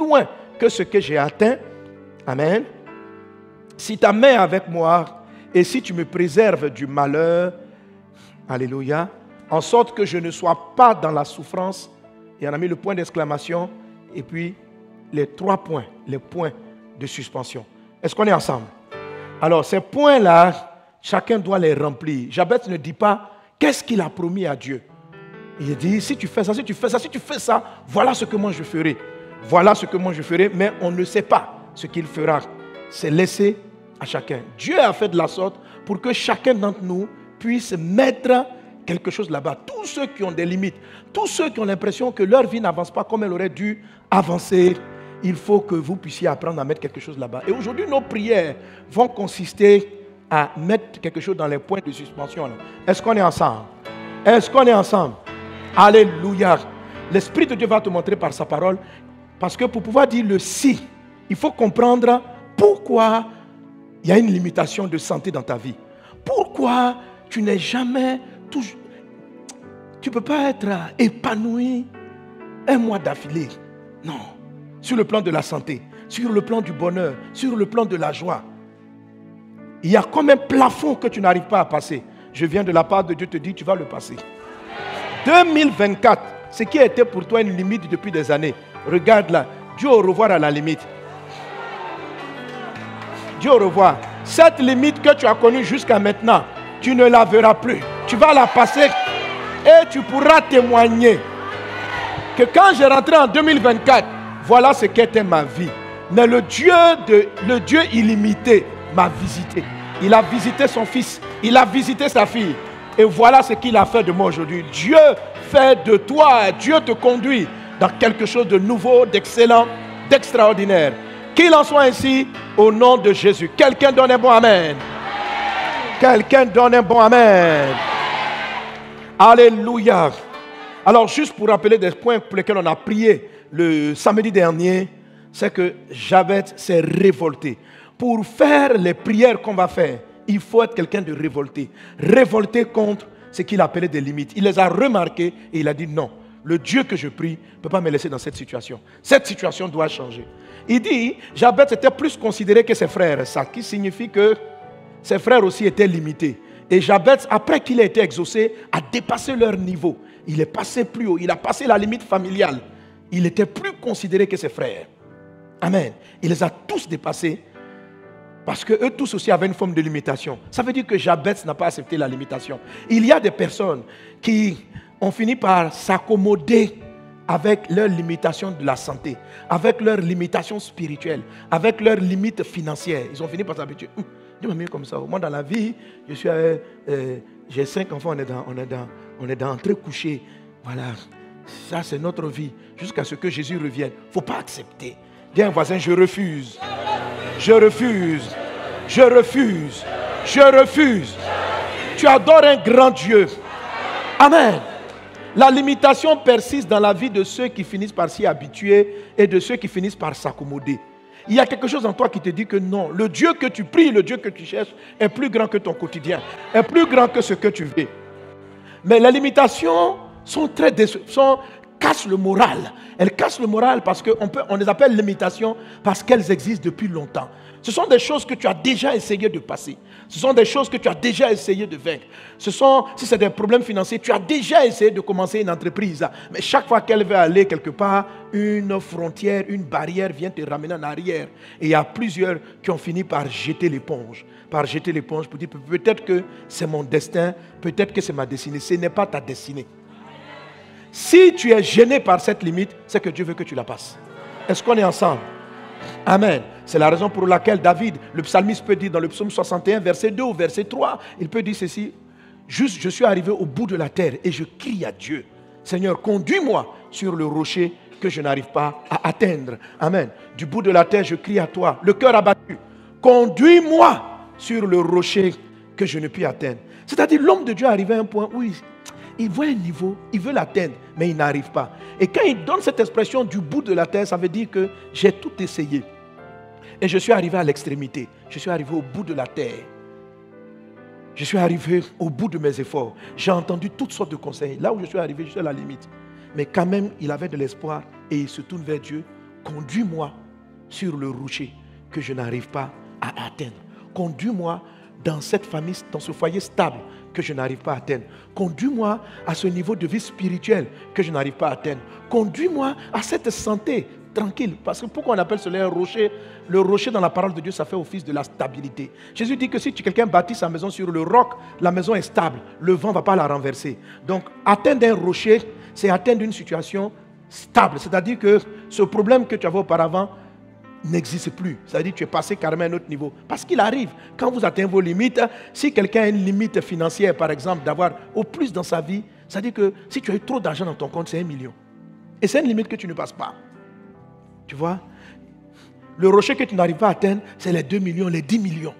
loin que ce que j'ai atteint. Amen. Si ta main est avec moi et si tu me préserves du malheur, alléluia, en sorte que je ne sois pas dans la souffrance. Et on a mis le point d'exclamation et puis les 3 points, les points de suspension. Est-ce qu'on est ensemble? Alors ces points-là, chacun doit les remplir. Jabez ne dit pas qu'est-ce qu'il a promis à Dieu. Il dit si tu fais ça, si tu fais ça, si tu fais ça, voilà ce que moi je ferai. Voilà ce que moi je ferai, mais on ne sait pas ce qu'il fera. C'est laissé à chacun. Dieu a fait de la sorte pour que chacun d'entre nous puisse mettre quelque chose là-bas. Tous ceux qui ont des limites, tous ceux qui ont l'impression que leur vie n'avance pas comme elle aurait dû avancer, il faut que vous puissiez apprendre à mettre quelque chose là-bas. Et aujourd'hui, nos prières vont consister à mettre quelque chose dans les points de suspension. Là. Est-ce qu'on est ensemble? Est-ce qu'on est ensemble? Alléluia. L'Esprit de Dieu va te montrer par sa parole, parce que pour pouvoir dire le si, il faut comprendre pourquoi il y a une limitation de santé dans ta vie. Pourquoi tu n'es jamais toujours... Tu ne peux pas être épanoui un mois d'affilée. Non. Sur le plan de la santé, sur le plan du bonheur, sur le plan de la joie. Il y a comme un plafond que tu n'arrives pas à passer. Je viens de la part de Dieu te dire, tu vas le passer. 2024, ce qui était pour toi une limite depuis des années. Regarde là, Dieu au revoir à la limite. Dieu au revoir. Cette limite que tu as connue jusqu'à maintenant, tu ne la verras plus. Tu vas la passer et tu pourras témoigner que quand j'ai rentré en 2024, voilà ce qu'était ma vie. Mais le Dieu illimité m'a visité. Il a visité son fils. Il a visité sa fille. Et voilà ce qu'il a fait de moi aujourd'hui. Dieu fait de toi, Dieu te conduit dans quelque chose de nouveau, d'excellent, d'extraordinaire. Qu'il en soit ainsi au nom de Jésus. Quelqu'un donne un bon amen. Quelqu'un donne un bon amen. Alléluia. Alors juste pour rappeler des points pour lesquels on a prié le samedi dernier, c'est que Jabez s'est révolté. Pour faire les prières qu'on va faire, il faut être quelqu'un de révolté. Révolté contre ce qu'il appelait des limites. Il les a remarquées et il a dit non. Le Dieu que je prie ne peut pas me laisser dans cette situation. Cette situation doit changer. Il dit, Jabez était plus considéré que ses frères. Ça qui signifie que ses frères aussi étaient limités. Et Jabez, après qu'il ait été exaucé, a dépassé leur niveau. Il est passé plus haut. Il a passé la limite familiale. Il était plus considéré que ses frères. Amen. Il les a tous dépassés parce qu'eux tous aussi avaient une forme de limitation. Ça veut dire que Jabez n'a pas accepté la limitation. Il y a des personnes qui ont fini par s'accommoder avec leurs limitations de la santé, avec leurs limitations spirituelles, avec leurs limites financières. Ils ont fini par s'habituer. Dieu m'a mis comme ça. Moi, dans la vie, j'ai 5 enfants, on est dans très couché. Voilà. Ça, c'est notre vie. Jusqu'à ce que Jésus revienne. Il ne faut pas accepter. Dis à un voisin, je refuse. Je refuse. Je refuse. Je refuse. Tu adores un grand Dieu. Amen. La limitation persiste dans la vie de ceux qui finissent par s'y habituer et de ceux qui finissent par s'accommoder. Il y a quelque chose en toi qui te dit que non, le Dieu que tu pries, le Dieu que tu cherches est plus grand que ton quotidien, est plus grand que ce que tu veux. Mais les limitations cassent le moral. Elles cassent le moral parce qu'on les appelle limitations parce qu'elles existent depuis longtemps. Ce sont des choses que tu as déjà essayé de passer. Ce sont des choses que tu as déjà essayé de vaincre. Si c'est des problèmes financiers, tu as déjà essayé de commencer une entreprise. Mais chaque fois qu'elle veut aller quelque part, une frontière, une barrière vient te ramener en arrière. Et il y a plusieurs qui ont fini par jeter l'éponge. Par jeter l'éponge pour dire peut-être que c'est mon destin, peut-être que c'est ma destinée. Ce n'est pas ta destinée. Si tu es gêné par cette limite, c'est que Dieu veut que tu la passes. Est-ce qu'on est ensemble? Amen. C'est la raison pour laquelle David, le psalmiste peut dire dans le psaume 61, verset 2 ou verset 3, il peut dire ceci: juste, je suis arrivé au bout de la terre et je crie à Dieu. Seigneur, conduis-moi sur le rocher que je n'arrive pas à atteindre. Amen. Du bout de la terre, je crie à toi, le cœur abattu. Conduis-moi sur le rocher que je ne puis atteindre. C'est-à-dire, l'homme de Dieu est arrivé à un point où il voit un niveau, il veut l'atteindre, mais il n'arrive pas. Et quand il donne cette expression du bout de la terre, ça veut dire que j'ai tout essayé. Et je suis arrivé à l'extrémité. Je suis arrivé au bout de la terre. Je suis arrivé au bout de mes efforts. J'ai entendu toutes sortes de conseils. Là où je suis arrivé, je suis à la limite. Mais quand même, il avait de l'espoir et il se tourne vers Dieu conduis-moi sur le rocher que je n'arrive pas à atteindre. Conduis-moi dans cette famille, dans ce foyer stable que je n'arrive pas à atteindre. Conduis-moi à ce niveau de vie spirituelle que je n'arrive pas à atteindre. Conduis-moi à cette santé tranquille. Parce que pourquoi on appelle cela un rocher? Le rocher dans la parole de Dieu, ça fait office de la stabilité. Jésus dit que si quelqu'un bâtit sa maison sur le roc, la maison est stable. Le vent ne va pas la renverser. Donc, atteindre un rocher, c'est atteindre une situation stable. C'est-à-dire que ce problème que tu avais auparavant n'existe plus. C'est-à-dire que tu es passé carrément à un autre niveau. Parce qu'il arrive, quand vous atteignez vos limites, si quelqu'un a une limite financière, par exemple, d'avoir au plus dans sa vie, c'est-à-dire que si tu as eu trop d'argent dans ton compte, c'est 1 million. Et c'est une limite que tu ne passes pas. Tu vois? Le rocher que tu n'arrives pas à atteindre, c'est les 2 millions, les 10 millions.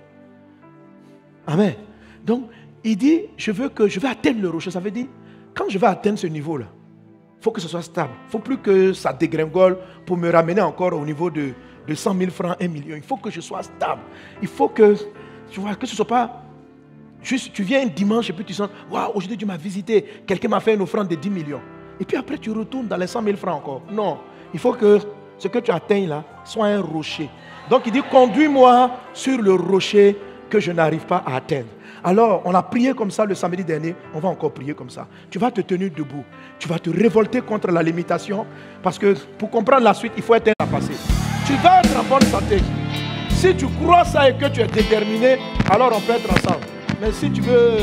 Amen. Donc, il dit, je vais atteindre le rocher. Ça veut dire, quand je vais atteindre ce niveau-là, il faut que ce soit stable. Il ne faut plus que ça dégringole pour me ramener encore au niveau de 100 000 francs, 1 million. Il faut que je sois stable. Il faut que, tu vois, que ce ne soit pas juste, tu viens un dimanche et puis tu sens, waouh, aujourd'hui Dieu m'a visité, quelqu'un m'a fait une offrande de 10 millions. Et puis après, tu retournes dans les 100 000 francs encore. Non, il faut que ce que tu atteins là soit un rocher. Donc il dit, conduis-moi sur le rocher que je n'arrive pas à atteindre. Alors, on a prié comme ça le samedi dernier, on va encore prier comme ça. Tu vas te tenir debout, tu vas te révolter contre la limitation, parce que pour comprendre la suite, il faut être capacité. Tu vas être en bonne santé. Si tu crois ça et que tu es déterminé, alors on peut être ensemble. Mais si tu veux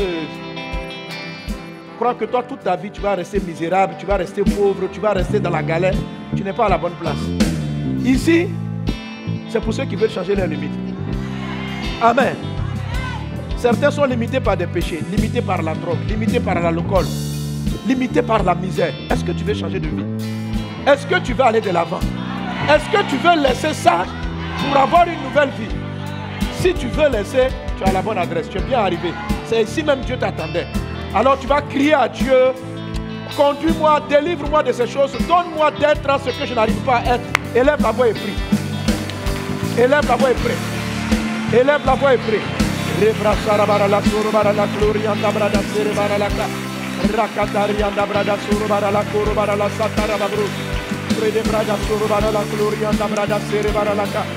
croire que toi, toute ta vie, tu vas rester misérable, tu vas rester pauvre, tu vas rester dans la galère, tu n'es pas à la bonne place. Ici, c'est pour ceux qui veulent changer leurs limites. Amen. Certains sont limités par des péchés, limités par la drogue, limités par l'alcool, limités par la misère. Est-ce que tu veux changer de vie? Est-ce que tu veux aller de l'avant? Est-ce que tu veux laisser ça pour avoir une nouvelle vie? Si tu veux laisser, tu as la bonne adresse, tu es bien arrivé. C'est ici même Dieu t'attendait. Alors tu vas crier à Dieu, conduis-moi, délivre-moi de ces choses, donne-moi d'être ce que je n'arrive pas à être. Élève la voix et prie. Élève la voix et prie. Élève la voix et prie. Rebrasarabara surubara la glorianda brada serebara la rakatarianda brada surubara la korubara la satara babru. Rede brada surubara la glorianda brada serebara la ka.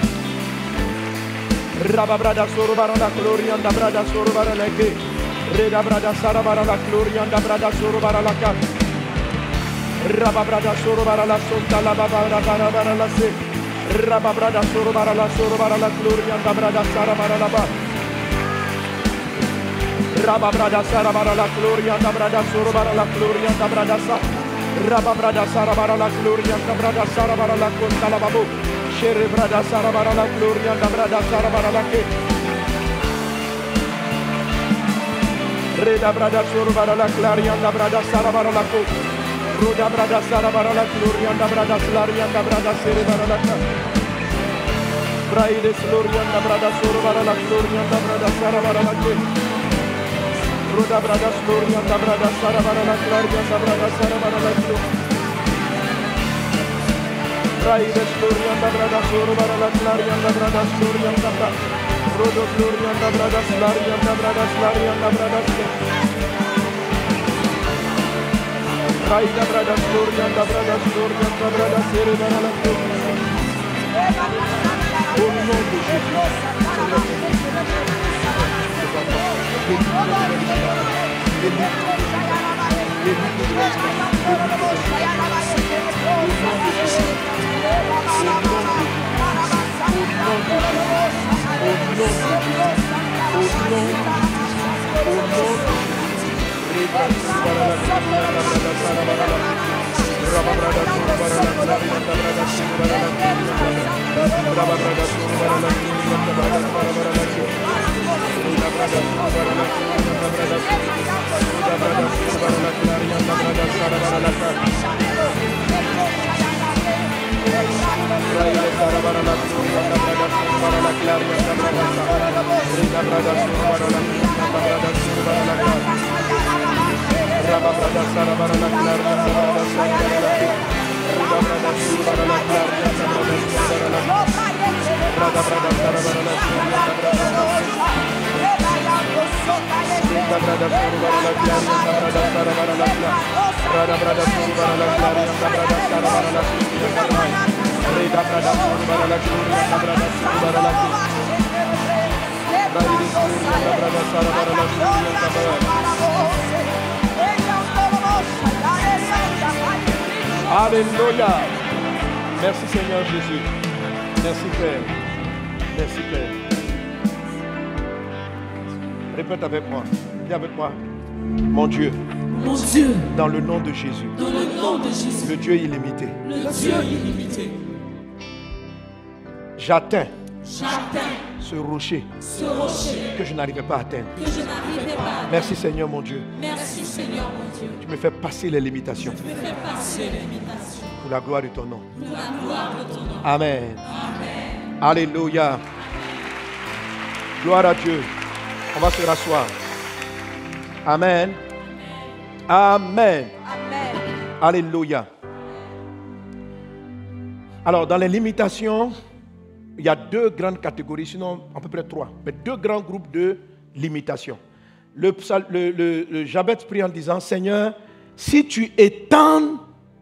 Rababrada surubara la glorianda brada surubara la ke. Reda brada sarabara la glorianda brada surubara la ka. Rababrada surubara la sonta la babara bara la se. Rababrada surubara la glorianda brada sarabara la ba. Rababrada sarabara la gloria da brada surabara la gloria da brada sa. Rababrada sarabara la gloria da brada sarabara la conta la babu. Shere brada sarabara la gloria da brada sarabara la ke. Reda brada surabara la gloria da brada sarabara la ko. Roda brada sarabara la gloria da brada gloria da brada serebara la ka. Braide gloria da brada surabara la gloria da brada sarabara la ke. Roda brada gloria da brada sarabara la gloria da brada sarabara la gloria. Braide gloria da brada surabara la gloria da brada gloria da brada. Rodo gloria da brada gloria da brada gloria da brada. Braide brada gloria da brada serebara la gloria. Au nom de Jésus. Alléluia. Merci Seigneur Jésus. Merci Père. Merci Père. Répète avec moi. Dis avec moi. Mon Dieu. Mon Dieu. Dans le nom de Jésus. Dans le nom de Jésus. Le Dieu illimité. Le Dieu illimité. J'atteins J'atteins ce rocher ce rocher que je n'arrivais pas à atteindre. que je n'arrivais pas à atteindre. Merci Seigneur mon Dieu. Merci Seigneur mon Dieu. Tu me fais passer les limitations Tu me fais passer les limitations pour la gloire de ton nom. pour la gloire de ton nom. Amen. Amen. Alléluia. Gloire à Dieu. On va se rasseoir. Amen. Amen. Amen. Alléluia. Alors, dans les limitations, il y a deux grandes catégories, sinon à peu près trois, mais deux grands groupes de limitations. Le Jabez prie en disant, Seigneur, si tu étends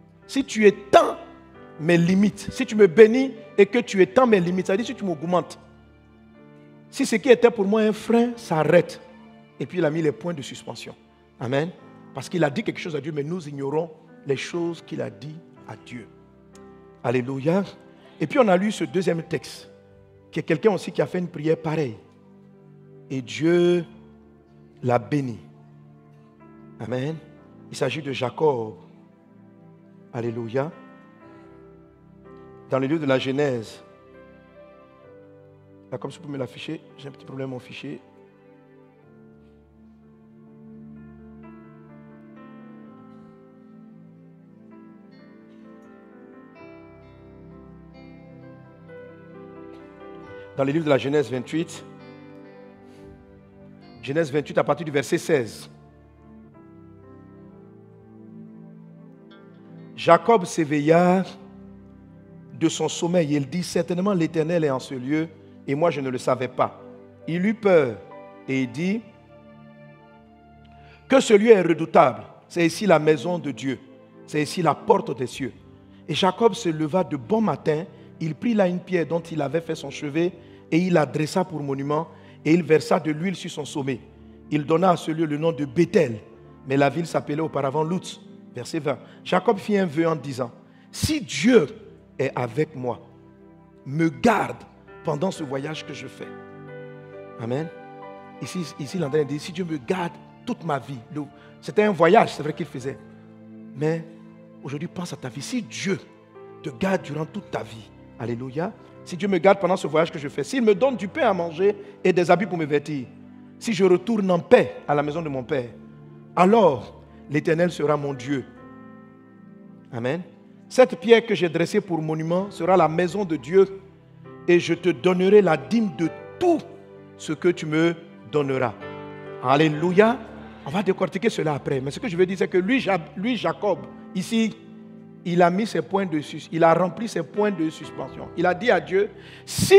mes limites, si tu me bénis et que tu étends mes limites, ça veut dire si tu m'augmentes. Si ce qui était pour moi un frein s'arrête. Et puis il a mis les points de suspension. Amen. Parce qu'il a dit quelque chose à Dieu, mais nous ignorons les choses qu'il a dit à Dieu. Alléluia. Et puis on a lu ce deuxième texte, qui est quelqu'un aussi qui a fait une prière pareille. Et Dieu l'a béni. Amen. Il s'agit de Jacob. Alléluia. Dans le livre de la Genèse. Là, comme si vous pouvez me l'afficher, j'ai un petit problème avec mon fichier. Dans le livre de la Genèse 28, Genèse 28 à partir du verset 16. Jacob s'éveilla de son sommeil et il dit, certainement l'Éternel est en ce lieu et moi je ne le savais pas. Il eut peur et il dit, que ce lieu est redoutable, c'est ici la maison de Dieu, c'est ici la porte des cieux. Et Jacob se leva de bon matin, il prit là une pierre dont il avait fait son chevet et il la dressa pour monument et il versa de l'huile sur son sommet. Il donna à ce lieu le nom de Béthel, mais la ville s'appelait auparavant Luz. Verset 20. Jacob fit un vœu en disant, si Dieu est avec moi, me garde pendant ce voyage que je fais. Amen. Ici l'André dit, si Dieu me garde toute ma vie. C'était un voyage, c'est vrai qu'il faisait. Mais aujourd'hui, pense à ta vie. Si Dieu te garde durant toute ta vie, alléluia. Si Dieu me garde pendant ce voyage que je fais, s'il me donne du pain à manger et des habits pour me vêtir, si je retourne en paix à la maison de mon Père, alors l'Éternel sera mon Dieu. Amen. Cette pierre que j'ai dressée pour monument sera la maison de Dieu et je te donnerai la dîme de tout ce que tu me donneras. Alléluia. On va décortiquer cela après. Mais ce que je veux dire, c'est que lui, Jacob, ici, il a mis ses points de suspension. Il a rempli ses points de suspension. Il a dit à Dieu, si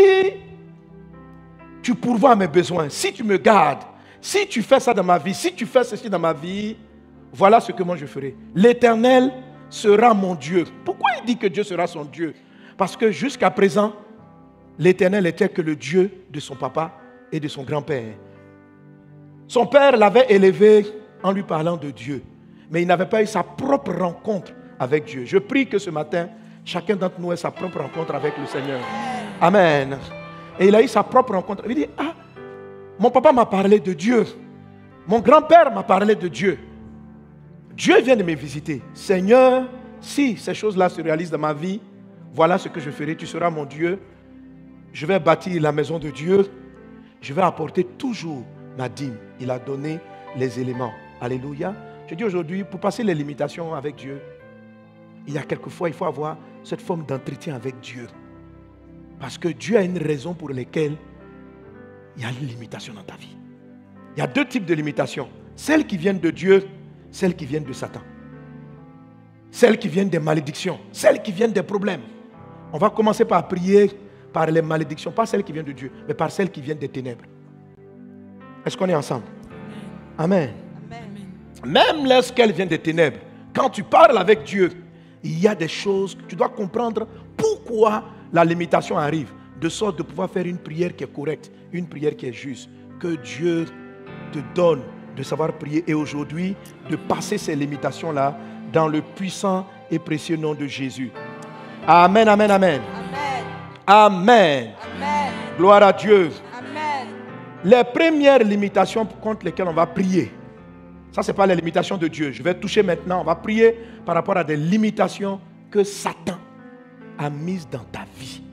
tu pourvois à mes besoins, si tu me gardes, si tu fais ça dans ma vie, si tu fais ceci dans ma vie, voilà ce que moi je ferai. L'Éternel sera mon Dieu. Pourquoi il dit que Dieu sera son Dieu? Parce que jusqu'à présent, l'Éternel n'était que le Dieu de son papa et de son grand-père. Son père l'avait élevé en lui parlant de Dieu. Mais il n'avait pas eu sa propre rencontre avec Dieu. Je prie que ce matin, chacun d'entre nous ait sa propre rencontre avec le Seigneur. Amen. Et il a eu sa propre rencontre. Il dit, ah, mon papa m'a parlé de Dieu. Mon grand-père m'a parlé de Dieu. Dieu vient de me visiter. Seigneur, si ces choses-là se réalisent dans ma vie, voilà ce que je ferai. Tu seras mon Dieu. Je vais bâtir la maison de Dieu. Je vais apporter toujours ma dîme. Il a donné les éléments. Alléluia. Je dis aujourd'hui, pour passer les limitations avec Dieu, il y a quelquefois, il faut avoir cette forme d'entretien avec Dieu. Parce que Dieu a une raison pour laquelle il y a une limitation dans ta vie. Il y a deux types de limitations. Celles qui viennent de Dieu, celles qui viennent de Satan. Celles qui viennent des malédictions, celles qui viennent des problèmes. On va commencer par prier par les malédictions, pas celles qui viennent de Dieu, mais par celles qui viennent des ténèbres. Est-ce qu'on est ensemble? Amen. Amen. Même lorsqu'elles viennent des ténèbres, quand tu parles avec Dieu, il y a des choses que tu dois comprendre. Pourquoi pourquoi la limitation arrive, de sorte de pouvoir faire une prière qui est correcte, une prière qui est juste. Que Dieu te donne de savoir prier et aujourd'hui de passer ces limitations-là dans le puissant et précieux nom de Jésus. Amen, amen, amen. Amen. Amen. Gloire à Dieu. Amen. Les premières limitations contre lesquelles on va prier, ça, ce n'est pas les limitations de Dieu. Je vais toucher maintenant, on va prier par rapport à des limitations que Satan a mises dans ta vie.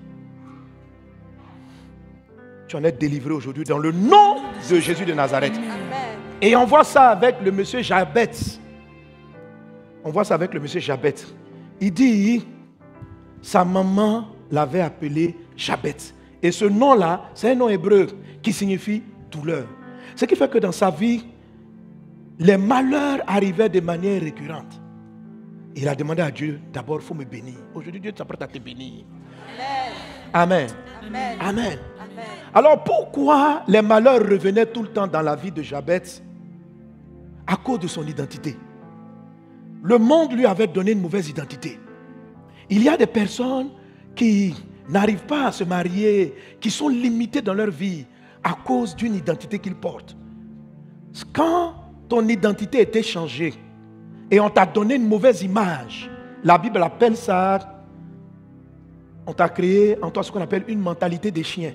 Tu en es délivré aujourd'hui dans le nom de Jésus de Nazareth. Amen. Et on voit ça avec le monsieur Jabet. On voit ça avec le monsieur Jabet. Il dit, sa maman l'avait appelé Jabet. Et ce nom-là, c'est un nom hébreu qui signifie douleur. Ce qui fait que dans sa vie, les malheurs arrivaient de manière récurrente. Il a demandé à Dieu, d'abord, il faut me bénir. Aujourd'hui, Dieu t'apprête à te bénir. Amen. Amen. Amen. Amen. Alors pourquoi les malheurs revenaient tout le temps dans la vie de Jabet? À cause de son identité. Le monde lui avait donné une mauvaise identité. Il y a des personnes qui n'arrivent pas à se marier, qui sont limitées dans leur vie à cause d'une identité qu'ils portent. Quand ton identité était changée et on t'a donné une mauvaise image, la Bible appelle ça, on t'a créé en toi ce qu'on appelle une mentalité de chien.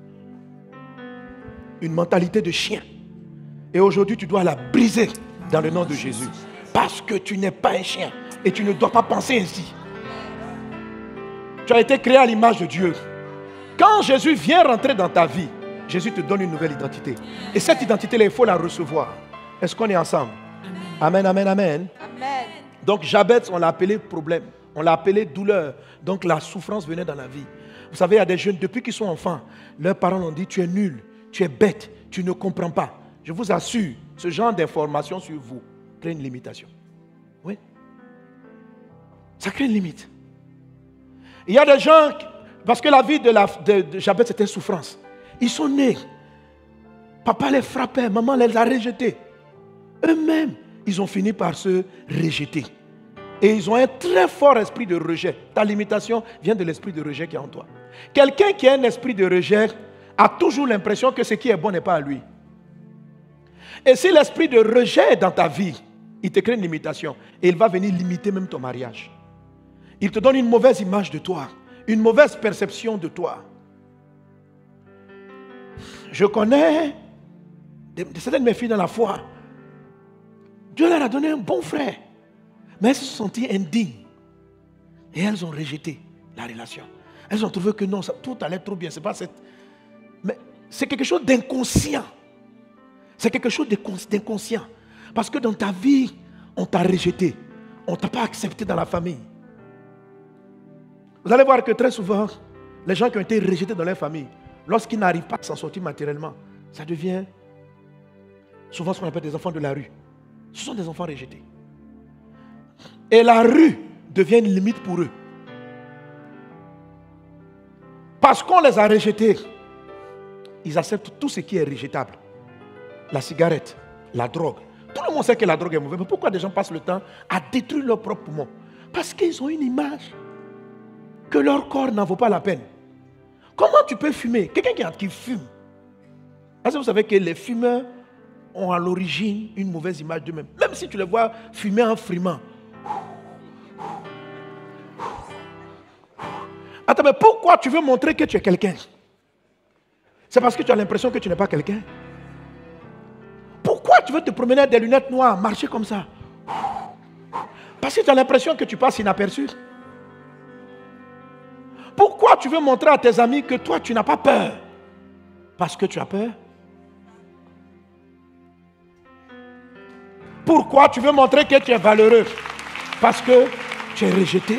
Une mentalité de chien. Et aujourd'hui, tu dois la briser dans le nom de Jésus. Parce que tu n'es pas un chien et tu ne dois pas penser ainsi. Tu as été créé à l'image de Dieu. Quand Jésus vient rentrer dans ta vie, Jésus te donne une nouvelle identité. Et cette identité-là, il faut la recevoir. Est-ce qu'on est ensemble? Amen, amen, amen. Amen. Donc Jabet, on l'a appelé problème. On l'a appelé douleur. Donc la souffrance venait dans la vie. Vous savez, il y a des jeunes, depuis qu'ils sont enfants, leurs parents ont dit, tu es nul, tu es bête, tu ne comprends pas. Je vous assure, ce genre d'information sur vous crée une limitation. Oui. Ça crée une limite. Il y a des gens, parce que la vie de Jabet, c'était souffrance. Ils sont nés. Papa les frappait, maman les a rejetés. Eux-mêmes, ils ont fini par se rejeter. Et ils ont un très fort esprit de rejet. Ta limitation vient de l'esprit de rejet qui est en toi. Quelqu'un qui a un esprit de rejet a toujours l'impression que ce qui est bon n'est pas à lui. Et si l'esprit de rejet est dans ta vie, il te crée une limitation. Et il va venir limiter même ton mariage. Il te donne une mauvaise image de toi. Une mauvaise perception de toi. Je connais certaines de mes filles dans la foi. Dieu leur a donné un bon frère. Mais elles se sont senties indignes. Et elles ont rejeté la relation. Elles ont trouvé que non, tout allait trop bien. Mais c'est quelque chose d'inconscient. C'est quelque chose d'inconscient. Parce que dans ta vie, on t'a rejeté. On ne t'a pas accepté dans la famille. Vous allez voir que très souvent, les gens qui ont été rejetés dans leur famille, lorsqu'ils n'arrivent pas à s'en sortir matériellement, ça devient souvent ce qu'on appelle des enfants de la rue. Ce sont des enfants rejetés. Et la rue devient une limite pour eux. Parce qu'on les a rejetés, ils acceptent tout ce qui est rejetable. La cigarette, la drogue. Tout le monde sait que la drogue est mauvaise. Mais pourquoi des gens passent le temps à détruire leur propre poumon? Parce qu'ils ont une image que leur corps n'en vaut pas la peine. Comment tu peux fumer? Quelqu'un qui fume. Parce que vous savez que les fumeurs ont à l'origine une mauvaise image d'eux-mêmes. Même si tu les vois fumer en fumant. Attends, mais pourquoi tu veux montrer que tu es quelqu'un? C'est parce que tu as l'impression que tu n'es pas quelqu'un. Pourquoi tu veux te promener avec des lunettes noires, marcher comme ça? Parce que tu as l'impression que tu passes inaperçu. Pourquoi tu veux montrer à tes amis que toi tu n'as pas peur? Parce que tu as peur. Pourquoi tu veux montrer que tu es valeureux? Parce que tu es rejeté.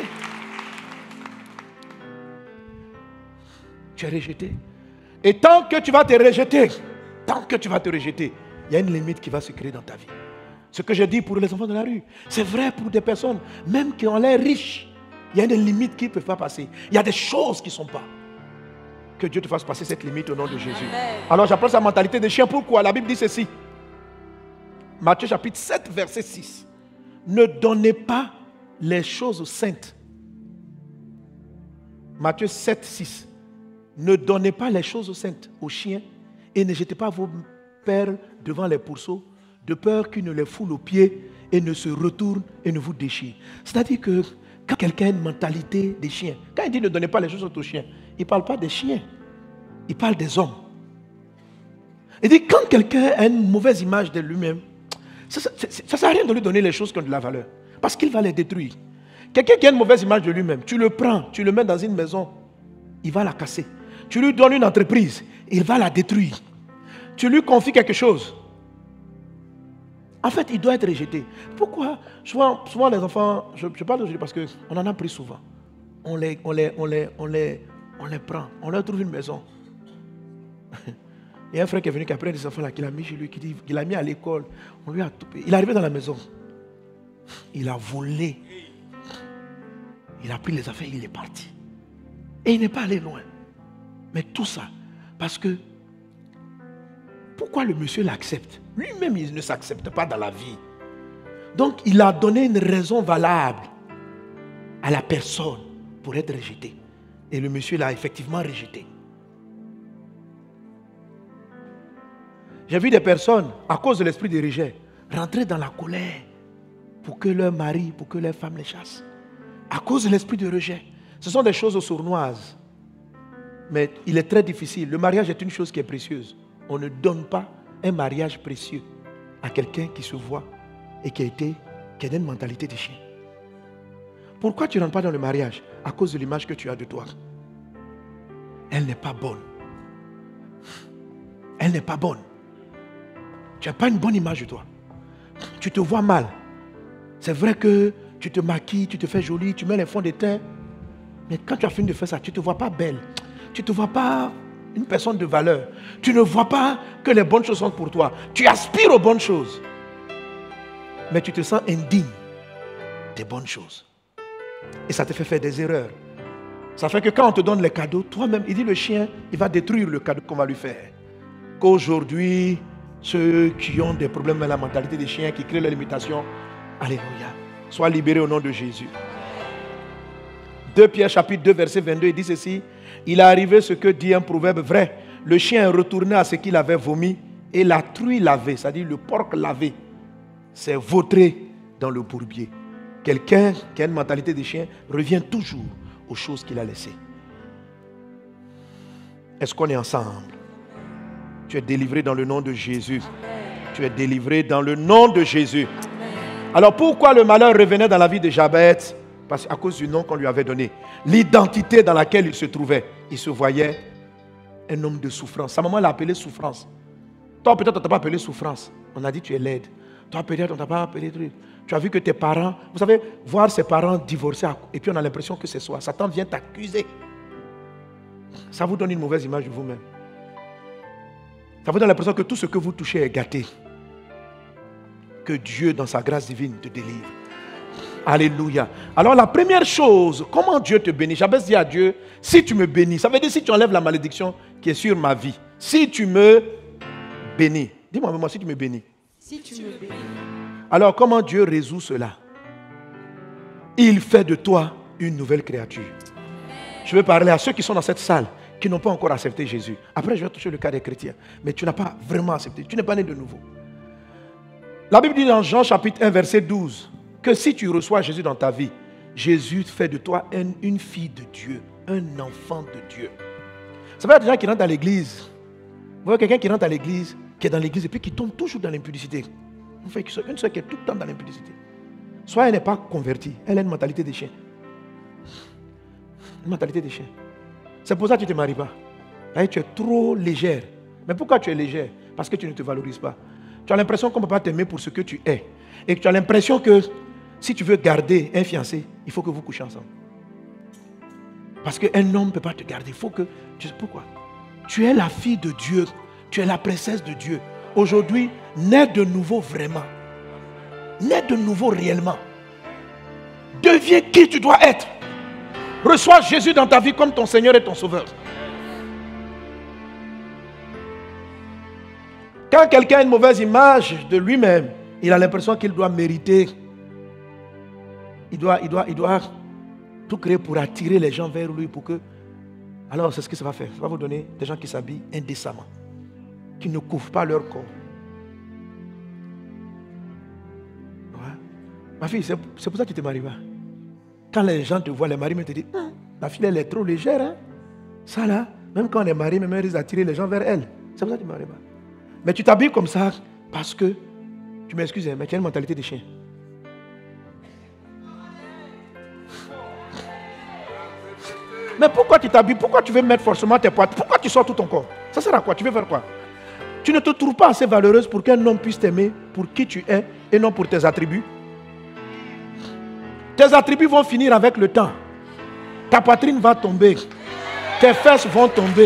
Tu es rejeté. Et tant que tu vas te rejeter, il y a une limite qui va se créer dans ta vie. Ce que je dis pour les enfants de la rue, c'est vrai pour des personnes, même qui ont l'air riches. Il y a une limite qui ne peut pas passer. Il y a des choses qui ne sont pas. Que Dieu te fasse passer cette limite au nom de Jésus. Amen. Alors j'apprends sa mentalité de chien. Pourquoi? La Bible dit ceci. Matthieu chapitre 7, verset 6. Ne donnez pas les choses saintes. Matthieu 7, 6. Ne donnez pas les choses aux saintes, aux chiens, et ne jetez pas vos perles devant les pourceaux, de peur qu'ils ne les foulent aux pieds et ne se retournent et ne vous déchirent. C'est-à-dire que quand quelqu'un a une mentalité des chiens, quand il dit ne donnez pas les choses aux chiens, il ne parle pas des chiens, il parle des hommes. Il dit quand quelqu'un a une mauvaise image de lui-même, ça ne sert à rien de lui donner les choses qui ont de la valeur, parce qu'il va les détruire. Quelqu'un qui a une mauvaise image de lui-même, tu le prends, tu le mets dans une maison, il va la casser. Tu lui donnes une entreprise, il va la détruire. Tu lui confies quelque chose. En fait, il doit être rejeté. Pourquoi? Souvent les enfants, je parle d'aujourd'hui parce qu'on en a pris souvent. On les prend, on leur trouve une maison. Il y a un frère qui est venu qui a pris des enfants là, qu'il a mis chez lui, qu'il a mis à l'école. On lui a tout payé. Il est arrivé dans la maison. Il a volé. Il a pris les affaires, il est parti. Et il n'est pas allé loin. Mais tout ça, parce que pourquoi le monsieur l'accepte? Lui-même, il ne s'accepte pas dans la vie. Donc, il a donné une raison valable à la personne pour être rejeté. Et le monsieur l'a effectivement rejeté. J'ai vu des personnes, à cause de l'esprit de rejet, rentrer dans la colère pour que leur mari, pour que leur femme les chasse. À cause de l'esprit de rejet. Ce sont des choses sournoises. Mais il est très difficile. Le mariage est une chose qui est précieuse. On ne donne pas un mariage précieux à quelqu'un qui se voit et qui a une mentalité de chien. Pourquoi tu ne rentres pas dans le mariage? À cause de l'image que tu as de toi. Elle n'est pas bonne. Elle n'est pas bonne. Tu n'as pas une bonne image de toi. Tu te vois mal. C'est vrai que tu te maquilles, tu te fais jolie, tu mets les fonds de teint. Mais quand tu as fini de faire ça, tu ne te vois pas belle. Tu ne te vois pas une personne de valeur. Tu ne vois pas que les bonnes choses sont pour toi. Tu aspires aux bonnes choses. Mais tu te sens indigne des bonnes choses. Et ça te fait faire des erreurs. Ça fait que quand on te donne les cadeaux, toi-même, il dit le chien, il va détruire le cadeau qu'on va lui faire. Qu'aujourd'hui, ceux qui ont des problèmes avec la mentalité des chiens, qui créent la limitation, alléluia, soient libérés au nom de Jésus. 2 Pierre chapitre 2 verset 22, il dit ceci: il est arrivé ce que dit un proverbe vrai, le chien est retourné à ce qu'il avait vomi et la truie lavée, c'est-à-dire le porc lavé, s'est vautré dans le bourbier. Quelqu'un qui a une mentalité de chien revient toujours aux choses qu'il a laissées. Est-ce qu'on est ensemble? Tu es délivré dans le nom de Jésus. Tu es délivré dans le nom de Jésus. Alors pourquoi le malheur revenait dans la vie de Jabez? Parce qu'à cause du nom qu'on lui avait donné, l'identité dans laquelle il se trouvait, il se voyait un homme de souffrance. Sa maman l'a appelé souffrance. Toi peut-être on ne t'a pas appelé souffrance. On a dit tu es laide. Toi peut-être on ne t'a pas appelé truc. Tu as vu que tes parents, vous savez, voir ses parents divorcer et puis on a l'impression que c'est soi. Satan vient t'accuser. Ça vous donne une mauvaise image de vous-même. Ça vous donne l'impression que tout ce que vous touchez est gâté. Que Dieu dans sa grâce divine te délivre. Alléluia. Alors la première chose, comment Dieu te bénit? Jabez dit à Dieu, si tu me bénis, ça veut dire si tu enlèves la malédiction qui est sur ma vie. Si tu me bénis. Dis-moi, moi, si tu me bénis. Si tu me bénis. Alors comment Dieu résout cela? Il fait de toi une nouvelle créature. Je veux parler à ceux qui sont dans cette salle, qui n'ont pas encore accepté Jésus. Après, je vais toucher le cas des chrétiens. Mais tu n'as pas vraiment accepté. Tu n'es pas né de nouveau. La Bible dit dans Jean chapitre 1 verset 12 que si tu reçois Jésus dans ta vie, Jésus fait de toi une fille de Dieu, un enfant de Dieu. Ça veut dire des gens qui rentrent à l'église. Vous voyez quelqu'un qui rentre à l'église, qui est dans l'église et puis qui tombe toujours dans l'impudicité. Vous voyez une soeur qui est tout le temps dans l'impudicité. Soit elle n'est pas convertie, elle a une mentalité de chien. Une mentalité de chien. C'est pour ça que tu ne te maries pas. Tu es trop légère. Mais pourquoi tu es légère? Parce que tu ne te valorises pas. Tu as l'impression qu'on ne peut pas t'aimer pour ce que tu es. Et tu as l'impression que si tu veux garder un fiancé, il faut que vous couchiez ensemble. Parce qu'un homme ne peut pas te garder. Il faut que... Tu sais pourquoi? Tu es la fille de Dieu. Tu es la princesse de Dieu. Aujourd'hui, nais de nouveau vraiment. Nais de nouveau réellement. Deviens qui tu dois être. Reçois Jésus dans ta vie comme ton Seigneur et ton Sauveur. Quand quelqu'un a une mauvaise image de lui-même, il a l'impression qu'il doit mériter. Il doit tout créer pour attirer les gens vers lui, pour que Alors c'est ce que ça va faire. Ça va vous donner des gens qui s'habillent indécemment, qui ne couvrent pas leur corps. Ouais. Ma fille, c'est pour ça que tu te maries pas. Quand les gens te voient, les maris me te disent, la fille elle est trop légère. Hein? Ça là, même quand on est marié, même elle risque d'attirer les gens vers elle. C'est pour ça que tu ne te maries pas. Mais tu t'habilles comme ça parce que, tu m'excuses, mais tu as une mentalité de chien. Mais pourquoi tu t'habilles? Pourquoi tu veux mettre forcément tes poids? Pourquoi tu sors tout ton corps? Ça sert à quoi? Tu veux faire quoi? Tu ne te trouves pas assez valeureuse pour qu'un homme puisse t'aimer pour qui tu es et non pour tes attributs? Tes attributs vont finir avec le temps. Ta poitrine va tomber. Tes fesses vont tomber.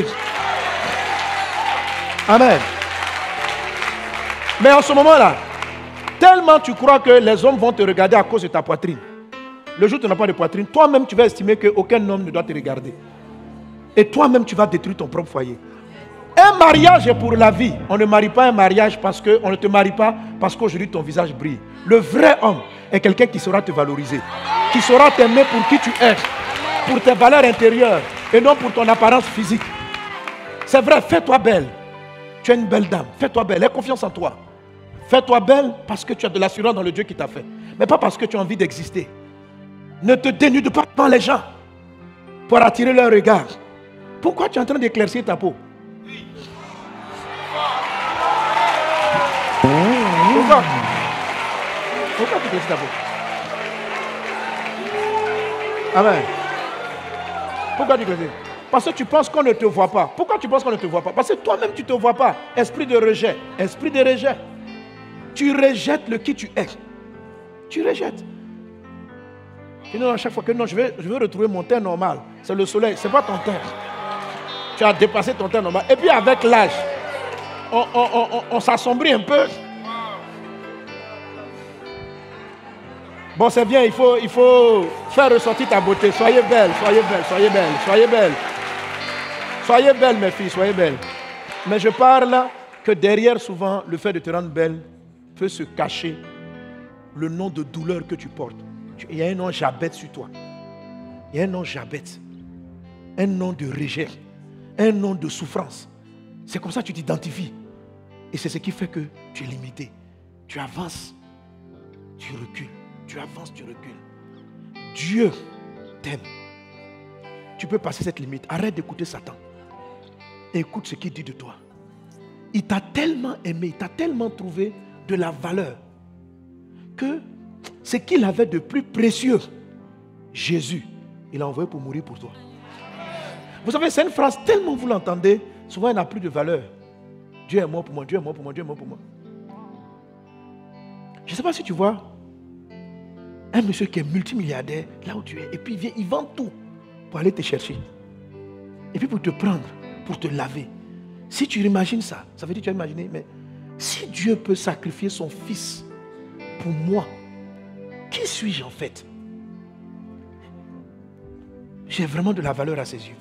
Amen. Mais en ce moment-là, tellement tu crois que les hommes vont te regarder à cause de ta poitrine. Le jour où tu n'as pas de poitrine, toi-même tu vas estimer qu'aucun homme ne doit te regarder. Et toi-même tu vas détruire ton propre foyer. Un mariage est pour la vie. On ne marie pas un mariage parce que on ne te marie pas parce qu'aujourd'hui ton visage brille. Le vrai homme est quelqu'un qui saura te valoriser, qui saura t'aimer pour qui tu es, pour tes valeurs intérieures et non pour ton apparence physique. C'est vrai, fais-toi belle. Tu es une belle dame, fais-toi belle, aie confiance en toi. Fais-toi belle parce que tu as de l'assurance dans le Dieu qui t'a fait. Mais pas parce que tu as envie d'exister. Ne te dénude pas devant les gens pour attirer leur regard. Pourquoi tu es en train d'éclaircir ta peau? Pourquoi tu éclaircis ta peau? Amen. Pourquoi tu éclaircis? Parce que tu penses qu'on ne te voit pas. Pourquoi tu penses qu'on ne te voit pas? Parce que toi-même tu ne te vois pas. Esprit de rejet. Esprit de rejet. Tu rejettes le qui tu es. Tu rejettes. Et non, à chaque fois que non, je veux retrouver mon teint normal. C'est le soleil, ce n'est pas ton teint. Tu as dépassé ton teint normal. Et puis avec l'âge, on s'assombrit un peu. Bon, c'est bien, il faut faire ressortir ta beauté. Soyez belle, soyez belle, soyez belle, soyez belle. Soyez belle, mes filles, soyez belles. Mais je parle que derrière, souvent, le fait de te rendre belle peut se cacher le nom de douleur que tu portes. Il y a un nom Jabet sur toi. Il y a un nom Jabet. Un nom de rejet. Un nom de souffrance. C'est comme ça que tu t'identifies. Et c'est ce qui fait que tu es limité. Tu avances, tu recules. Tu avances, tu recules. Dieu t'aime. Tu peux passer cette limite. Arrête d'écouter Satan. Écoute ce qu'il dit de toi. Il t'a tellement aimé, il t'a tellement trouvé de la valeur que ce qu'il avait de plus précieux, Jésus, il a envoyé pour mourir pour toi. Vous savez, c'est une phrase tellement vous l'entendez, souvent elle n'a plus de valeur. Dieu est mort pour moi, Dieu est mort pour moi, Dieu est mort pour moi. Je ne sais pas si tu vois un monsieur qui est multimilliardaire, là où tu es, et puis il vient, il vend tout pour aller te chercher. Et puis pour te prendre, pour te laver. Si tu imagines ça, ça veut dire que tu as imaginé, mais si Dieu peut sacrifier son fils pour moi, qui suis-je en fait? J'ai vraiment de la valeur à ses yeux.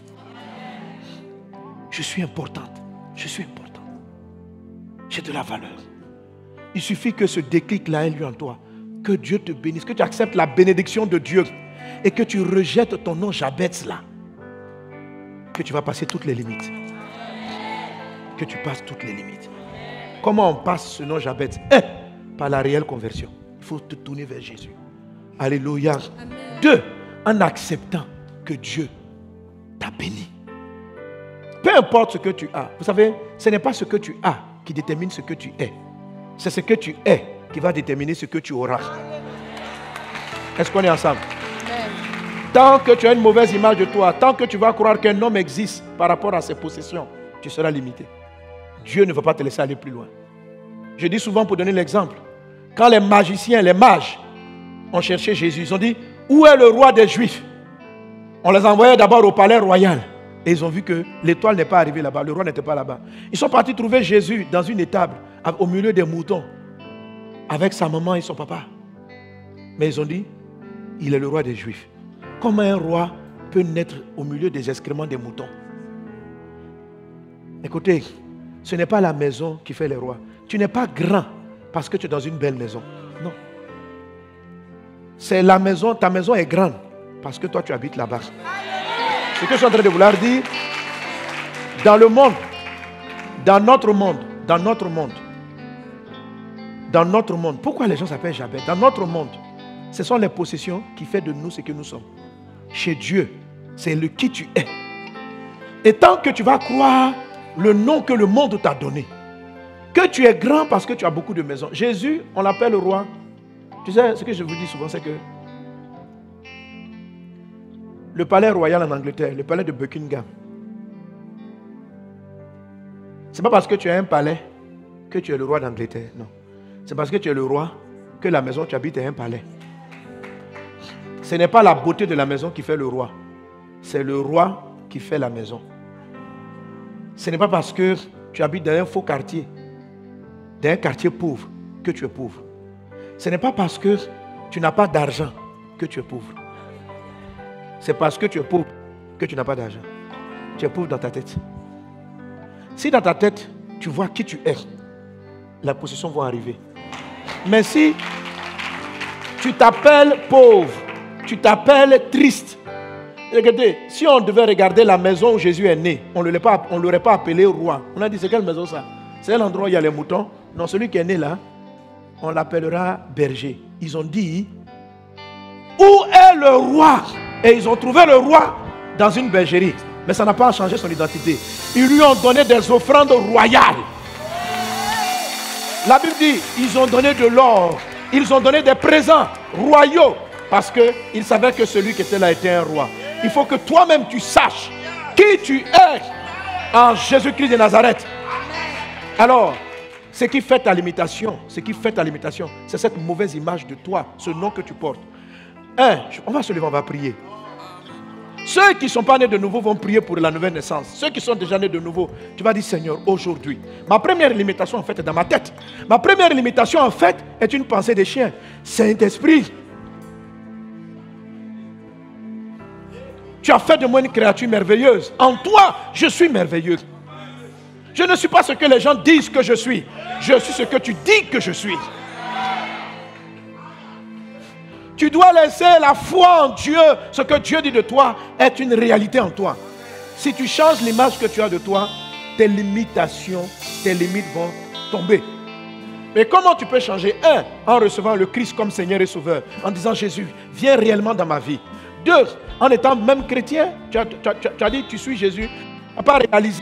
Je suis importante. Je suis important. J'ai de la valeur. Il suffit que ce déclic-là ait lieu en toi. Que Dieu te bénisse. Que tu acceptes la bénédiction de Dieu. Et que tu rejettes ton nom Jabet là. Que tu vas passer toutes les limites. Que tu passes toutes les limites. Comment on passe ce nom Jabet? Par la réelle conversion. Il faut te tourner vers Jésus. Alléluia. 2. En acceptant que Dieu t'a béni. Peu importe ce que tu as. Vous savez, ce n'est pas ce que tu as qui détermine ce que tu es. C'est ce que tu es qui va déterminer ce que tu auras. Est-ce qu'on est ensemble? Tant que tu as une mauvaise image de toi, tant que tu vas croire qu'un homme existe par rapport à ses possessions, tu seras limité. Dieu ne va pas te laisser aller plus loin. Je dis souvent pour donner l'exemple, quand les magiciens, les mages ont cherché Jésus, ils ont dit, où est le roi des Juifs? On les envoyait d'abord au palais royal. Et ils ont vu que l'étoile n'est pas arrivée là-bas, le roi n'était pas là-bas. Ils sont partis trouver Jésus dans une étable, au milieu des moutons, avec sa maman et son papa. Mais ils ont dit, il est le roi des Juifs. Comment un roi peut naître au milieu des excréments des moutons? Écoutez, ce n'est pas la maison qui fait les rois. Tu n'es pas grand parce que tu es dans une belle maison. Non. C'est la maison, ta maison est grande parce que toi tu habites là-bas. Ce que je suis en train de vouloir dire, Dans le monde, dans notre monde, dans notre monde, dans notre monde. Pourquoi les gens s'appellent Jabez? Dans notre monde, ce sont les possessions qui font de nous ce que nous sommes. Chez Dieu, c'est le qui tu es. Et tant que tu vas croire le nom que le monde t'a donné, que tu es grand parce que tu as beaucoup de maisons. Jésus, on l'appelle le roi. Tu sais, ce que je vous dis souvent, c'est que le palais royal en Angleterre, le palais de Buckingham, ce n'est pas parce que tu as un palais que tu es le roi d'Angleterre. Non. C'est parce que tu es le roi que la maison où tu habites est un palais. Ce n'est pas la beauté de la maison qui fait le roi. C'est le roi qui fait la maison. Ce n'est pas parce que tu habites dans un faux quartier, dans un quartier pauvre, que tu es pauvre. Ce n'est pas parce que tu n'as pas d'argent que tu es pauvre. C'est parce que tu es pauvre que tu n'as pas d'argent. Tu es pauvre dans ta tête. Si dans ta tête, tu vois qui tu es, la possession va arriver. Mais si tu t'appelles pauvre, tu t'appelles triste. Regardez, si on devait regarder la maison où Jésus est né, on ne l'aurait pas appelé roi. On a dit, c'est quelle maison ça? C'est l'endroit où il y a les moutons. Non, celui qui est né là, on l'appellera berger. Ils ont dit, où est le roi? Et ils ont trouvé le roi dans une bergerie. Mais ça n'a pas changé son identité. Ils lui ont donné des offrandes royales. La Bible dit, ils ont donné de l'or. Ils ont donné des présents royaux. Parce qu'ils savaient que celui qui était là était un roi. Il faut que toi-même tu saches qui tu es en Jésus-Christ de Nazareth. Alors, ce qui fait ta limitation, c'est cette mauvaise image de toi, ce nom que tu portes. On va se lever, on va prier. Ceux qui ne sont pas nés de nouveau vont prier pour la nouvelle naissance. Ceux qui sont déjà nés de nouveau, tu vas dire, Seigneur, aujourd'hui, ma première limitation en fait est dans ma tête. Ma première limitation en fait est une pensée des chiens. Saint-Esprit, tu as fait de moi une créature merveilleuse. En toi, je suis merveilleux. Je ne suis pas ce que les gens disent que je suis. Je suis ce que tu dis que je suis. Tu dois laisser la foi en Dieu. Ce que Dieu dit de toi est une réalité en toi. Si tu changes l'image que tu as de toi, tes limitations, tes limites vont tomber. Mais comment tu peux changer? En recevant le Christ comme Seigneur et Sauveur. En disant, Jésus, viens réellement dans ma vie. 2, en étant même chrétien. Tu as dit, tu suis Jésus. Tu n'as pas réalisé.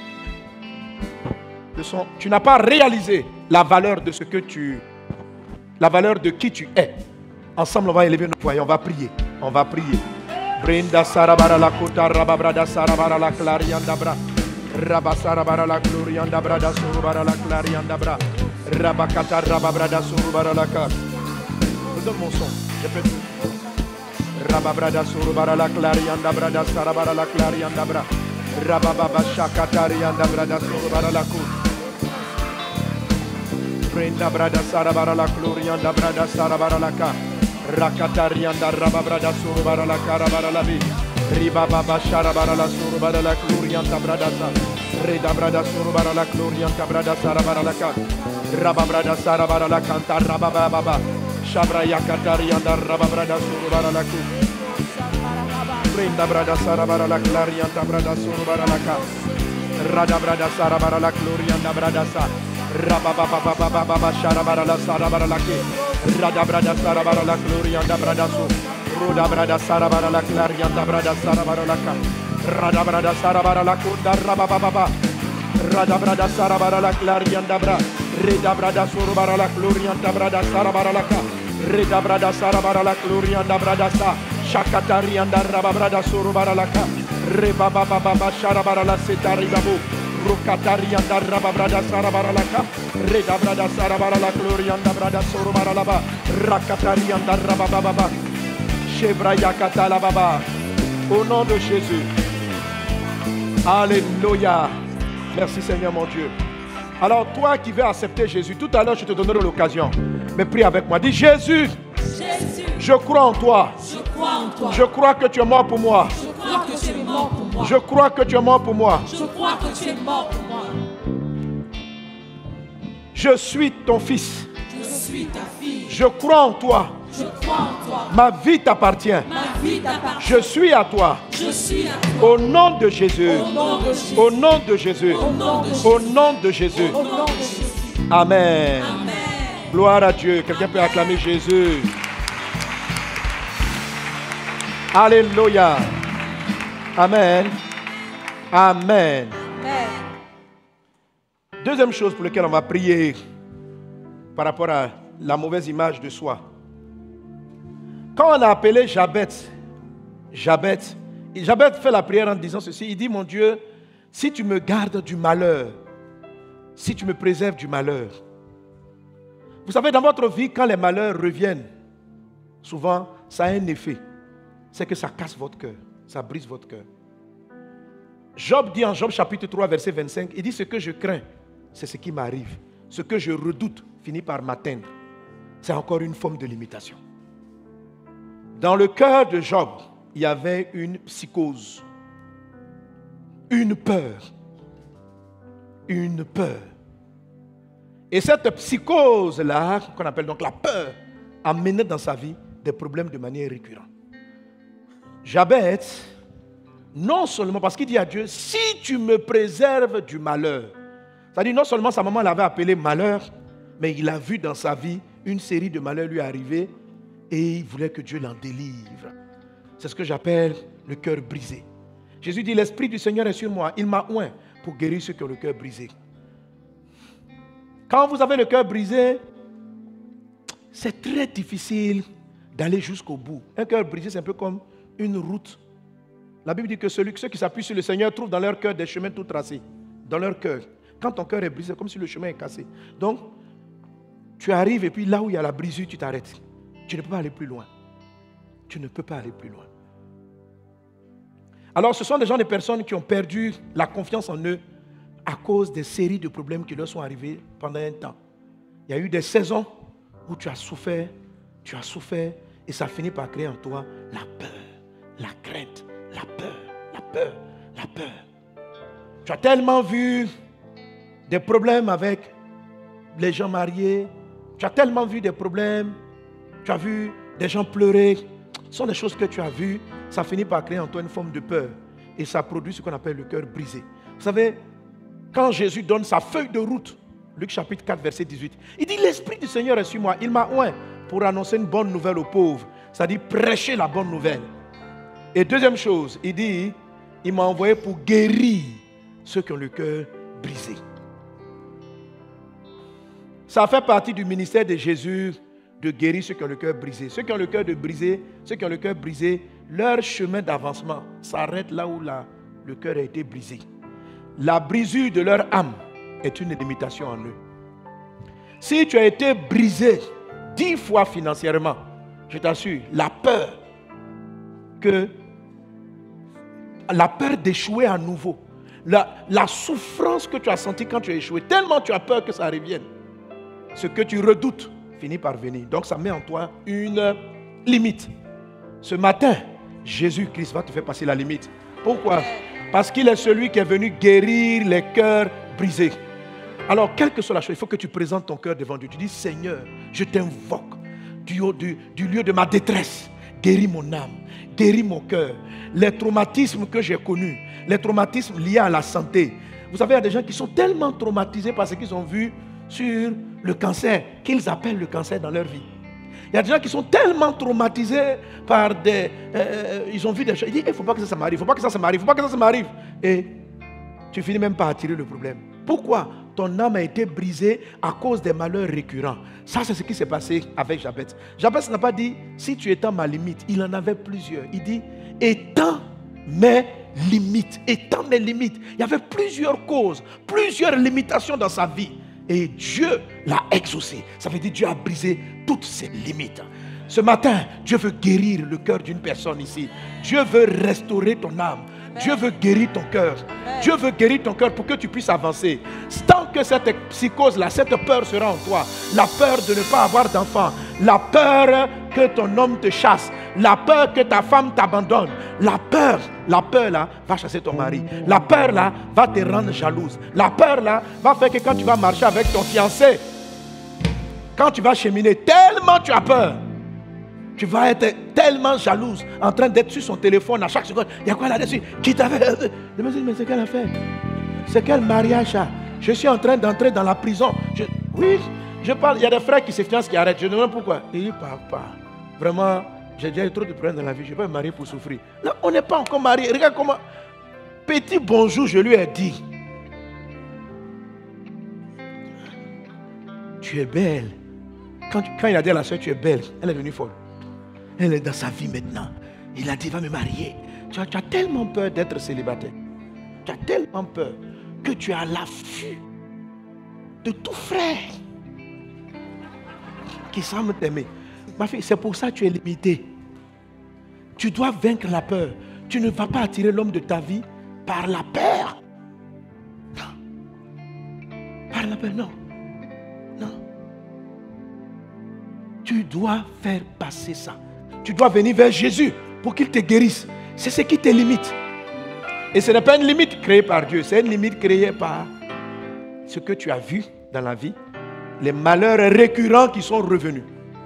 Tu n'as pas réalisé la valeur de ce que la valeur de qui tu es. Ensemble, on va élever nos voix et on va prier. On va prier. Brinda sarabara la kota rababrada sarabara la clariandabra. Rabasarabara la gloriandabra da surubara la clariandabra. Rabakata rababrada surubara la car. Redonne mon son. Répète. Rababrada surubara la clariandabra da sarabara la clariandabra. Rabababa shakatariandabra da surubara la cour. Brinda brada sarabara la gloriandabra da sarabara la car. Rakatarianda rababrada surubara la carabara la vie. Ribababa sharabara la surubara la glorianta bradasa. Reda brada surubara la glorianta brada sarabara la car. Rababrada sarabara la canta rabababa. Shabra yakatarianda rababrada surubara la cu. Renda brada sarabara la clarianta brada surubara la car. Rada brada sarabara la glorianta bradasa. Rabababa sharabara la sarabara la ke. Rada brada sarabara la glorianda bradaso. Roda brada sarabara la clarianda brada sarabara la ka. Rada brada sarabara la kunda rabababa. Rada brada sarabara la clarianda bra. Reda brada surabara la glorianda brada sarabara la ka. Reda brada sarabara la glorianda brada sa. Shakatarianda rababrada surabara la ka. Rebababa sharabara la setaribabu. Rukatarianda rababrada sarabara la ka. Reda brada sarabara la glorianda brada surabara la ba. Rakatarianda rabababa. Chevra la baba. Au nom de Jésus. Alléluia. Merci Seigneur mon Dieu. Alors toi qui veux accepter Jésus, tout à l'heure je te donnerai l'occasion. Mais prie avec moi. Dis Jésus. Jésus, Je crois en toi. je crois en toi. Je crois que tu es mort pour moi. Je crois que tu es mort pour moi. Je crois que tu es mort pour moi. Je crois que tu es mort pour moi. Je suis ton fils. Je suis ta fille. Je crois en toi. Je crois en toi. Ma vie t'appartient. Ma vie t'appartient. Je suis à toi. Je suis à toi. Au nom de Jésus. Au nom de Jésus. Au nom de Jésus. Au nom de Jésus. Au nom de Jésus. Au nom de Jésus. Amen. Amen. Gloire à Dieu. Quelqu'un peut acclamer Jésus. Alléluia. Amen. Amen. Amen. Deuxième chose pour laquelle on va prier par rapport à la mauvaise image de soi. Quand on a appelé Jabez fait la prière en disant ceci. Il dit, mon Dieu, si tu me gardes du malheur, si tu me préserves du malheur. Vous savez, dans votre vie, quand les malheurs reviennent, souvent, ça a un effet. C'est que ça casse votre cœur, ça brise votre cœur. Job dit en Job chapitre 3, verset 25, il dit, ce que je crains, c'est ce qui m'arrive. Ce que je redoute finit par m'atteindre. C'est encore une forme de limitation. Dans le cœur de Job, il y avait une psychose, une peur. Une peur. Et cette psychose-là, qu'on appelle donc la peur, amenait dans sa vie des problèmes de manière récurrente. Jabez, non seulement parce qu'il dit à Dieu, si tu me préserves du malheur, c'est-à-dire non seulement sa maman l'avait appelé malheur, mais il a vu dans sa vie une série de malheurs lui arriver et il voulait que Dieu l'en délivre. C'est ce que j'appelle le cœur brisé. Jésus dit, l'Esprit du Seigneur est sur moi, il m'a oint pour guérir ceux qui ont le cœur brisé. Quand vous avez le cœur brisé, c'est très difficile d'aller jusqu'au bout. Un cœur brisé, c'est un peu comme une route. La Bible dit que ceux qui s'appuient sur le Seigneur trouvent dans leur cœur des chemins tout tracés. Dans leur cœur. Quand ton cœur est brisé, c'est comme si le chemin est cassé. Donc, tu arrives et puis là où il y a la brisure, tu t'arrêtes. Tu ne peux pas aller plus loin. Tu ne peux pas aller plus loin. Alors, ce sont des personnes qui ont perdu la confiance en eux à cause des séries de problèmes qui leur sont arrivés pendant un temps. Il y a eu des saisons où tu as souffert, et ça finit par créer en toi la peur, la crainte, la peur, la peur, la peur. Tu as tellement vu des problèmes avec les gens mariés, tu as tellement vu des problèmes, tu as vu des gens pleurer. Ce sont des choses que tu as vues, ça finit par créer en toi une forme de peur. Et ça produit ce qu'on appelle le cœur brisé. Vous savez, quand Jésus donne sa feuille de route, Luc chapitre 4, verset 18, il dit, l'Esprit du Seigneur est sur moi, il m'a oint pour annoncer une bonne nouvelle aux pauvres. C'est-à-dire prêcher la bonne nouvelle. Et deuxième chose, il dit, il m'a envoyé pour guérir ceux qui ont le cœur brisé. Ça fait partie du ministère de Jésus de guérir ceux qui ont le cœur brisé. Ceux qui ont le cœur brisé, leur chemin d'avancement s'arrête là où le cœur a été brisé. La brisure de leur âme est une limitation en eux. Si tu as été brisé 10 fois financièrement, je t'assure, la peur d'échouer à nouveau, la souffrance que tu as sentie quand tu as échoué, tellement tu as peur que ça revienne. Ce que tu redoutes finit par venir. Donc ça met en toi une limite. Ce matin, Jésus-Christ va te faire passer la limite. Pourquoi? Parce qu'il est celui qui est venu guérir les cœurs brisés. Alors, quelle que soit la chose, il faut que tu présentes ton cœur devant Dieu. Tu dis, Seigneur, je t'invoque du lieu de ma détresse. Guéris mon âme, guéris mon cœur. Les traumatismes que j'ai connus, les traumatismes liés à la santé. Vous savez, il y a des gens qui sont tellement traumatisés par ce qu'ils ont vu sur le cancer, qu'ils appellent le cancer dans leur vie. Il y a des gens qui sont tellement traumatisés par ils ont vu des choses. Ils disent, il ne faut pas que ça m'arrive, il ne faut pas que ça m'arrive, il ne faut pas que ça m'arrive. Et tu finis même par attirer le problème. Pourquoi? Ton âme a été brisée à cause des malheurs récurrents. Ça, c'est ce qui s'est passé avec Jabez. Jabez n'a pas dit, si tu étends ma limite. Il en avait plusieurs. Il dit, étends mes limites. Étends mes limites. Il y avait plusieurs causes, plusieurs limitations dans sa vie. Et Dieu l'a exaucé. Ça veut dire Dieu a brisé toutes ses limites. Ce matin, Dieu veut guérir le cœur d'une personne ici. Dieu veut restaurer ton âme. Dieu veut guérir ton cœur. Dieu veut guérir ton cœur pour que tu puisses avancer. Tant que cette psychose-là, cette peur sera en toi, la peur de ne pas avoir d'enfant, la peur que ton homme te chasse, la peur que ta femme t'abandonne, la peur là va chasser ton mari. La peur là va te rendre jalouse. La peur là va faire que quand tu vas marcher avec ton fiancé, Quand tu vas cheminer, tellement tu as peur. Tu vas être tellement jalouse, en train d'être sur son téléphone à chaque seconde. Il y a quoi là-dessus? Qui t'a fait? Je me dis, mais c'est quelle affaire? C'est quel mariage ça? Je suis en train d'entrer dans la prison. Oui, je parle. Il y a des frères qui se fiancent, qui arrêtent. Je me demande pourquoi. Il dit, papa, vraiment, j'ai déjà eu trop de problèmes dans la vie. Je ne vais pas me marier pour souffrir. Non, on n'est pas encore mariés. Regarde comment. Petit bonjour, je lui ai dit. Tu es belle. Quand il a dit à la soeur, tu es belle, elle est devenue folle. Elle est dans sa vie maintenant. Il a dit, va me marier. Tu as tellement peur d'être célibataire. Tu as tellement peur que tu as l'affût de tout frère qui semble t'aimer. Ma fille, c'est pour ça que tu es limitée. Tu dois vaincre la peur. Tu ne vas pas attirer l'homme de ta vie par la peur. Non. Par la peur, non. Non. Tu dois faire passer ça. Tu dois venir vers Jésus pour qu'il te guérisse. C'est ce qui te limite. Et ce n'est pas une limite créée par Dieu. C'est une limite créée par ce que tu as vu dans la vie. Les malheurs récurrents qui sont revenus.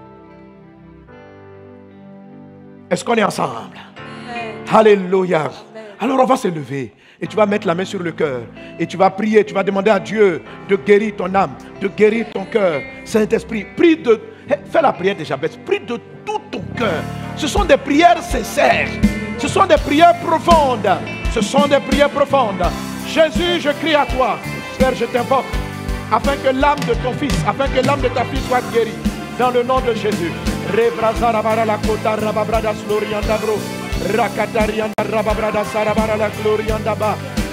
Est-ce qu'on est ensemble? Amen. Alléluia. Alors on va se lever. Et tu vas mettre la main sur le cœur. Et tu vas prier. Tu vas demander à Dieu de guérir ton âme. De guérir ton cœur. Saint-Esprit, prie de... Fais la prière de Jabez. Prie de tout ton cœur. Ce sont des prières sincères. Ce sont des prières profondes. Ce sont des prières profondes. Jésus, je crie à toi. Père, je t'invoque. Afin que l'âme de ton fils, afin que l'âme de ta fille soit guérie. Dans le nom de Jésus. Rebrazarabara la kota rababrada slorianda bro. Rakatarianda rababrada sarabara la glorianda ba.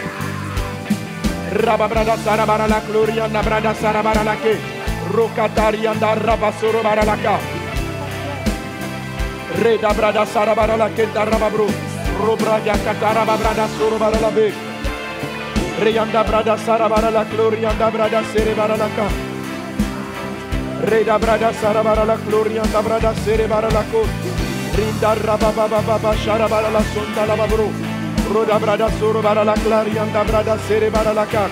Rababrada sarabara la glorianda brada sarabara la ke. Rokatarianda rabasoro baralaka. Reda brada sarabara la kenta rababro. Robraga kataraba brada soro baralabe. Reyanda brada sarabara la glorianda brada serebara la ka. Reda brada sarabara la glorianda brada serebara la ko. Rinda rabababa sharabara la sonda la babro. Roda brada soro bara la glorianda brada serebara la ka.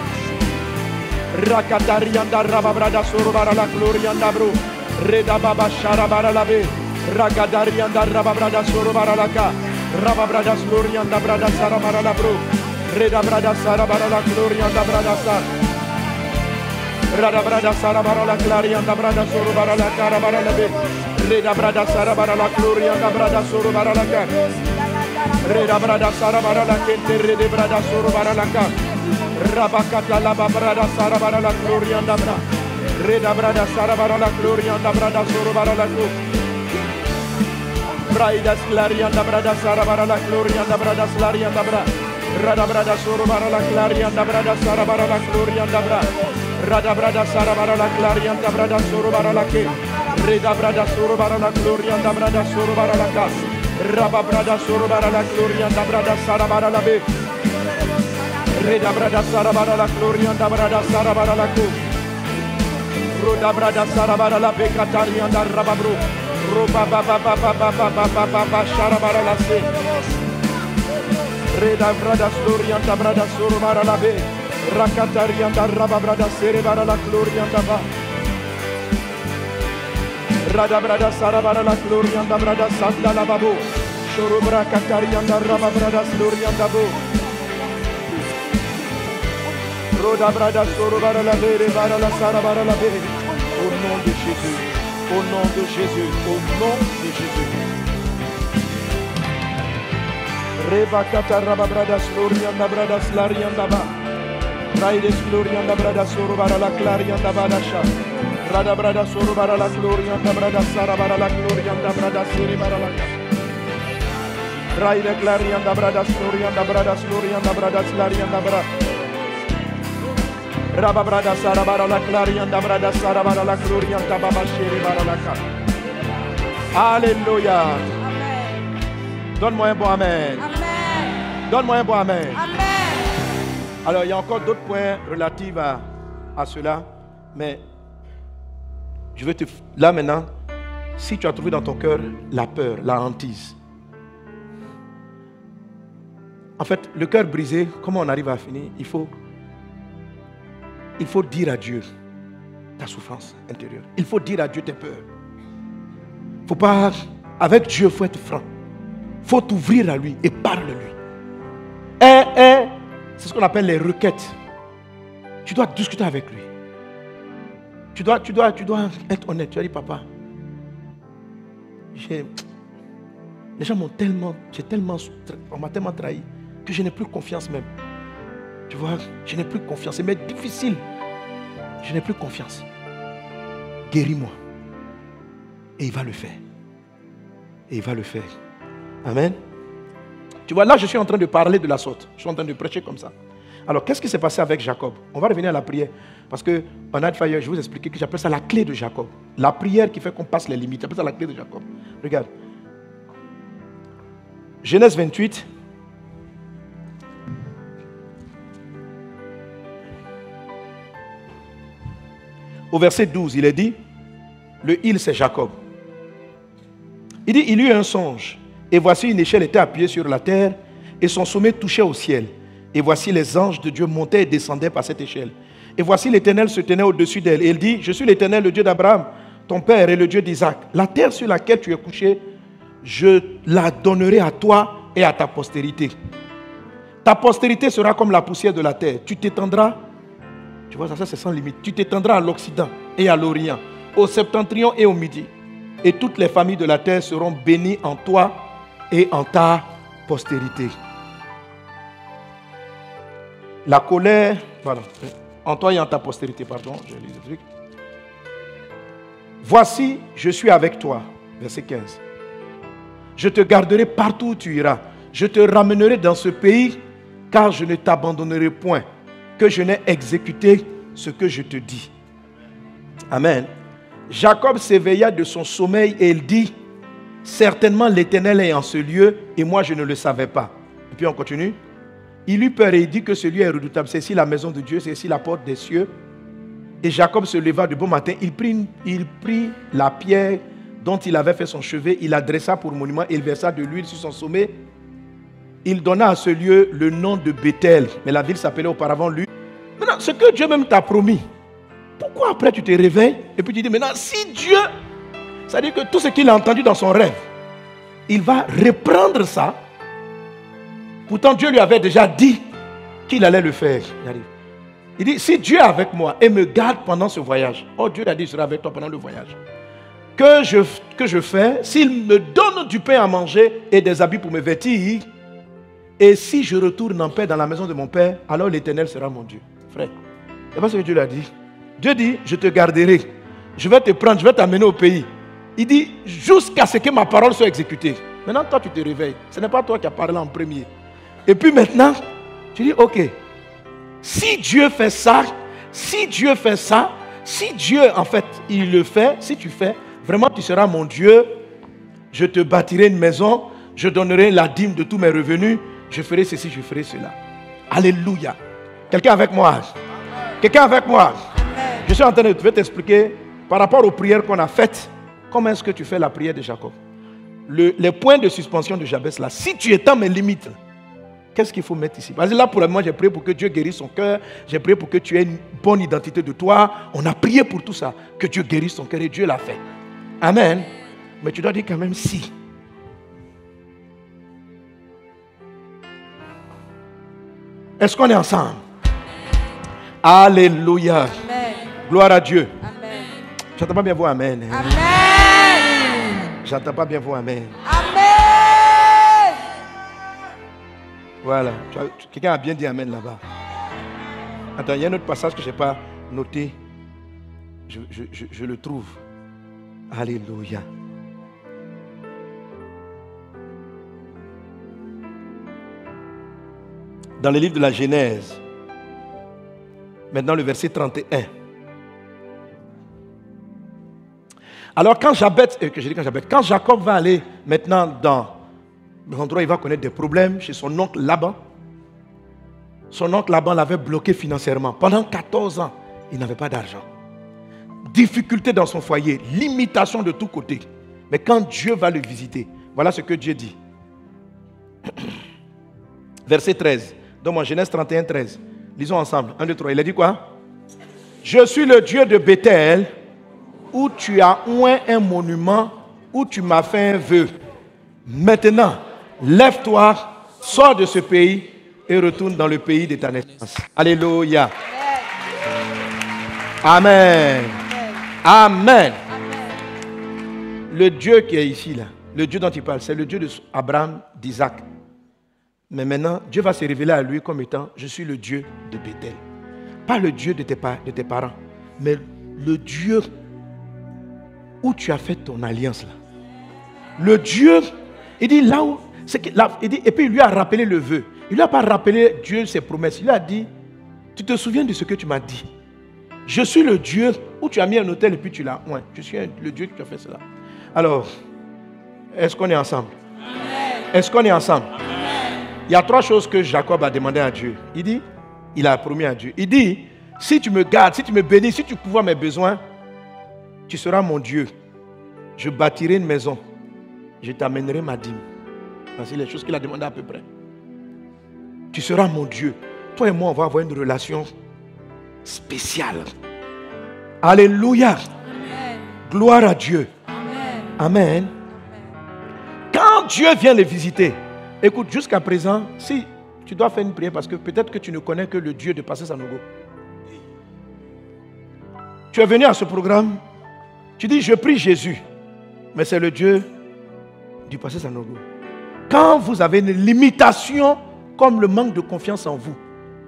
Rakatarianda rababrada sorobara la glorianda bro. Reda baba sharabara la be. Ragadarianda rababrada sorobara la ka. Rababrada glorianda brada sarabara la bro. Reda brada sarabara la glorianda brada sar. Rada brada sarabara la glorianda brada sorobara la karabara la be. Reda brada sarabara la glorianda brada sorobara la ka. Reda brada sarabara la kente rede brada sorobara la ka. Rabakata la babrada sarabara la glorianda bra. Reda brada sarabara la glorianda brada sorobara la ko. Braida slarianda brada sarabara la glorianda brada slarianda bra. Rada brada sorobara la glorianda brada sarabara la glorianda bra. Rada brada sarabara la glorianda brada sorobara la ke. Reda brada sorobara la glorianda brada sorobara la ka. Raba brada sorobara la glorianda brada sarabara la be. Reda brada sarabara la glorianda brada sarabara la ko. Roda brada sarabara la be katarianda rababro. Roba baba baba baba baba baba sharabara la se. Reda brada glorianda brada sorobara la be. Rakatarianda rababrada serebara la glorianda ba. Rada brada sarabara la glorianda brada sanda la babo. Shorobra katarianda rababrada glorianda bo. Roda brada sorobara la bere bara la sarabara la bere. Au nom de Jésus, au nom de Jésus, au nom de Jésus. Reba kataraba brada glorianda brada slarianda ba. Raides glorianda brada sorobara la clarianda ba dasha. Rada brada sorobara la glorianda brada sarabara la glorianda brada serebara la. Raide clarianda brada glorianda brada slarianda bra. Rababrada sarabara la clarianda brada sarabara la glorianda baba serebara la ka. Alléluia. Donne-moi un bon amen. Amen. Donne-moi un bon amen. Amen. Alors, il y a encore d'autres points relatifs à cela. Mais je vais te... Là maintenant, si tu as trouvé dans ton cœur la peur, la hantise. En fait, le cœur brisé, comment on arrive à finir? Il faut dire à Dieu. ta souffrance intérieure. Il faut dire à Dieu tes peurs. Faut pas, avec Dieu, il faut être franc. Il faut t'ouvrir à lui et parle-lui. C'est ce qu'on appelle les requêtes. Tu dois discuter avec lui. Tu dois être honnête. Tu vas dire, papa, les gens on m'a tellement trahi que je n'ai plus confiance même. Tu vois, je n'ai plus confiance. C'est même difficile. Je n'ai plus confiance. Guéris-moi. Et il va le faire. Et il va le faire. Amen. Tu vois, là, je suis en train de parler de la sorte. Je suis en train de prêcher comme ça. Alors, qu'est-ce qui s'est passé avec Jacob? On va revenir à la prière. Parce que, en Adfire, je vais vous expliquer que j'appelle ça la clé de Jacob. La prière qui fait qu'on passe les limites. J'appelle ça la clé de Jacob. Regarde. Genèse 28. Au verset 12, il est dit, le il c'est Jacob. Il dit, il eut un songe, et voici une échelle était appuyée sur la terre, et son sommet touchait au ciel. Et voici les anges de Dieu montaient et descendaient par cette échelle. Et voici l'Éternel se tenait au-dessus d'elle. Et il dit, je suis l'Éternel, le Dieu d'Abraham, ton père, et le Dieu d'Isaac. La terre sur laquelle tu es couché, je la donnerai à toi et à ta postérité. Ta postérité sera comme la poussière de la terre. Tu t'étendras. Tu vois, ça c'est sans limite. Tu t'étendras à l'Occident et à l'Orient, au septentrion et au Midi. Et toutes les familles de la terre seront bénies en toi et en ta postérité. La colère, pardon, en toi et en ta postérité, pardon, je lis le truc. Voici, je suis avec toi, verset 15. Je te garderai partout où tu iras. Je te ramènerai dans ce pays, car je ne t'abandonnerai point, que je n'ai exécuté ce que je te dis. Amen. Jacob s'éveilla de son sommeil et il dit, certainement l'Éternel est en ce lieu et moi je ne le savais pas. Et puis on continue. Il eut peur et il dit que ce lieu est redoutable. C'est ici la maison de Dieu, c'est ici la porte des cieux. Et Jacob se leva de bon matin. Il prit la pierre dont il avait fait son chevet, il la dressa pour monument, il versa de l'huile sur son sommet. Il donna à ce lieu le nom de Bethel. Mais la ville s'appelait auparavant lui. Maintenant, ce que Dieu même t'a promis, pourquoi après tu te réveilles et puis tu dis maintenant, si Dieu, c'est-à-dire que tout ce qu'il a entendu dans son rêve, il va reprendre ça. Pourtant, Dieu lui avait déjà dit qu'il allait le faire. Il dit, si Dieu est avec moi et me garde pendant ce voyage, oh Dieu a dit, je serai avec toi pendant le voyage. Que je fais, s'il me donne du pain à manger et des habits pour me vêtir, et si je retourne en paix dans la maison de mon Père, alors l'Éternel sera mon Dieu. Frère, c'est pas ce que Dieu l'a dit. Dieu dit, je te garderai. Je vais te prendre, je vais t'amener au pays. Il dit, jusqu'à ce que ma parole soit exécutée. Maintenant, toi, tu te réveilles. Ce n'est pas toi qui as parlé en premier. Et puis maintenant, tu dis, ok, si Dieu fait ça, si Dieu, en fait, il le fait, si tu fais, vraiment, tu seras mon Dieu. Je te bâtirai une maison, je donnerai la dîme de tous mes revenus, je ferai ceci, je ferai cela. Alléluia. Quelqu'un avec moi? Quelqu'un avec moi? Je suis en train de t'expliquer par rapport aux prières qu'on a faites, comment est-ce que tu fais la prière de Jacob. Les points de suspension de Jabès là, si tu étends mes limites, qu'est-ce qu'il faut mettre ici? Parce que là, pour le moment, j'ai prié pour que Dieu guérisse son cœur, j'ai prié pour que tu aies une bonne identité de toi. On a prié pour tout ça, que Dieu guérisse son cœur et Dieu l'a fait. Amen. Mais tu dois dire quand même si. Est-ce qu'on est ensemble? Alléluia. Amen. Gloire à Dieu. Amen. J'entends pas bien vous amen. Amen. J'entends pas bien vous amen. Amen. Voilà. Quelqu'un a bien dit amen là-bas. Attends, il y a un autre passage que je n'ai pas noté. Je le trouve. Alléluia. Dans le livre de la Genèse, maintenant le verset 31. Alors quand Jacob va aller maintenant dans l'endroit où il va connaître des problèmes chez son oncle Laban. Son oncle Laban l'avait bloqué financièrement. Pendant 14 ans, il n'avait pas d'argent. Difficulté dans son foyer, limitation de tous côtés. Mais quand Dieu va le visiter, voilà ce que Dieu dit. Verset 13. Donc, en Genèse 31, 13. Lisons ensemble. 1, 2, 3. Il a dit quoi? Je suis le Dieu de Bethel, où tu as oint un monument, où tu m'as fait un vœu. Maintenant, lève-toi, sors de ce pays et retourne dans le pays de ta naissance. Alléluia. Amen. Amen. Le Dieu qui est ici, là, le Dieu dont il parle, c'est le Dieu d'Abraham, d'Isaac. Mais maintenant, Dieu va se révéler à lui comme étant, je suis le Dieu de Bethel. Pas le Dieu de tes parents, mais le Dieu où tu as fait ton alliance là. Le Dieu, il dit là où, il dit, et puis il lui a rappelé le vœu. Il ne lui a pas rappelé Dieu ses promesses. Il lui a dit, tu te souviens de ce que tu m'as dit. Je suis le Dieu où tu as mis un autel et puis tu l'as oint. Je suis le Dieu qui a fait cela. Alors, est-ce qu'on est ensemble? Est-ce qu'on est ensemble? Il y a 3 choses que Jacob a demandé à Dieu. Il dit, il a promis à Dieu. Il dit, si tu me gardes, si tu me bénis, si tu pourvois mes besoins, tu seras mon Dieu. Je bâtirai une maison. Je t'amènerai ma dîme. C'est les choses qu'il a demandé à peu près. Tu seras mon Dieu. Toi et moi, on va avoir une relation spéciale. Alléluia. Amen. Gloire à Dieu. Amen. Amen. Quand Dieu vient les visiter, écoute, jusqu'à présent, si tu dois faire une prière parce que peut-être que tu ne connais que le Dieu de Passé Sanogo. Tu es venu à ce programme, tu dis je prie Jésus, mais c'est le Dieu du Passé Sanogo. Quand vous avez une limitation comme le manque de confiance en vous,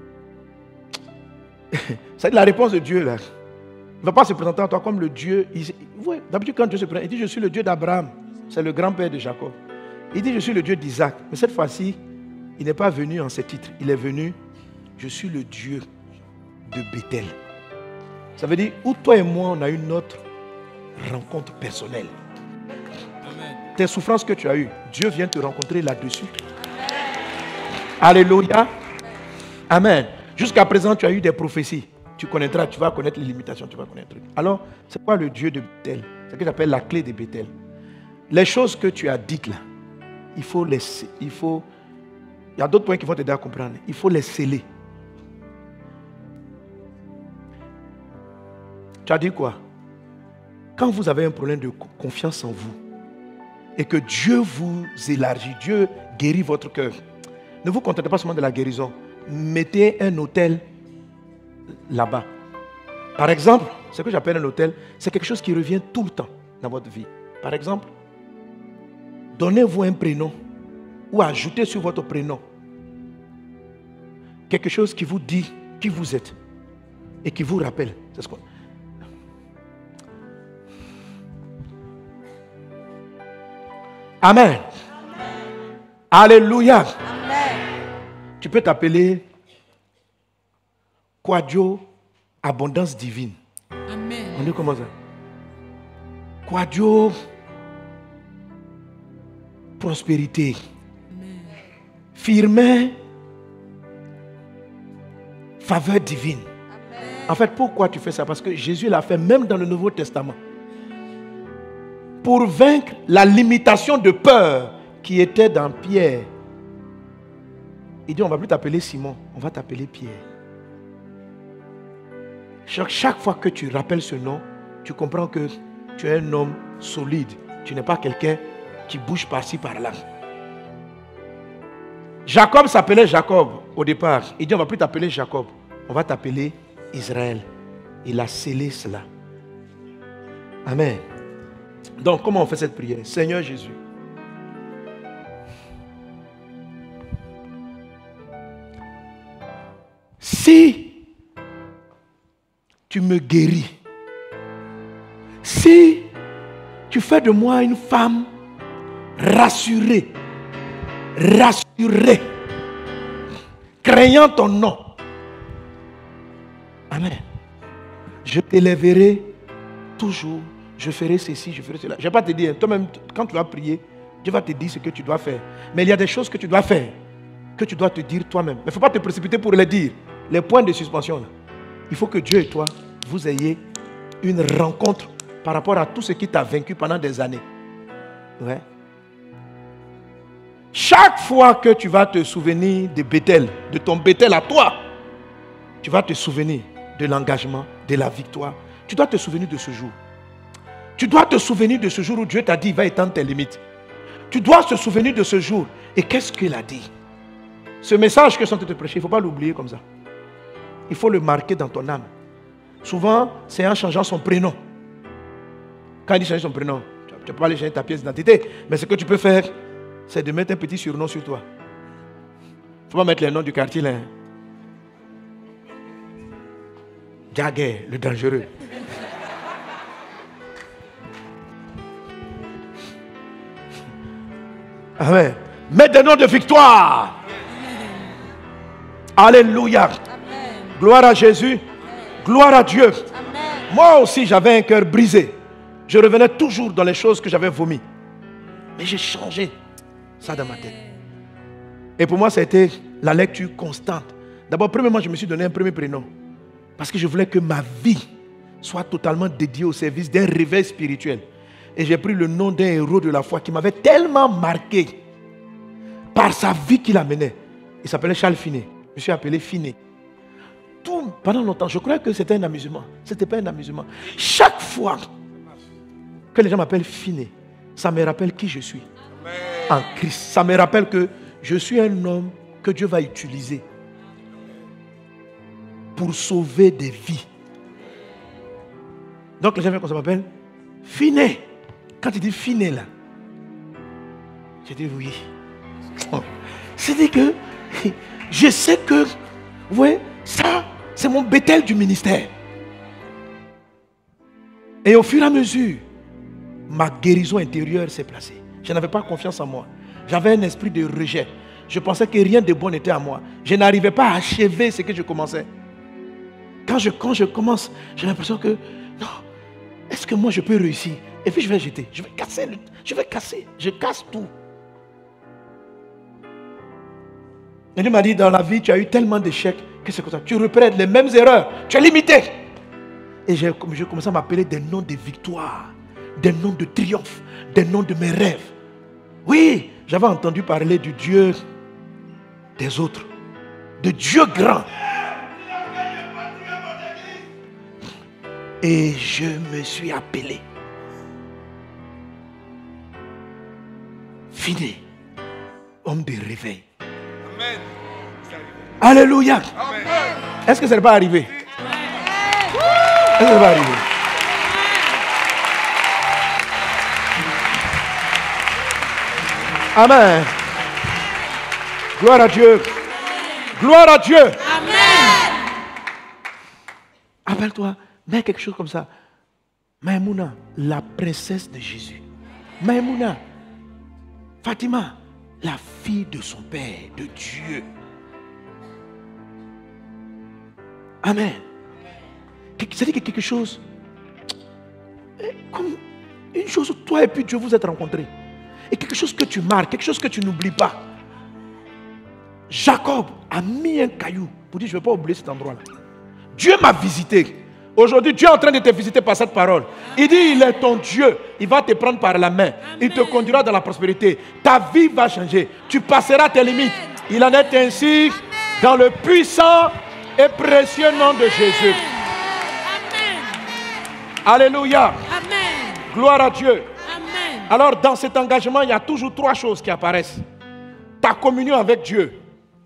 c'est la réponse de Dieu là. Il ne va pas se présenter à toi comme le Dieu. D'habitude quand Dieu se présente, il dit je suis le Dieu d'Abraham, c'est le grand-père de Jacob. Il dit je suis le Dieu d'Isaac, mais cette fois-ci, il n'est pas venu en ces titres. Il est venu, je suis le Dieu de Bethel. Ça veut dire, où toi et moi, on a eu notre rencontre personnelle. Amen. Tes souffrances que tu as eues, Dieu vient te rencontrer là-dessus. Alléluia. Amen. Jusqu'à présent, tu as eu des prophéties. Tu connaîtras, tu vas connaître les limitations, tu vas connaître. Alors, c'est quoi le Dieu de Bethel? C'est ce que j'appelle la clé de Bethel. Les choses que tu as dites là, il y a d'autres points qui vont t'aider à comprendre. Il faut les sceller. Tu as dit quoi? Quand vous avez un problème de confiance en vous et que Dieu vous élargit, Dieu guérit votre cœur, ne vous contentez pas seulement de la guérison. Mettez un autel là-bas. Par exemple, ce que j'appelle un autel, c'est quelque chose qui revient tout le temps dans votre vie. Par exemple, donnez-vous un prénom ou ajoutez sur votre prénom quelque chose qui vous dit qui vous êtes et qui vous rappelle. C'est ce qu'on... Amen. Amen. Alléluia. Amen. Tu peux t'appeler Quadio Abondance Divine. Amen. On dit comment ça? Quadio Prospérité. Amen. Firmin Faveur divine. Amen. En fait, pourquoi tu fais ça? Parce que Jésus l'a fait même dans le Nouveau Testament. Pour vaincre la limitation de peur qui était dans Pierre. Il dit, on ne va plus t'appeler Simon, on va t'appeler Pierre. Chaque fois que tu rappelles ce nom, tu comprends que tu es un homme solide. Tu n'es pas quelqu'un qui bouge par-ci, par-là. Jacob s'appelait Jacob au départ. Il dit, on ne va plus t'appeler Jacob, on va t'appeler Israël. Il a scellé cela. Amen. Donc, comment on fait cette prière? Seigneur Jésus, si tu me guéris, si tu fais de moi une femme rassurée, craignant ton nom, amen, je t'élèverai toujours. Je ferai ceci, je ferai cela. Je ne vais pas te dire, toi-même, quand tu vas prier, Dieu va te dire ce que tu dois faire. Mais il y a des choses que tu dois faire, que tu dois te dire toi-même. Mais il ne faut pas te précipiter pour les dire. Les points de suspension, là. Il faut que Dieu et toi, vous ayez une rencontre par rapport à tout ce qui t'a vaincu pendant des années. Ouais. Chaque fois que tu vas te souvenir de Bethel, de ton Bethel à toi, tu vas te souvenir de l'engagement de la victoire, tu dois te souvenir de ce jour. Tu dois te souvenir de ce jour où Dieu t'a dit, il va étendre tes limites. Tu dois te souvenir de ce jour. Et qu'est-ce qu'il a dit? Ce message que je suis en train de te prêcher, il ne faut pas l'oublier comme ça. Il faut le marquer dans ton âme. Souvent, c'est en changeant son prénom. Quand il dit changer son prénom, tu peux pas aller changer ta pièce d'identité. Mais ce que tu peux faire, c'est de mettre un petit surnom sur toi. Il ne faut pas mettre les noms du quartier là. Jagger, le dangereux. Amen. Mets des noms de victoire. Alléluia. Amen. Gloire à Jésus. Gloire à Dieu. Amen. Moi aussi, j'avais un cœur brisé. Je revenais toujours dans les choses que j'avais vomies. Mais j'ai changé ça dans ma tête. Et pour moi, ça a été la lecture constante. D'abord, premièrement, je me suis donné un premier prénom. Parce que je voulais que ma vie soit totalement dédiée au service d'un réveil spirituel. Et j'ai pris le nom d'un héros de la foi qui m'avait tellement marqué par sa vie qu'il a menée. Il s'appelait Charles Finet. Je me suis appelé Finet. Pendant longtemps, je croyais que c'était un amusement. Ce n'était pas un amusement. Chaque fois que les gens m'appellent Finet, ça me rappelle qui je suis en Christ. Ça me rappelle que je suis un homme que Dieu va utiliser pour sauver des vies. Donc les gens viennent comme ça m'appelle Finet. Quand tu dis Finet là, je dis oui. C'est-à-dire que je sais que, vous voyez, ça, c'est mon bétel du ministère. Et au fur et à mesure, ma guérison intérieure s'est placée. Je n'avais pas confiance en moi. J'avais un esprit de rejet. Je pensais que rien de bon n'était à moi. Je n'arrivais pas à achever ce que je commençais. Quand je commence, j'ai l'impression que, non, est-ce que moi je peux réussir? Et puis je vais jeter, je casse tout. Et Dieu m'a dit, dans la vie, tu as eu tellement d'échecs que c'est comme ça. Tu répètes les mêmes erreurs, tu es limité. Et j'ai commencé à m'appeler des noms de victoire, des noms de triomphe, des noms de mes rêves. Oui, j'avais entendu parler du Dieu des autres, de Dieu grand. Et je me suis appelé Finet, homme de réveil. Amen. Alléluia. Amen. Est-ce que ça n'est pas arrivé? Est-ce que ça n'est pas arrivé? Amen. Gloire à Dieu. Gloire à Dieu. Amen. Appelle-toi, mets quelque chose comme ça. Maïmouna, la princesse de Jésus. Maïmouna, Fatima, la fille de son père, de Dieu. Amen. C'est-à-dire que quelque chose, comme une chose où toi et puis Dieu vous êtes rencontrés. Et quelque chose que tu marques, quelque chose que tu n'oublies pas. Jacob a mis un caillou pour dire, je ne vais pas oublier cet endroit-là. Dieu m'a visité. Aujourd'hui, Dieu est en train de te visiter par cette parole. Il dit, il est ton Dieu. Il va te prendre par la main. Il te conduira dans la prospérité. Ta vie va changer. Tu passeras tes limites. Il en est ainsi dans le puissant et précieux nom de Jésus. Alléluia. Amen. Gloire à Dieu. Amen. Alors, dans cet engagement, il y a toujours trois choses qui apparaissent. Ta communion avec Dieu.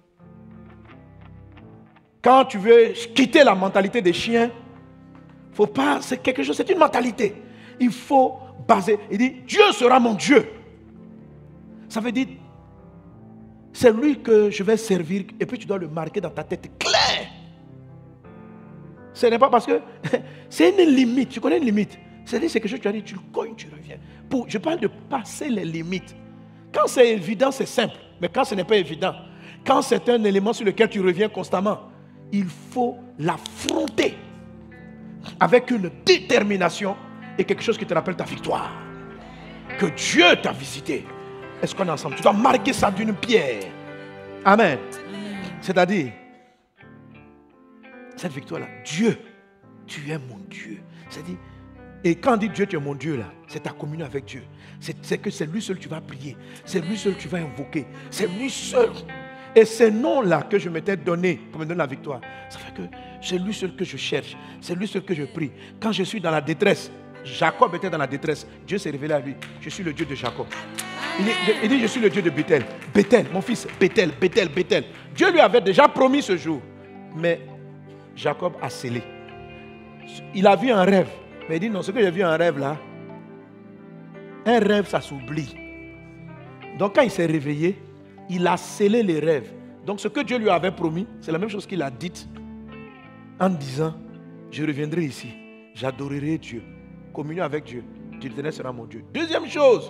Quand tu veux quitter la mentalité des chiens, faut pas, c'est quelque chose, c'est une mentalité. Il faut baser. Il dit, Dieu sera mon Dieu. Ça veut dire, c'est lui que je vais servir. Et puis tu dois le marquer dans ta tête clair. Ce n'est pas parce que c'est une limite. Tu connais une limite. C'est-à-dire, c'est quelque chose que tu as dit, tu le cognes, tu reviens. Je parle de passer les limites. Quand c'est évident, c'est simple. Mais quand ce n'est pas évident, quand c'est un élément sur lequel tu reviens constamment, il faut l'affronter avec une détermination et quelque chose qui te rappelle ta victoire. Que Dieu t'a visité. Est-ce qu'on est ensemble? Tu dois marquer ça d'une pierre. Amen. C'est-à-dire, cette victoire-là, Dieu, tu es mon Dieu. C'est-à-dire, et quand on dit Dieu, tu es mon Dieu, là, c'est ta communion avec Dieu. C'est que c'est lui seul que tu vas prier. C'est lui seul que tu vas invoquer. C'est lui seul. Et ces noms-là que je m'étais donné pour me donner la victoire, ça fait que C'est lui seul que je cherche. C'est lui seul que je prie. Quand je suis dans la détresse, Jacob était dans la détresse. Dieu s'est révélé à lui. Je suis le Dieu de Jacob. Il dit, je suis le Dieu de Bethel. Bethel, mon fils, Bethel, Bethel, Bethel. Dieu lui avait déjà promis ce jour. Mais Jacob a scellé. Il a vu un rêve. Mais il dit, non, ce que j'ai vu en rêve là, un rêve, ça s'oublie. Donc quand il s'est réveillé, il a scellé les rêves. Donc ce que Dieu lui avait promis, c'est la même chose qu'il a dit en disant, je reviendrai ici, j'adorerai Dieu, communion avec Dieu, Dieu l'Éternel sera mon Dieu. Deuxième chose,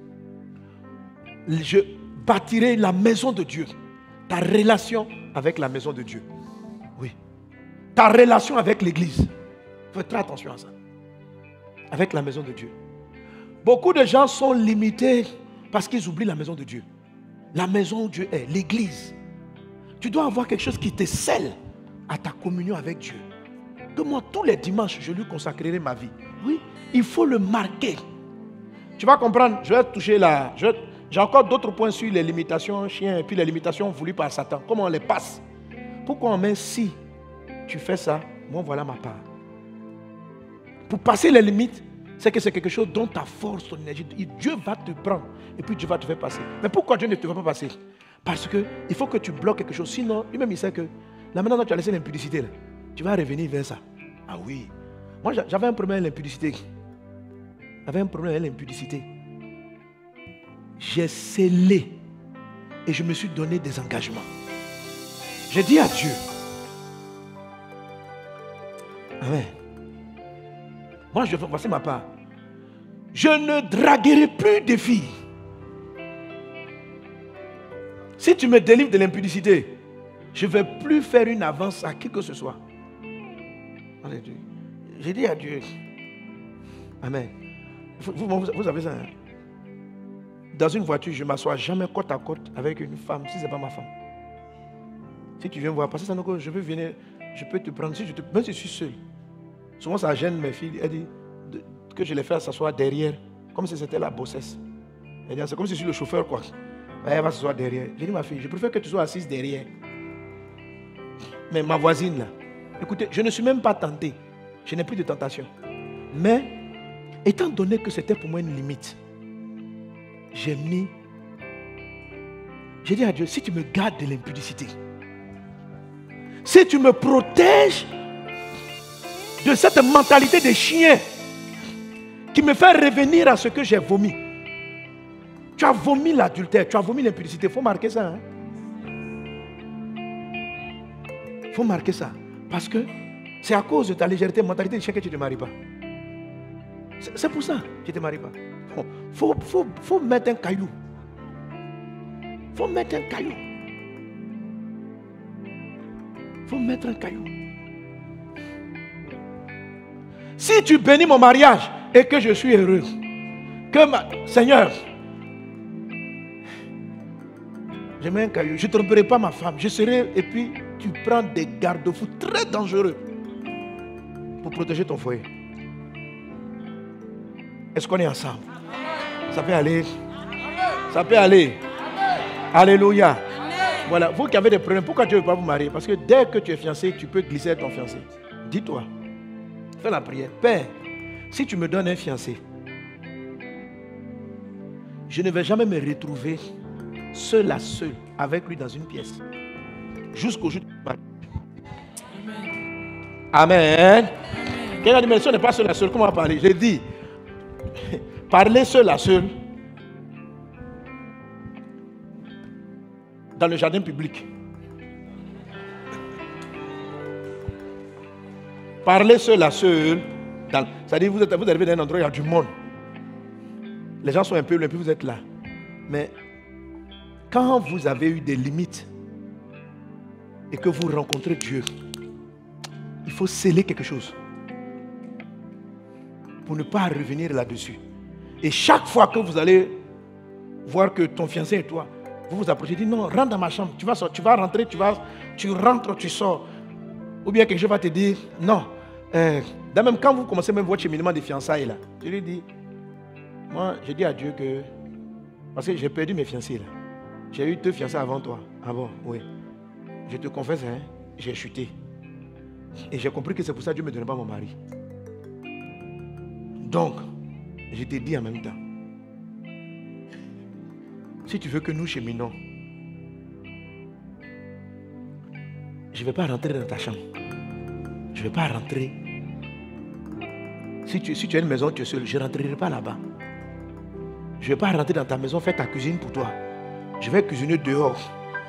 je bâtirai la maison de Dieu. Ta relation avec la maison de Dieu. Oui. Ta relation avec l'église. Il faut faire très attention à ça. Avec la maison de Dieu. Beaucoup de gens sont limités parce qu'ils oublient la maison de Dieu. La maison où Dieu est, l'église. Tu dois avoir quelque chose qui te scelle à ta communion avec Dieu. Que moi, tous les dimanches, je lui consacrerai ma vie. Oui, il faut le marquer. Tu vas comprendre, je vais toucher là. J'ai encore d'autres points sur les limitations chiens et puis les limitations voulues par Satan. Comment on les passe? Pourquoi on met si tu fais ça, moi voilà ma part. Pour passer les limites, c'est que c'est quelque chose dont ta force, ton énergie, Dieu va te prendre et puis Dieu va te faire passer. Mais pourquoi Dieu ne te va pas passer? Parce qu'il faut que tu bloques quelque chose. Sinon, lui-même il sait que là maintenant tu as laissé l'impudicité, là, tu vas revenir vers ça. Ah oui. Moi j'avais un problème avec l'impudicité. J'avais un problème avec l'impudicité. J'ai scellé et je me suis donné des engagements. J'ai dit à Dieu. Amen. Moi, je vais passer ma part. Je ne draguerai plus de filles. Si tu me délivres de l'impudicité, je ne vais plus faire une avance à qui que ce soit. J'ai dit à Dieu. Amen. Vous avez ça. Hein? Dans une voiture, je ne m'assois jamais côte à côte avec une femme si ce n'est pas ma femme. Si tu viens me voir, parce que je peux venir, je peux te prendre, même si je suis seul. Souvent ça gêne mes filles, elle dit que je les fais s'asseoir derrière, comme si c'était la bossesse. Elle dit, c'est comme si je suis le chauffeur quoi. Elle va s'asseoir derrière. J'ai dit ma fille, je préfère que tu sois assise derrière. Mais ma voisine là, écoutez, je ne suis même pas tenté. Je n'ai plus de tentation. Mais, étant donné que c'était pour moi une limite, j'ai dit à Dieu, si tu me gardes de l'impudicité, si tu me protèges de cette mentalité de chien qui me fait revenir à ce que j'ai vomi. Tu as vomi l'adultère, tu as vomi l'impudicité. Il faut marquer ça. Il faut marquer ça. Parce que c'est à cause de ta légèreté, mentalité de chien que tu ne te maries pas. C'est pour ça que tu ne te maries pas. Faut mettre un caillou. Faut mettre un caillou. Faut mettre un caillou. Si tu bénis mon mariage et que je suis heureux, Seigneur, je mets un caillou, je ne tromperai pas ma femme, je serai, et puis tu prends des garde-fous très dangereux pour protéger ton foyer. Est-ce qu'on est ensemble? Ça peut aller. Ça peut aller. Alléluia. Voilà, vous qui avez des problèmes, pourquoi Dieu ne veut pas vous marier? Parce que dès que tu es fiancé, tu peux glisser à ton fiancé. Dis-toi, fais la prière. Père, si tu me donnes un fiancé, je ne vais jamais me retrouver seul à seul avec lui dans une pièce. Jusqu'au jour du mariage. Amen. Quelqu'un dit, mais si on n'est pas seul à seul, comment on va parler? J'ai dit, parler seul à seul dans le jardin public. Parler seul à seul, c'est-à-dire vous arrivez dans un endroit où il y a du monde. Les gens sont un peu loin, puis vous êtes là. Mais quand vous avez eu des limites et que vous rencontrez Dieu, il faut sceller quelque chose pour ne pas revenir là-dessus. Et chaque fois que vous allez voir que ton fiancé et toi, vous vous approchez, dites non, rentre dans ma chambre, tu vas rentrer, tu rentres, tu sors. Ou bien quelque chose va te dire, non. Même quand vous commencez même votre cheminement de fiançailles, là, je lui dis, moi, j'ai dit à Dieu que, parce que j'ai perdu mes fiancés, là. J'ai eu 2 fiancés avant toi. Ah bon, oui. Je te confesse, j'ai chuté. Et j'ai compris que c'est pour ça que Dieu ne me donnait pas mon mari. Donc, je t'ai dit en même temps, si tu veux que nous cheminons, je ne vais pas rentrer dans ta chambre. Je ne vais pas rentrer. Si tu as une maison, tu es seul, je ne rentrerai pas là-bas. Je ne vais pas rentrer dans ta maison, faire ta cuisine pour toi. Je vais cuisiner dehors.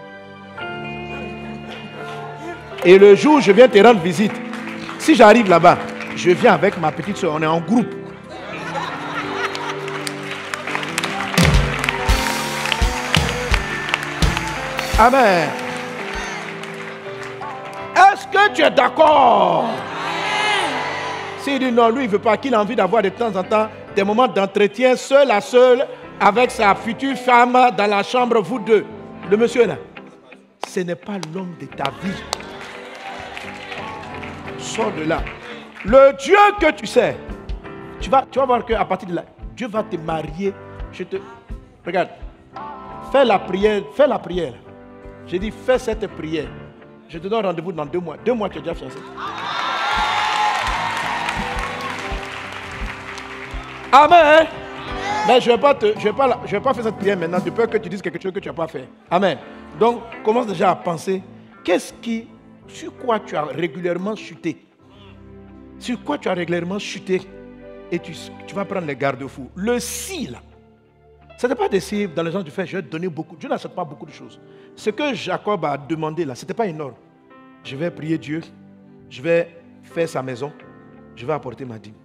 Et le jour où je viens te rendre visite, si j'arrive là-bas, je viens avec ma petite soeur, on est en groupe. Amen. Est-ce que tu es d'accord? S'il dit non, lui, il ne veut pas, qu'il a envie d'avoir de temps en temps des moments d'entretien seul à seul avec sa future femme dans la chambre, vous deux. Le monsieur là, ce n'est pas l'homme de ta vie. Sors de là. Le Dieu que tu sais, tu vas voir qu'à partir de là, Dieu va te marier. Regarde, fais la prière. J'ai dit, fais cette prière. Je te donne rendez-vous dans 2 mois. 2 mois, tu es déjà fiancé. Amen. Mais je ne vais pas faire cette prière maintenant de peur que tu dises quelque chose que tu n'as pas fait. Amen. Donc, commence déjà à penser, sur quoi tu as régulièrement chuté? Sur quoi tu as régulièrement chuté? Et tu vas prendre les garde-fous. Le si, là, ce n'est pas d'essayer dans les gens du fait, je vais te donner beaucoup. Dieu n'accepte pas beaucoup de choses. Ce que Jacob a demandé là, ce n'était pas énorme. Je vais prier Dieu, je vais faire sa maison, je vais apporter ma dîme.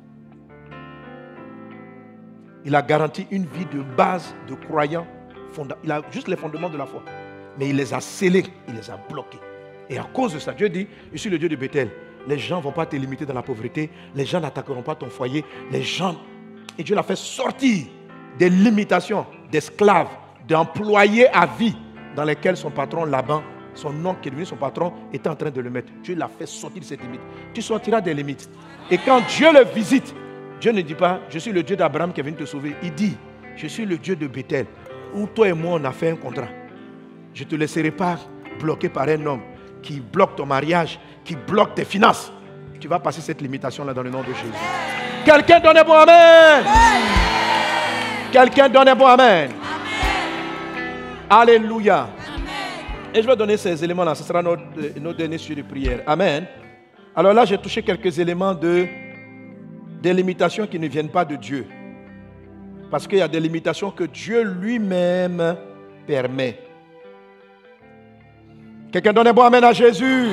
Il a garanti une vie de base de croyants. Il a juste les fondements de la foi. Mais il les a scellés, il les a bloqués. Et à cause de ça, Dieu dit, je suis le Dieu de Bethel. Les gens ne vont pas te limiter dans la pauvreté. Les gens n'attaqueront pas ton foyer. Les gens... Et Dieu l'a fait sortir des limitations d'esclaves, d'employés à vie dans lesquels son patron Laban, son oncle qui est devenu son patron, était en train de le mettre. Dieu l'a fait sortir de cette limite. Tu sortiras des limites. Et quand Dieu le visite, Dieu ne dit pas, je suis le Dieu d'Abraham qui est venu te sauver. Il dit, je suis le Dieu de Bethel, où toi et moi on a fait un contrat. Je ne te laisserai pas bloqué par un homme qui bloque ton mariage, qui bloque tes finances. Tu vas passer cette limitation-là dans le nom de Jésus. Quelqu'un donne un bon amen. Quelqu'un donne un bon amen. Alléluia. Et je vais donner ces éléments-là. Ce sera notre dernier sujet de prière. Amen. Alors là, j'ai touché quelques éléments des limitations qui ne viennent pas de Dieu. Parce qu'il y a des limitations que Dieu lui-même permet. Quelqu'un donne un bon amen à Jésus.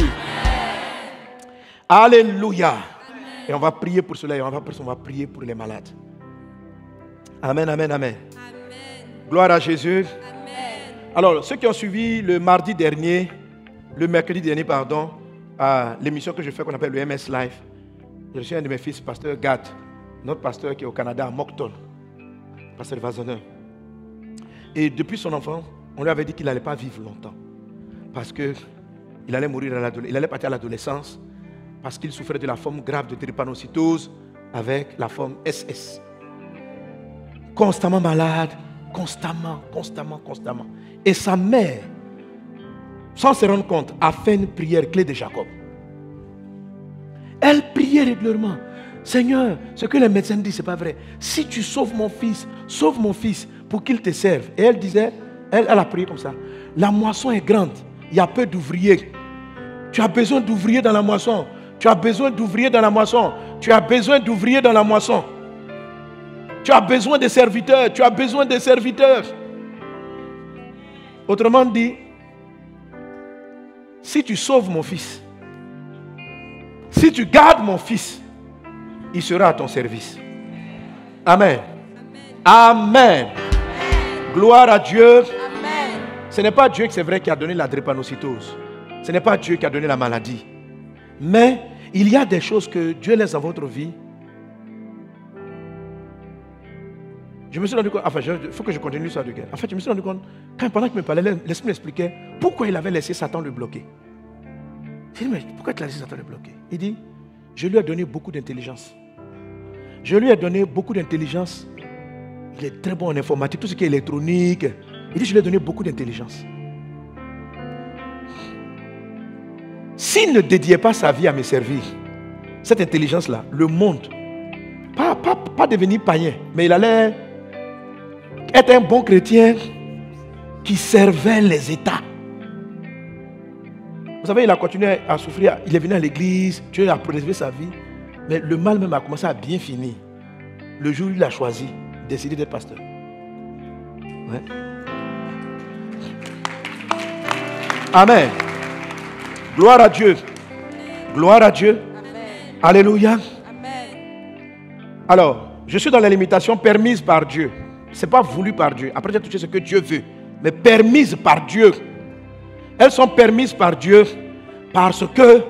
Alléluia. Et on va prier pour cela. Et on va prier pour les malades. Amen, amen, amen. Gloire à Jésus. Alors, ceux qui ont suivi le mercredi dernier, pardon, l'émission que je fais qu'on appelle le MS Live, je suis un de mes fils, pasteur Gad, notre pasteur qui est au Canada, à Moncton, pasteur Vazonneur. Et depuis son enfant, on lui avait dit qu'il n'allait pas vivre longtemps. Parce qu'il allait mourir il allait partir à l'adolescence, parce qu'il souffrait de la forme grave de drépanocytose avec la forme SS. Constamment malade, constamment. Et sa mère, sans se rendre compte, a fait une prière clé de Jacob. Elle priait régulièrement. Seigneur, ce que les médecins disent, ce n'est pas vrai. Si tu sauve mon fils pour qu'il te serve. Et elle disait, elle a prié comme ça. La moisson est grande, il y a peu d'ouvriers. Tu as besoin d'ouvriers dans la moisson. Tu as besoin d'ouvriers dans la moisson. Tu as besoin d'ouvriers dans la moisson. Tu as besoin de serviteurs. Tu as besoin de serviteurs. Autrement dit, si tu sauves mon fils, si tu gardes mon fils, il sera à ton service. Amen. Amen. Gloire à Dieu. Amen. Ce n'est pas Dieu, c'est vrai, qui a donné la drépanocytose. Ce n'est pas Dieu qui a donné la maladie. Mais il y a des choses que Dieu laisse dans votre vie. Je me suis rendu compte, il faut que je continue ça de guerre. En fait, je me suis rendu compte, pendant qu'il me parlait, l'Esprit m'expliquait pourquoi il avait laissé Satan le bloquer. J'ai dit, mais pourquoi tu as laissé Satan le bloquer? Il dit, je lui ai donné beaucoup d'intelligence. Je lui ai donné beaucoup d'intelligence. Il est très bon en informatique, tout ce qui est électronique. Il dit, je lui ai donné beaucoup d'intelligence. s'il ne dédiait pas sa vie à me servir, cette intelligence-là, le monde, pas devenir païen, mais il allait être un bon chrétien qui servait les États. Vous savez, il a continué à souffrir. Il est venu à l'église, Dieu a préservé sa vie. Mais le mal même a commencé à bien finir. Le jour où il a choisi, décidé d'être pasteur. Ouais. Amen. Gloire à Dieu. Gloire à Dieu. Amen. Alléluia. Amen. Alors, je suis dans la limitation permise par Dieu. Ce n'est pas voulu par Dieu. Après, j'ai touché ce que Dieu veut. Mais permise par Dieu. Elles sont permises par Dieu parce que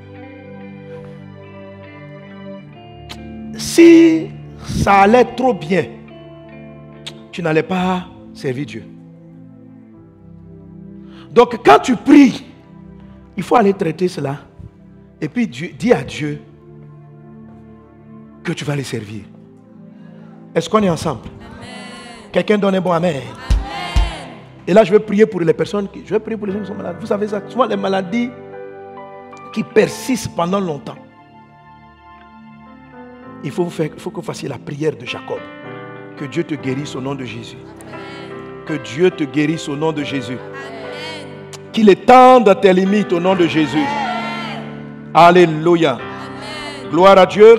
si ça allait trop bien, tu n'allais pas servir Dieu. Donc quand tu pries, il faut aller traiter cela et puis dis à Dieu que tu vas les servir. Est-ce qu'on est ensemble? Quelqu'un donne un bon amen. Et là, je vais prier pour les personnes qui sont malades. Vous savez ça, souvent les maladies qui persistent pendant longtemps. Il faut que vous fassiez la prière de Jacob. Que Dieu te guérisse au nom de Jésus. Que Dieu te guérisse au nom de Jésus. Qu'il étende tes limites au nom de Jésus. Alléluia. Gloire à Dieu.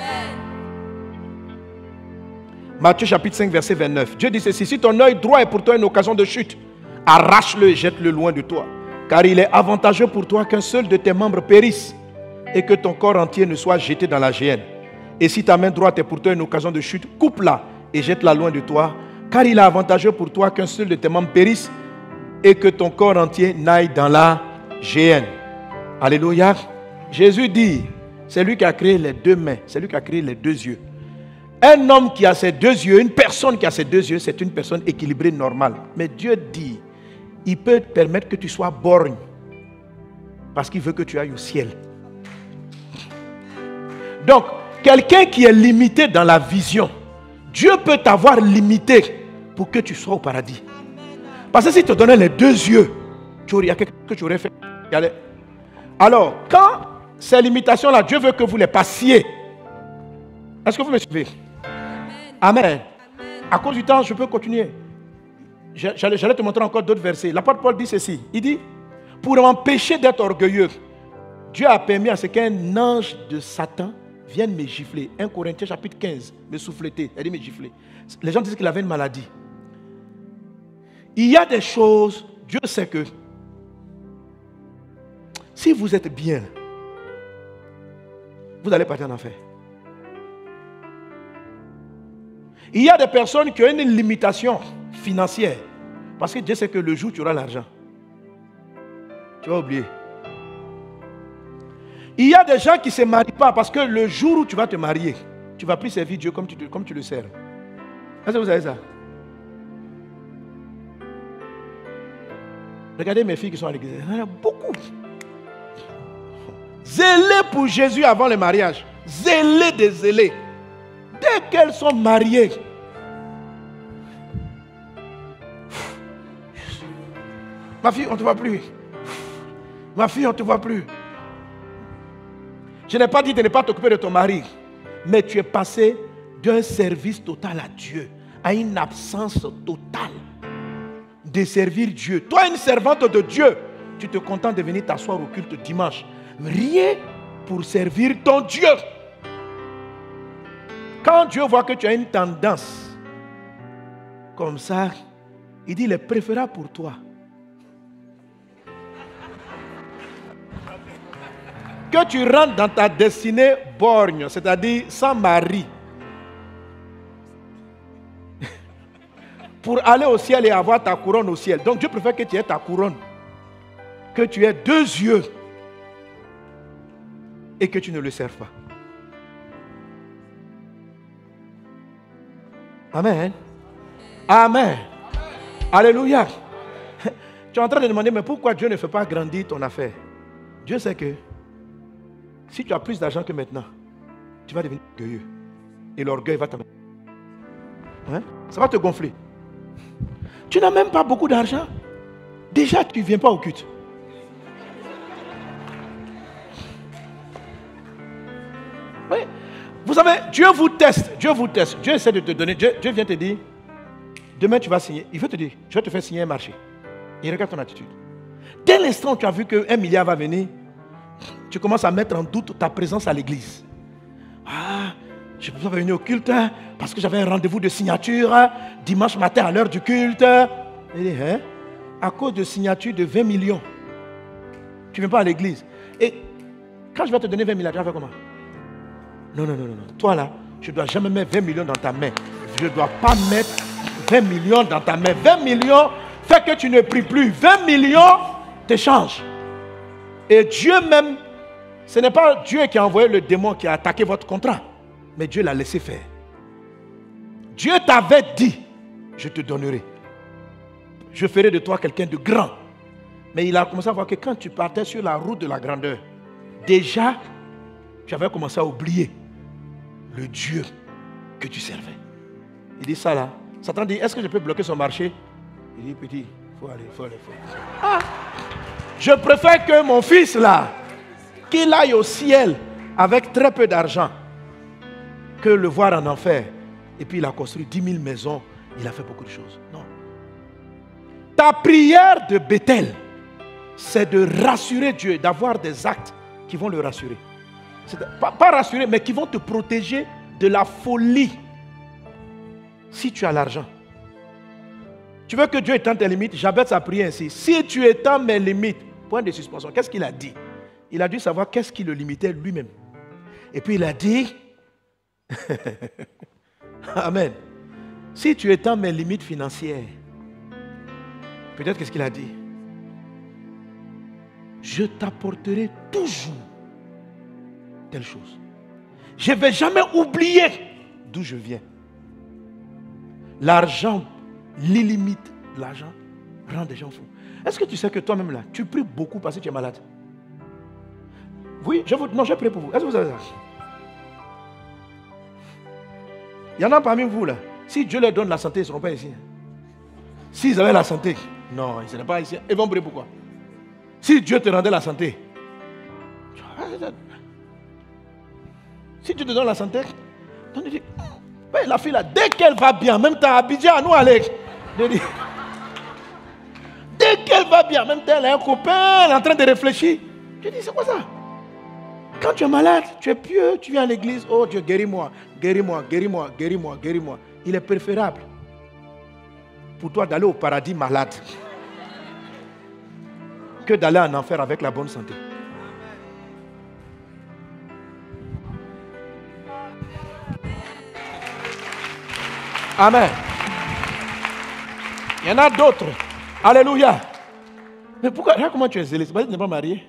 Matthieu chapitre 5 verset 29. Dieu dit ceci: si ton œil droit est pour toi une occasion de chute, arrache-le et jette-le loin de toi. Car il est avantageux pour toi qu'un seul de tes membres périsse et que ton corps entier ne soit jeté dans la géhenne. Et si ta main droite est pour toi une occasion de chute, coupe-la et jette-la loin de toi. Car il est avantageux pour toi qu'un seul de tes membres périsse et que ton corps entier n'aille dans la géhenne. Alléluia. Jésus dit, c'est lui qui a créé les deux mains, c'est lui qui a créé les deux yeux. Un homme qui a ses deux yeux, une personne qui a ses deux yeux, c'est une personne équilibrée, normale. Mais Dieu dit, il peut te permettre que tu sois borgne parce qu'il veut que tu ailles au ciel. Donc, quelqu'un qui est limité dans la vision, Dieu peut t'avoir limité pour que tu sois au paradis. Parce que s'il te donnait les deux yeux, il y a quelque chose que tu aurais fait. Alors, quand ces limitations-là, Dieu veut que vous les passiez. Est-ce que vous me suivez? Amen. Amen. À cause du temps, je peux continuer. J'allais te montrer encore d'autres versets. L'apôtre Paul dit ceci. Il dit, pour m'empêcher d'être orgueilleux, Dieu a permis à ce qu'un ange de Satan vienne me gifler. 1 Corinthiens chapitre 15, me souffleter. Elle dit me gifler. Les gens disent qu'il avait une maladie. Il y a des choses, Dieu sait que si vous êtes bien, vous allez partir en enfer. Il y a des personnes qui ont une limitation financière. Parce que Dieu sait que le jour où tu auras l'argent, tu vas oublier. Il y a des gens qui ne se marient pas parce que le jour où tu vas te marier, tu ne vas plus servir Dieu comme tu le sers. Est-ce que vous savez ça? Regardez mes filles qui sont à l'église. Il y en a beaucoup. Zélées pour Jésus avant le mariage. Zélées des zélés. Dès qu'elles sont mariées, ma fille, on ne te voit plus. Ma fille, on ne te voit plus. Je n'ai pas dit de ne pas t'occuper de ton mari, mais tu es passé d'un service total à Dieu à une absence totale de servir Dieu. Toi, une servante de Dieu, tu te contentes de venir t'asseoir au culte dimanche. Rien pour servir ton Dieu. Quand Dieu voit que tu as une tendance comme ça, il dit, il est préférable pour toi que tu rentres dans ta destinée borgne, c'est-à-dire sans mari, pour aller au ciel et avoir ta couronne au ciel. Donc Dieu préfère que tu aies ta couronne, que tu aies deux yeux et que tu ne le serves pas. Amen. Amen. Alléluia. Tu es en train de demander, mais pourquoi Dieu ne fait pas grandir ton affaire? Dieu sait que si tu as plus d'argent que maintenant, tu vas devenir orgueilleux. Et l'orgueil va t'amener. Hein? Ça va te gonfler. Tu n'as même pas beaucoup d'argent. Déjà, tu ne viens pas au culte. Oui. Vous savez, Dieu vous teste. Dieu vous teste. Dieu essaie de te donner. Dieu vient te dire, demain tu vas signer. Il veut te dire, je vais te faire signer un marché. Il regarde ton attitude. Dès l'instant où tu as vu qu'un milliard va venir, tu commences à mettre en doute ta présence à l'église. Ah, je ne peux pas venir au culte parce que j'avais un rendez-vous de signature dimanche matin à l'heure du culte. Il dit, hein? À cause de signature de 20 millions, tu ne viens pas à l'église. Et quand je vais te donner 20 millions, tu vas faire comment? Non. Toi là, je ne dois jamais mettre 20 millions dans ta main. Je ne dois pas mettre 20 millions dans ta main. 20 millions fait que tu ne pries plus. 20 millions te change. Et Dieu même, ce n'est pas Dieu qui a envoyé le démon qui a attaqué votre contrat, mais Dieu l'a laissé faire. Dieu t'avait dit, je te donnerai. Je ferai de toi quelqu'un de grand. Mais il a commencé à voir que quand tu partais sur la route de la grandeur, déjà, tu avais commencé à oublier le Dieu que tu servais. Il dit ça là. Satan dit, est-ce que je peux bloquer son marché? Il dit, petit, il faut aller. Ah, je préfère que mon fils là, qu'il aille au ciel avec très peu d'argent, que le voir en enfer. Et puis il a construit 10 000 maisons, il a fait beaucoup de choses. Non. Ta prière de Bethel, c'est de rassurer Dieu, d'avoir des actes qui vont le rassurer. Pas rassurer, mais qui vont te protéger de la folie. Si tu as l'argent. Tu veux que Dieu étende tes limites? Jabez a prié ainsi. Si tu étends mes limites, point de suspension. Qu'est-ce qu'il a dit? Il a dû savoir qu'est-ce qui le limitait lui-même. Et puis il a dit, Amen. Si tu étends mes limites financières, peut-être qu'est-ce qu'il a dit? Je t'apporterai toujours telle chose. Je ne vais jamais oublier d'où je viens. L'argent, l'illimite, l'argent rend des gens fous. Est-ce que tu sais que toi-même là, tu pries beaucoup parce que tu es malade? Oui, non, je prie pour vous. Est-ce que vous savez ça? Il y en a parmi vous là. Si Dieu leur donne la santé, ils ne seront pas ici. S'ils avaient la santé, non, ils ne seraient pas ici. Ils vont prier pourquoi? Si Dieu te rendait la santé, si Dieu te donne la santé, la fille là, dès qu'elle va bien, même temps, Abidjan, nous aller. Dès qu'elle va bien, même temps, elle a un copain, elle est en train de réfléchir. Je dis, c'est quoi ça? Quand tu es malade, tu es pieux, tu viens à l'église, oh Dieu, guéris-moi, guéris-moi, guéris-moi, guéris-moi, guéris-moi. Il est préférable pour toi d'aller au paradis malade que d'aller en enfer avec la bonne santé. Amen. Il y en a d'autres. Alléluia. Mais pourquoi? Regarde comment tu es zélé. C'est parce que tu n'es pas marié.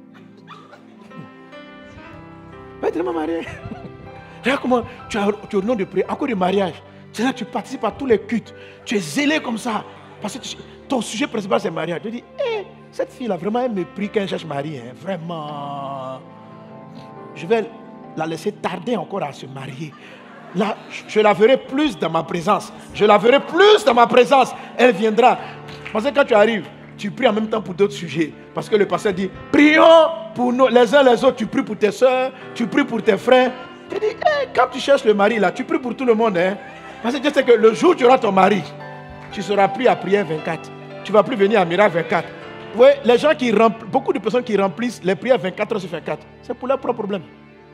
Tu n'es pas marié. Regarde comment tu es au nom de prière. Encore du mariage. C'est là que tu participes à tous les cultes. Tu es zélé comme ça. Parce que ton sujet principal c'est le mariage. Tu dis, cette fille-là, vraiment, elle me prie quand elle cherche mari. Hein. Vraiment. Je vais la laisser tarder encore à se marier. Là, je la verrai plus dans ma présence. Je la verrai plus dans ma présence. Elle viendra. Parce que quand tu arrives, tu pries en même temps pour d'autres sujets. Parce que le pasteur dit, prions pour nous, les uns les autres. Tu pries pour tes soeurs, tu pries pour tes frères. Tu dis, quand tu cherches le mari là, tu pries pour tout le monde. Hein? Parce que Dieu sait que le jour où tu auras ton mari, tu seras plus à prière 24. Tu ne vas plus venir à miracle 24. Oui, les gens qui remplissent, beaucoup de personnes qui remplissent les prières 24 heures sur 24, c'est pour leur propre problème.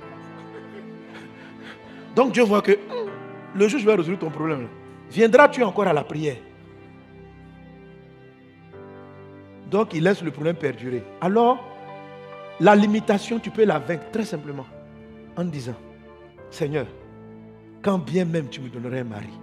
Donc Dieu voit que le jour où je vais résoudre ton problème, viendras-tu encore à la prière? Donc il laisse le problème perdurer. Alors, la limitation, tu peux la vaincre très simplement en disant, Seigneur, quand bien même tu me donnerais un mari.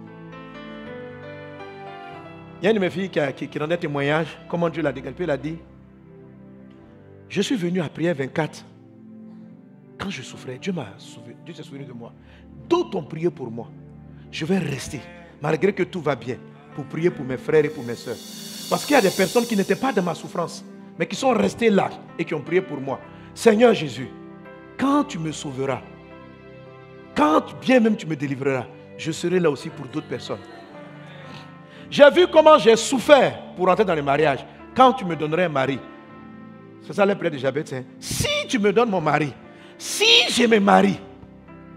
Il y a une de mes filles qui rendait témoignage, comment Dieu l'a décalpé, elle a dit, je suis venu à prière 24. Quand je souffrais, Dieu s'est souvenu de moi. D'autres ont prié pour moi. Je vais rester, malgré que tout va bien, pour prier pour mes frères et pour mes soeurs. Parce qu'il y a des personnes qui n'étaient pas dans ma souffrance, mais qui sont restées là et qui ont prié pour moi. Seigneur Jésus, quand tu me sauveras, quand bien même tu me délivreras, je serai là aussi pour d'autres personnes. J'ai vu comment j'ai souffert pour entrer dans le mariage. Quand tu me donnerais un mari, c'est ça la prière de Jabez. Si tu me donnes mon mari, si je me marie,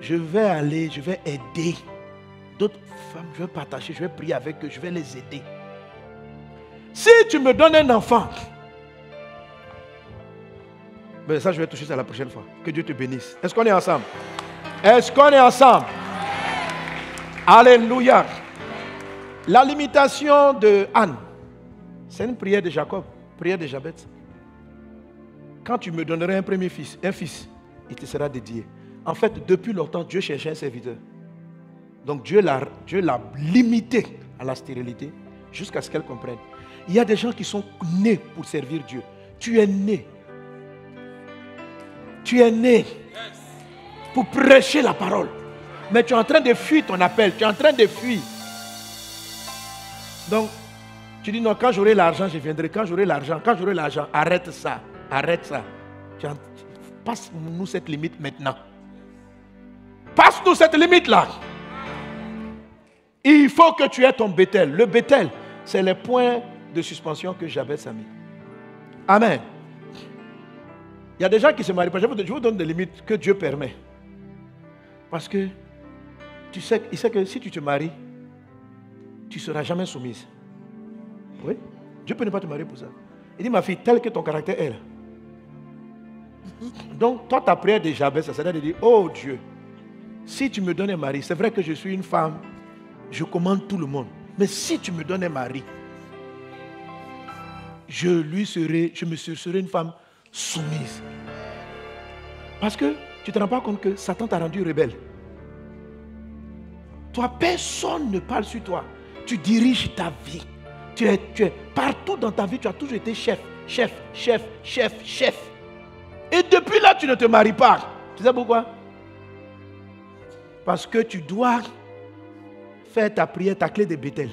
je vais aller, je vais aider d'autres femmes, je vais partager, je vais prier avec eux, je vais les aider. Si tu me donnes un enfant, ben ça je vais toucher ça la prochaine fois. Que Dieu te bénisse. Est-ce qu'on est ensemble? Est-ce qu'on est ensemble? Alléluia. La limitation de Anne, c'est une prière de Jacob, prière de Jabez. Quand tu me donnerais un premier fils, il te sera dédié. En fait, depuis longtemps, Dieu cherchait un serviteur. Donc Dieu l'a limité à la stérilité jusqu'à ce qu'elle comprenne. Il y a des gens qui sont nés pour servir Dieu. Tu es né. Tu es né pour prêcher la parole. Mais tu es en train de fuir ton appel. Tu es en train de fuir. Donc, tu dis non, quand j'aurai l'argent, je viendrai. Quand j'aurai l'argent, arrête ça. Arrête ça. Passe-nous cette limite maintenant. Passe-nous cette limite-là. Il faut que tu aies ton Bethel. Le Bethel, c'est les points de suspension que Jabez a mis. Amen. Il y a des gens qui se marient pas. Je vous donne des limites que Dieu permet. Parce que il sait que si tu te maries, tu ne seras jamais soumise. Oui. Dieu peut ne pas te marier pour ça. Il dit, ma fille, tel que ton caractère est là. Donc, toi, ta prière de Jabez, ça serait de dire, oh Dieu, si tu me donnes un mari, c'est vrai que je suis une femme, je commande tout le monde. Mais si tu me donnes un mari, je me serai une femme soumise. Parce que tu ne te rends pas compte que Satan t'a rendu rebelle. Toi, personne ne parle sur toi. Tu diriges ta vie. Tu es partout dans ta vie, tu as toujours été chef. Et depuis là, tu ne te maries pas. Tu sais pourquoi? Parce que tu dois faire ta prière, ta clé de Bethel.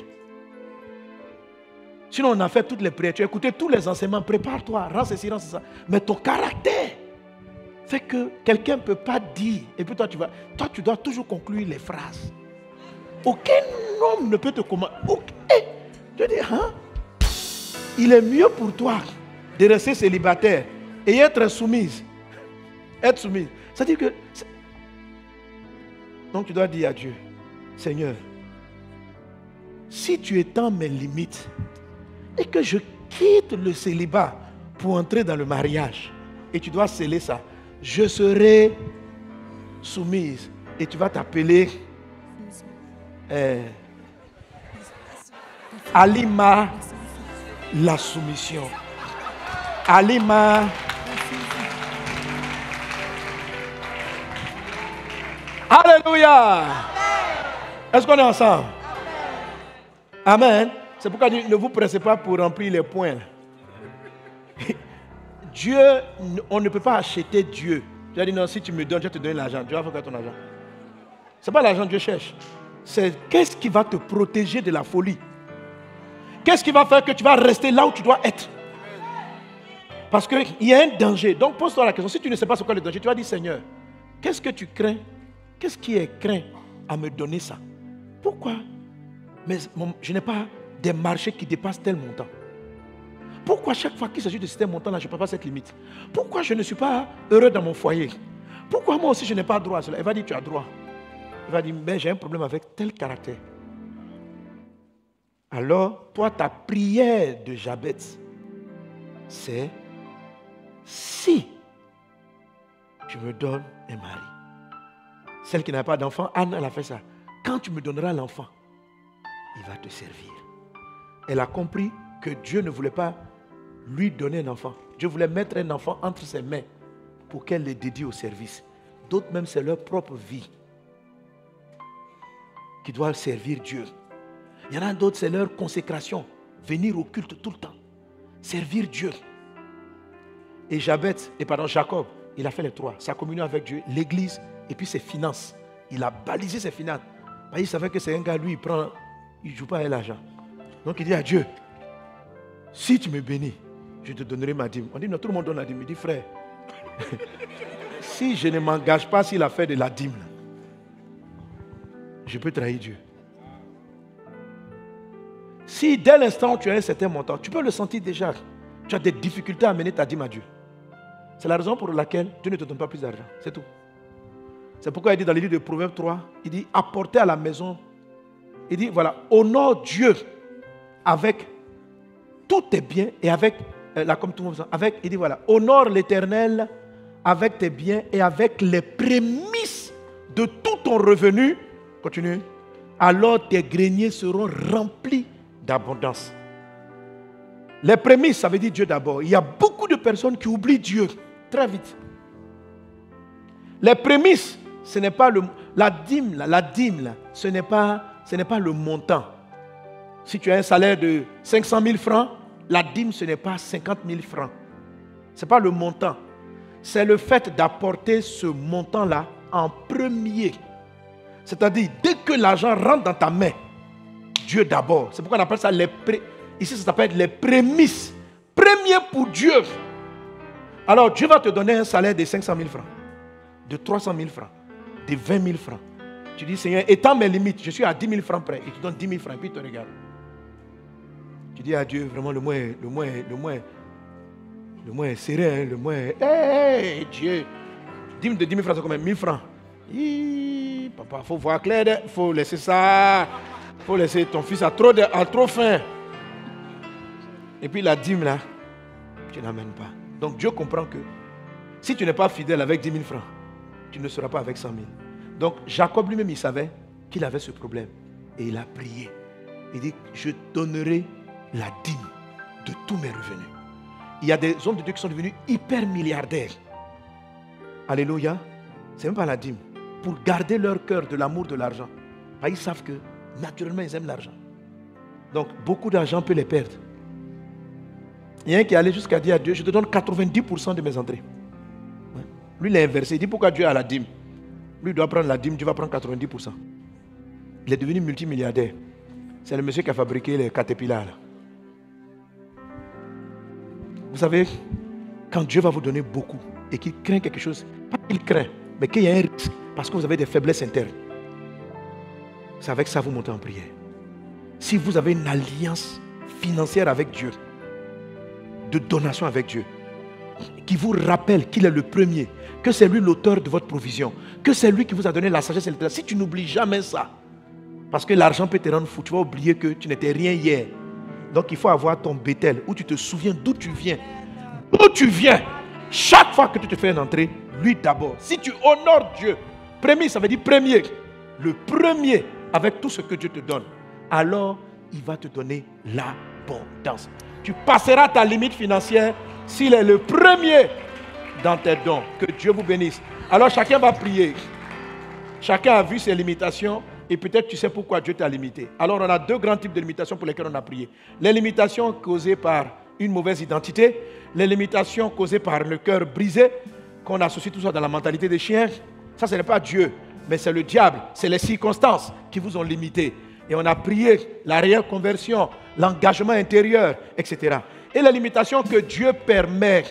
Sinon, on a fait toutes les prières. Tu as écouté tous les enseignements. Prépare-toi, rends ceci, rends ça. Mais ton caractère fait que quelqu'un ne peut pas dire. Et puis toi, tu dois toujours conclure les phrases. Aucun homme ne peut te commander. Tu dis, hein? Il est mieux pour toi de rester célibataire et être soumise. Être soumise. C'est-à-dire que... Donc tu dois dire à Dieu, Seigneur, si tu étends mes limites et que je quitte le célibat pour entrer dans le mariage, et tu dois sceller ça, je serai soumise. Et tu vas t'appeler Alima la soumission. Alima. Alléluia. Est-ce qu'on est ensemble? Amen. C'est pourquoi ne vous pressez pas pour remplir les points. Dieu, on ne peut pas acheter Dieu. Tu as dit non, si tu me donnes, je vais te donner l'argent. Dieu va faire ton argent. Ce n'est pas l'argent que Dieu cherche. C'est qu'est-ce qui va te protéger de la folie. Qu'est-ce qui va faire que tu vas rester là où tu dois être. Parce qu'il y a un danger. Donc pose-toi la question. Si tu ne sais pas ce qu'est le danger, tu vas dire Seigneur, qu'est-ce que tu crains? Qu'est-ce qui est craint à me donner ça? Pourquoi? Mais je n'ai pas des marchés qui dépassent tel montant. Pourquoi chaque fois qu'il s'agit de ce montant-là, je ne peux pas cette limite? Pourquoi je ne suis pas heureux dans mon foyer? Pourquoi moi aussi je n'ai pas droit à cela? Elle va dire tu as droit. Elle va dire mais j'ai un problème avec tel caractère. Alors, toi, ta prière de Jabez, c'est si tu me donnes un mari. Celle qui n'a pas d'enfant, Anne, elle a fait ça. Quand tu me donneras l'enfant, il va te servir. Elle a compris que Dieu ne voulait pas lui donner un enfant. Dieu voulait mettre un enfant entre ses mains pour qu'elle le dédie au service. D'autres même, c'est leur propre vie qui doit servir Dieu. Il y en a d'autres, c'est leur consécration. Venir au culte tout le temps. Servir Dieu. Et Jacob, il a fait les trois. Sa communion avec Dieu, l'église et puis ses finances. Il a balisé ses finances. Il savait que c'est un gars, lui, il ne joue pas avec l'argent. Donc il dit à Dieu, si tu me bénis, je te donnerai ma dîme. On dit, non, tout le monde donne la dîme. Il dit, frère, si je ne m'engage pas sur l'affaire de la dîme, je peux trahir Dieu. Si dès l'instant où tu as un certain montant, tu peux le sentir déjà, tu as des difficultés à amener ta dîme à Dieu. C'est la raison pour laquelle Dieu ne te donne pas plus d'argent. C'est tout. C'est pourquoi il dit dans le livre de Proverbes 3, il dit apportez à la maison. Il dit voilà, honore Dieu avec tous tes biens et avec, comme tout le monde, avec, il dit voilà, honore l'Éternel avec tes biens et avec les prémices de tout ton revenu. Continue. Alors tes greniers seront remplis d'abondance. Les prémices, ça veut dire Dieu d'abord. Il y a beaucoup de personnes qui oublient Dieu très vite. Les prémices, ce n'est pas la dîme, ce n'est pas le montant. Si tu as un salaire de 500 000 francs, la dîme, ce n'est pas 50 000 francs. Ce n'est pas le montant. C'est le fait d'apporter ce montant-là en premier. C'est-à-dire, dès que l'argent rentre dans ta main, Dieu d'abord. C'est pourquoi on appelle ça ici, ça s'appelle les prémices. Premier pour Dieu. Alors, Dieu va te donner un salaire de 500 000 francs, de 300 000 francs, de 20 000 francs. Tu dis, Seigneur, étends mes limites, je suis à 10 000 francs près. Il te donne 10 000 francs, et puis il te regarde. Tu dis à Dieu, vraiment, le mois est serré, le mois est... Hey, Dieu, dîme de 10 000 francs, c'est combien? 1000 francs. Papa, il faut voir clair, il faut laisser ça. Il faut laisser ton fils à trop faim. Et puis la dîme là, tu n'amènes pas. Donc Dieu comprend que si tu n'es pas fidèle avec 10 000 francs, tu ne seras pas avec 100 000. Donc Jacob lui-même, il savait qu'il avait ce problème. Et il a prié. Il dit, je donnerai la dîme de tous mes revenus. Il y a des hommes de Dieu qui sont devenus hyper milliardaires. Alléluia. Ce n'est même pas la dîme. Pour garder leur cœur de l'amour de l'argent. Ils savent que naturellement ils aiment l'argent. Donc beaucoup d'argent peut les perdre. Il y a un qui est allé jusqu'à dire à Dieu, je te donne 90% de mes entrées. Lui il est inversé. Il dit pourquoi Dieu a la dîme? Lui doit prendre la dîme, Dieu va prendre 90%. Il est devenu multimilliardaire. C'est le monsieur qui a fabriqué les Caterpillar. Vous savez, quand Dieu va vous donner beaucoup et qu'il craint quelque chose, pas qu'il craint, mais qu'il y a un risque parce que vous avez des faiblesses internes. C'est avec ça que vous montez en prière. Si vous avez une alliance financière avec Dieu, de donation avec Dieu, qui vous rappelle qu'il est le premier, que c'est lui l'auteur de votre provision, que c'est lui qui vous a donné la sagesse et l'intelligence. Si tu n'oublies jamais ça, parce que l'argent peut te rendre fou, tu vas oublier que tu n'étais rien hier. Donc il faut avoir ton Bethel où tu te souviens d'où tu viens. D'où tu viens. Chaque fois que tu te fais une entrée, lui d'abord. Si tu honores Dieu, premier, ça veut dire premier. Le premier avec tout ce que Dieu te donne. Alors, il va te donner l'abondance. Tu passeras ta limite financière s'il est le premier dans tes dons. Que Dieu vous bénisse. Alors, chacun va prier. Chacun a vu ses limitations et peut-être tu sais pourquoi Dieu t'a limité. Alors, on a deux grands types de limitations pour lesquelles on a prié. Les limitations causées par une mauvaise identité, les limitations causées par le cœur brisé, qu'on associe tout ça dans la mentalité des chiens. Ça, ce n'est pas Dieu, mais c'est le diable, c'est les circonstances qui vous ont limité. Et on a prié la réelle conversion, l'engagement intérieur, etc. Et les limitations que Dieu permet,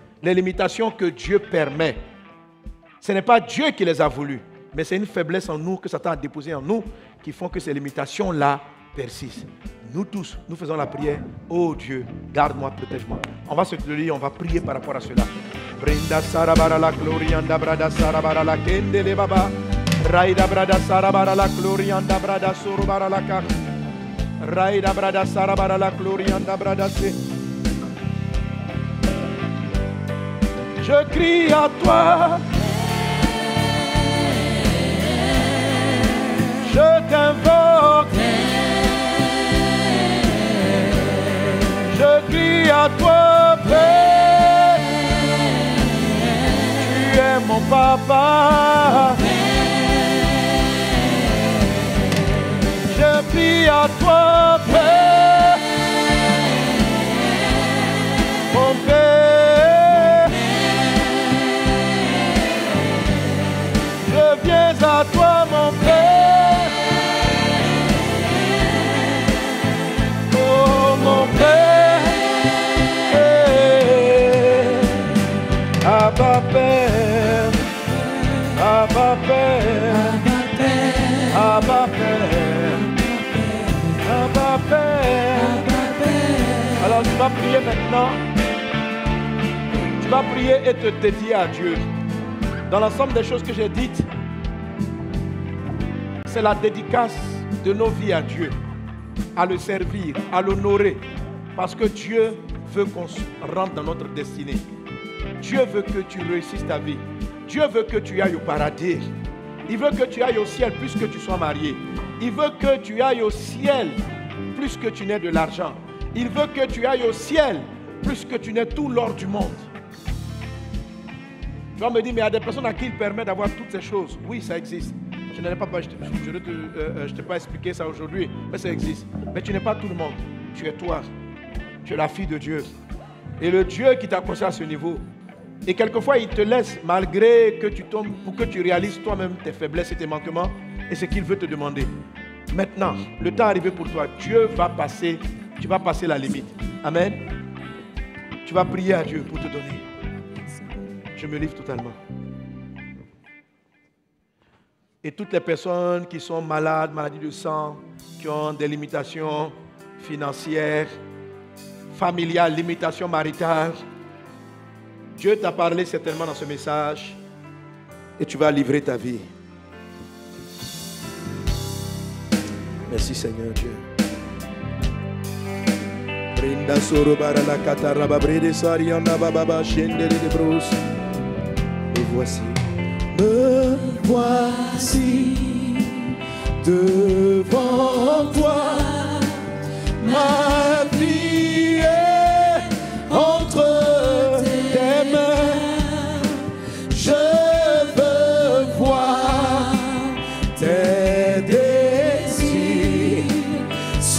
ce n'est pas Dieu qui les a voulues, mais c'est une faiblesse en nous que Satan a déposée en nous qui font que ces limitations-là persistent. Nous tous, nous faisons la prière. Oh Dieu, garde-moi, protège-moi. On va se lever, on va prier par rapport à cela. Brinda sarabara la glorianda brada sarabara la kendele baba. Raida brada sarabara la glorianda brada surubara la kar. Raida brada sarabara la glorianda brada se. Je crie à toi. Je t'invoque. Je crie à toi, Père. Tu es mon papa. Je crie à toi, Père. Mon Père. Je viens à toi, mon Père. Oh, mon Père. Abba Père, Abba Père, Abba Père, Abba Père. Alors tu vas prier maintenant. Tu vas prier et te dédier à Dieu. Dans l'ensemble des choses que j'ai dites, c'est la dédicace de nos vies à Dieu, à le servir, à l'honorer, parce que Dieu veut qu'on rentre dans notre destinée. Dieu veut que tu réussisses ta vie. Dieu veut que tu ailles au paradis. Il veut que tu ailles au ciel plus que tu sois marié. Il veut que tu ailles au ciel plus que tu n'aies de l'argent. Il veut que tu ailles au ciel plus que tu n'aies tout l'or du monde. Tu vas me dire, mais il y a des personnes à qui il permet d'avoir toutes ces choses. Oui, ça existe. Je ne t'ai pas expliqué ça aujourd'hui, mais ça existe. Mais tu n'es pas tout le monde. Tu es toi. Tu es la fille de Dieu. Et le Dieu qui t'a posé à ce niveau. Et quelquefois, il te laisse, malgré que tu tombes, pour que tu réalises toi-même tes faiblesses et tes manquements, et ce qu'il veut te demander. Maintenant, le temps est arrivé pour toi. Dieu va passer, tu vas passer la limite. Amen. Tu vas prier à Dieu pour te donner. Je me livre totalement. Et toutes les personnes qui sont malades, maladies de sang, qui ont des limitations financières, familiales, limitations maritales, Dieu t'a parlé certainement dans ce message et tu vas livrer ta vie. Merci Seigneur Dieu. Et voici. Me voici devant toi, ma vie est entre tes mains, je veux voir tes désirs se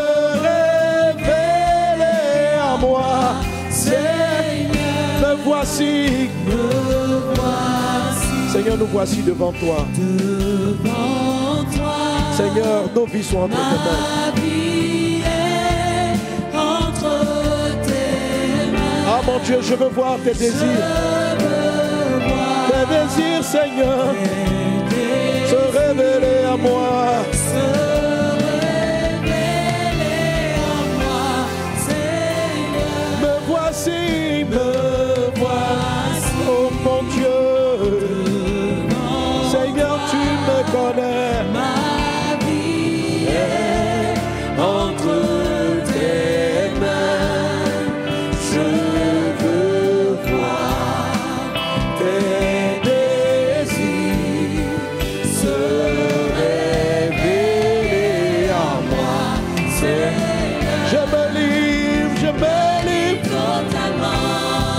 révéler à moi, Seigneur, me voici. Seigneur, nous voici devant toi. Devant toi. Seigneur, nos vies sont entre tes mains. Ma vie est entre tes mains. Ah mon Dieu, je veux voir tes désirs. Tes désirs, Seigneur, se révéler à moi. Se révéler à moi, Seigneur. Me voici, oh mon Dieu. Connais. Ma vie est entre tes mains, je veux voir tes désirs se révéler à moi. Je me livre totalement.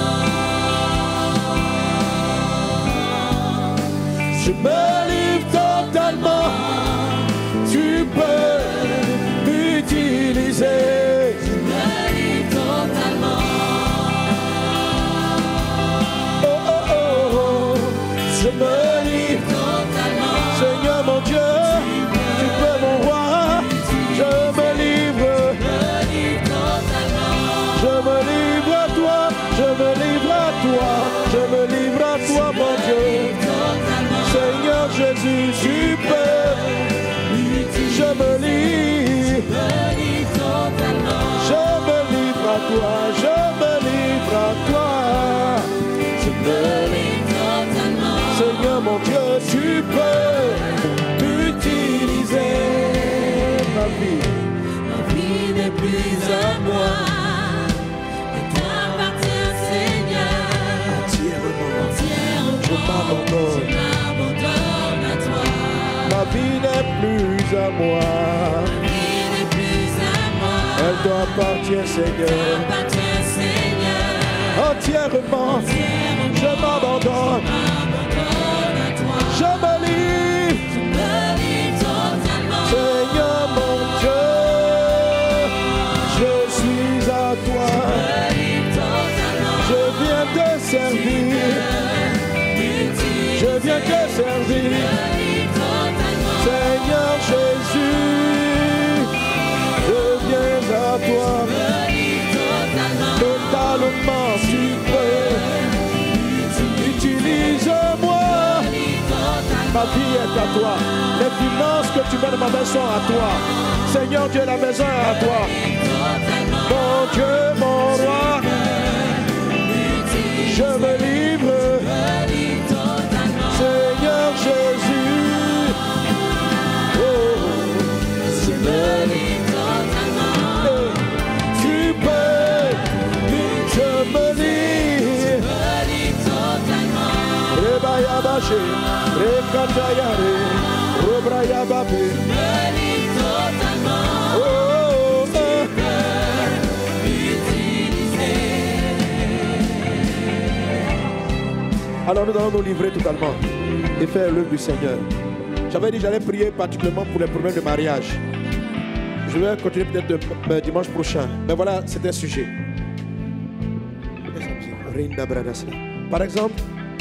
Je me livre totalement. Tu peux m'utiliser. Je me livre totalement. Oh oh oh oh. Je me livre totalement. Seigneur mon Dieu, tu peux mon roi. Je me livre. Je me livre à toi. Je me livre à toi. Je me livre à toi mon Dieu. Seigneur Jésus, tu peux. Je me livre. Je me livre à toi. Je me livre à toi. Je me livre totalement. Seigneur mon Dieu, tu peux m'utiliser. Ma vie. Ma vie n'est plus à moi. Elle t'appartient, Seigneur. Entièrement. Je m'abandonne. Ma vie n'est plus à moi. Ma vie n'est plus à moi. Elle t'appartient, Seigneur. Entièrement. Je m'abandonne. Je me livre. Seigneur mon Dieu, je suis à toi. Je viens te servir. Je viens te servir. Seigneur Jésus, je viens à toi. Totalement, tu peux. Utilise-moi. Ma vie est à toi. Les finances que tu mets dans ma maison à toi. Seigneur Dieu, la maison est à toi. Mon Dieu, mon roi, je me livre. Seigneur Jésus, Kantayare, Robraya Babé. Me lis totalement. Oh, Tu peux utiliser. Alors nous allons nous livrer totalement et faire l'œuvre du Seigneur. J'avais dit j'allais prier particulièrement pour les problèmes de mariage. Je vais continuer peut-être dimanche prochain. Mais voilà, c'est un sujet. Par exemple,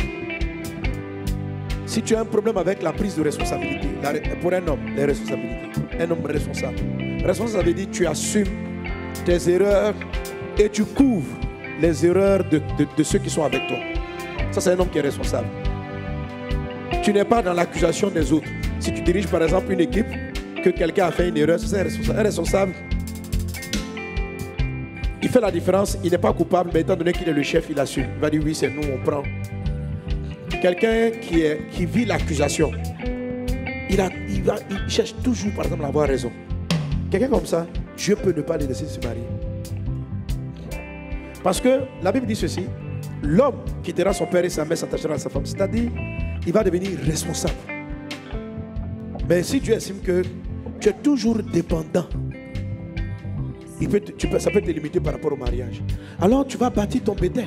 si tu as un problème avec la prise de responsabilité, pour un homme, les responsabilités, un homme responsable. Responsable, ça veut dire que tu assumes tes erreurs et tu couvres les erreurs de ceux qui sont avec toi. Ça, c'est un homme qui est responsable. Tu n'es pas dans l'accusation des autres. Si tu diriges par exemple une équipe, que quelqu'un a fait une erreur, c'est un responsable. Un responsable, il fait la différence, il n'est pas coupable, mais étant donné qu'il est le chef, il assume. Il va dire oui, c'est nous, on prend. Quelqu'un qui vit l'accusation, il cherche toujours par exemple à avoir raison. Quelqu'un comme ça, Dieu peut ne pas le laisser se marier. Parce que la Bible dit ceci, l'homme quittera son père et sa mère, s'attachera à sa femme. C'est-à-dire, il va devenir responsable. Mais si Dieu estime que tu es toujours dépendant, ça peut te limiter par rapport au mariage. Alors tu vas bâtir ton bédel.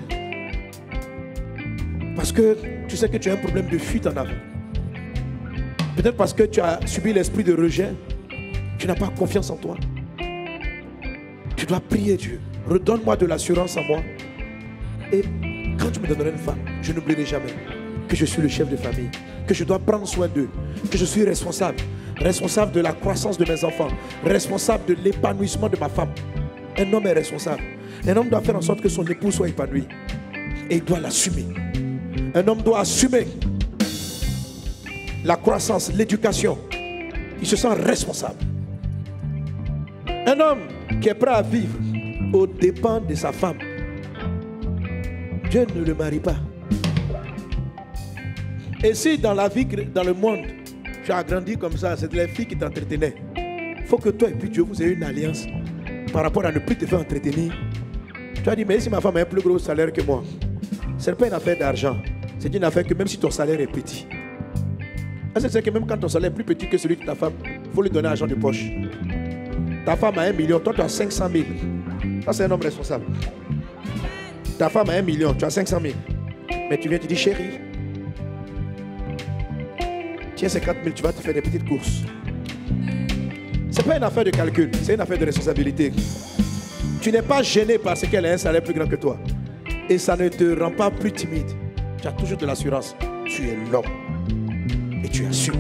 Parce que tu sais que tu as un problème de fuite en avant. Peut-être parce que tu as subi l'esprit de rejet. Tu n'as pas confiance en toi. Tu dois prier Dieu. Redonne-moi de l'assurance en moi. Et quand tu me donneras une femme, je n'oublierai jamais que je suis le chef de famille, que je dois prendre soin d'eux, que je suis responsable de la croissance de mes enfants, responsable de l'épanouissement de ma femme. Un homme est responsable. Un homme doit faire en sorte que son épouse soit épanouie. Et il doit l'assumer. Un homme doit assumer la croissance, l'éducation. Il se sent responsable. Un homme qui est prêt à vivre aux dépens de sa femme, Dieu ne le marie pas. Et si dans la vie, dans le monde, tu as grandi comme ça, c'est les filles qui t'entretenaient, il faut que toi et puis Dieu vous ayez une alliance par rapport à ne plus te faire entretenir. Tu as dit, mais si ma femme a un plus gros salaire que moi, ce n'est pas une affaire d'argent. C'est une affaire que même si ton salaire est petit, est-ce que c'est que même quand ton salaire est plus petit que celui de ta femme, il faut lui donner l'argent de poche. Ta femme a 1 million, toi tu as 500 000. Ça c'est un homme responsable. Ta femme a 1 million, tu as 500 000. Mais tu viens te dire, chérie, tiens, c'est 4 000, tu vas te faire des petites courses. Ce n'est pas une affaire de calcul, c'est une affaire de responsabilité. Tu n'es pas gêné parce qu'elle a un salaire plus grand que toi. Et ça ne te rend pas plus timide. Tu as toujours de l'assurance. Tu es l'homme. Et tu assumes.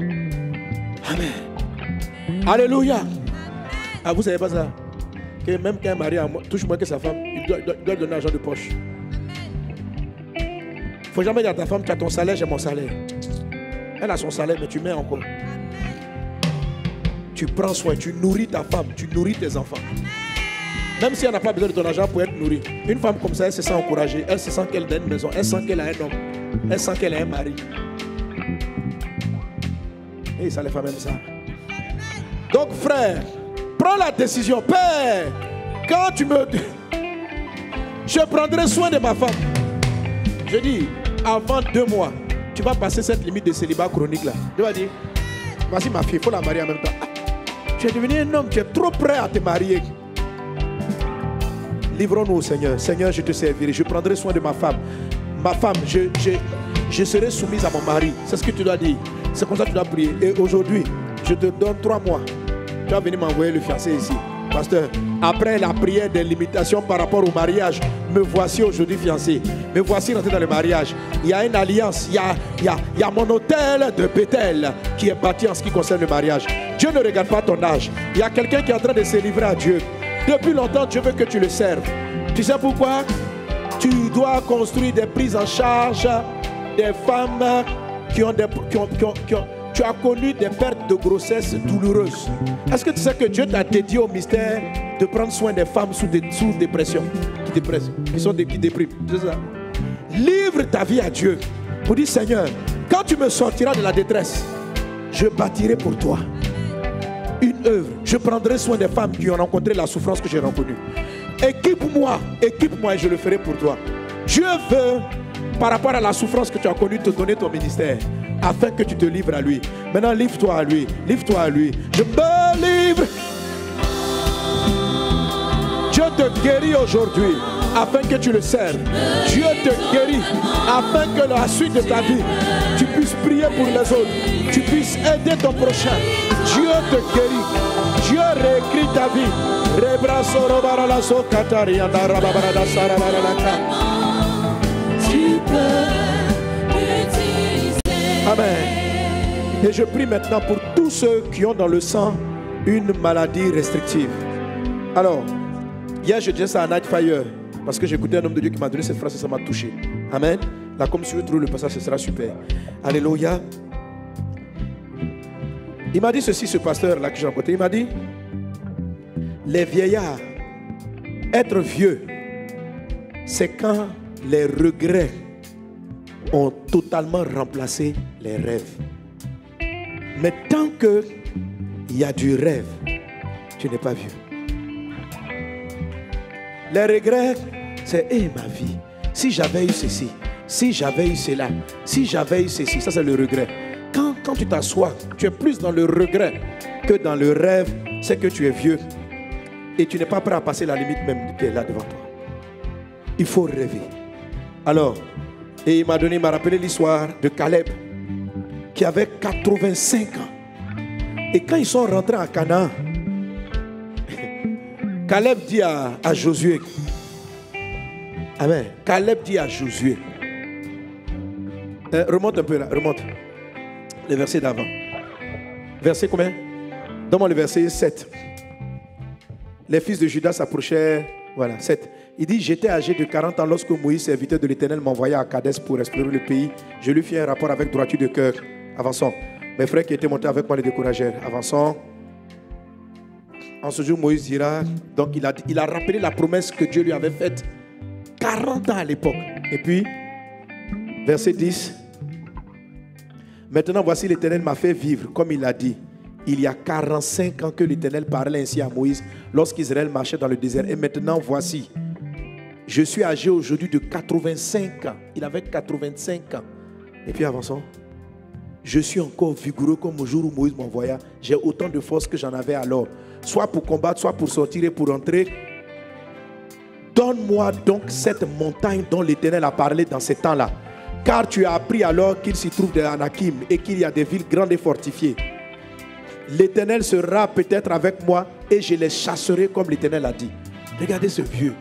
Amen. Alléluia. Ah, vous ne savez pas ça? Que même quand un mari touche moins que sa femme, il doit donner l'argent de poche. Il ne faut jamais dire à ta femme, tu as ton salaire, j'ai mon salaire. Elle a son salaire, mais tu mets encore. Tu prends soin, tu nourris ta femme, tu nourris tes enfants. Même si elle n'a pas besoin de ton argent pour être nourrie. Une femme comme ça, elle se sent encouragée. Elle se sent qu'elle a une maison. Elle sent qu'elle a un homme. Elle sent qu'elle a un mari. Et ça les fait même ça. Donc frère, prends la décision. Père, quand tu me... Je prendrai soin de ma femme. Je dis, avant 2 mois, tu vas passer cette limite de célibat chronique là. Tu vas dire, voici ma fille, il faut la marier en même temps. Tu es devenu un homme, tu es trop prêt à te marier. Livrons-nous au Seigneur. Seigneur, je te servirai. Je prendrai soin de ma femme. Ma femme, je serai soumise à mon mari. C'est ce que tu dois dire. C'est comme ça que tu dois prier. Et aujourd'hui, je te donne 3 mois. Tu vas venir m'envoyer le fiancé ici. Pasteur, après la prière des limitations par rapport au mariage, me voici aujourd'hui fiancé. Me voici rentré dans le mariage. Il y a une alliance. Il y a mon hôtel de Bethel qui est bâti en ce qui concerne le mariage. Dieu ne regarde pas ton âge. Il y a quelqu'un qui est en train de se livrer à Dieu. Depuis longtemps, Dieu veut que tu le serves. Tu sais pourquoi? Tu dois construire des prises en charge des femmes qui ont tu as connu des pertes de grossesse douloureuses. Est-ce que tu sais que Dieu t'a dédié au mystère de prendre soin des femmes sous dépression, qui dépriment? C'est ça. Livre ta vie à Dieu pour dire, Seigneur, quand tu me sortiras de la détresse, je bâtirai pour toi une œuvre. Je prendrai soin des femmes qui ont rencontré la souffrance que j'ai rencontrée. Équipe-moi et je le ferai pour toi. Dieu veut, par rapport à la souffrance que tu as connue, te donner ton ministère. afin que tu te livres à lui. Maintenant, livre-toi à lui. Livre-toi à lui. Je me livre. Dieu te guérit aujourd'hui afin que tu le serves. Dieu te guérit afin que la suite de ta vie, tu puisses prier pour les autres. Tu puisses aider ton prochain. Dieu te guérit. Dieu réécrit ta vie. Tu peux utiliser. Amen. Et je prie maintenant pour tous ceux qui ont dans le sang une maladie restrictive. Alors, hier je disais ça à Nightfire parce que j'écoutais un homme de Dieu qui m'a donné cette phrase et ça m'a touché. Amen. Là, comme si vous trouvez le passage, ce sera super. Alléluia. Il m'a dit ceci, ce pasteur-là que j'ai rencontré. Il m'a dit, les vieillards, être vieux, c'est quand les regrets ont totalement remplacé les rêves. Mais tant qu'il y a du rêve, tu n'es pas vieux. Les regrets, c'est ma vie. Si j'avais eu ceci, si j'avais eu cela, si j'avais eu ceci, ça c'est le regret. Quand tu t'assois, tu es plus dans le regret que dans le rêve, c'est que tu es vieux et tu n'es pas prêt à passer la limite même qui est là devant toi. Il faut rêver. Alors, et il m'a rappelé l'histoire de Caleb qui avait 85 ans. Et quand ils sont rentrés à Canaan, Caleb dit à Josué, Amen. Caleb dit à Josué, remonte un peu là, remonte. Le verset d'avant. Verset combien? Donne-moi le verset 7. Les fils de Judas s'approchaient. Voilà, 7. Il dit, j'étais âgé de 40 ans lorsque Moïse, serviteur de l'Éternel, m'envoya à Kadès pour explorer le pays. Je lui fis un rapport avec droiture de cœur. Avançons. Mes frères qui étaient montés avec moi les découragèrent. Avançons. En ce jour, Moïse dira, donc il a rappelé la promesse que Dieu lui avait faite 40 ans à l'époque. Et puis, verset 10. Maintenant, voici l'Éternel m'a fait vivre, comme il l'a dit. Il y a 45 ans que l'Éternel parlait ainsi à Moïse lorsqu'Israël marchait dans le désert. Et maintenant, voici, je suis âgé aujourd'hui de 85 ans. Il avait 85 ans. Et puis, avançons. Je suis encore vigoureux comme au jour où Moïse m'envoya. J'ai autant de force que j'en avais alors. Soit pour combattre, soit pour sortir et pour entrer. Donne-moi donc cette montagne dont l'Éternel a parlé dans ces temps-là. Car tu as appris alors qu'il s'y trouve des Anakim et qu'il y a des villes grandes et fortifiées. L'Éternel sera peut-être avec moi et je les chasserai comme l'Éternel a dit. Regardez ce vieux.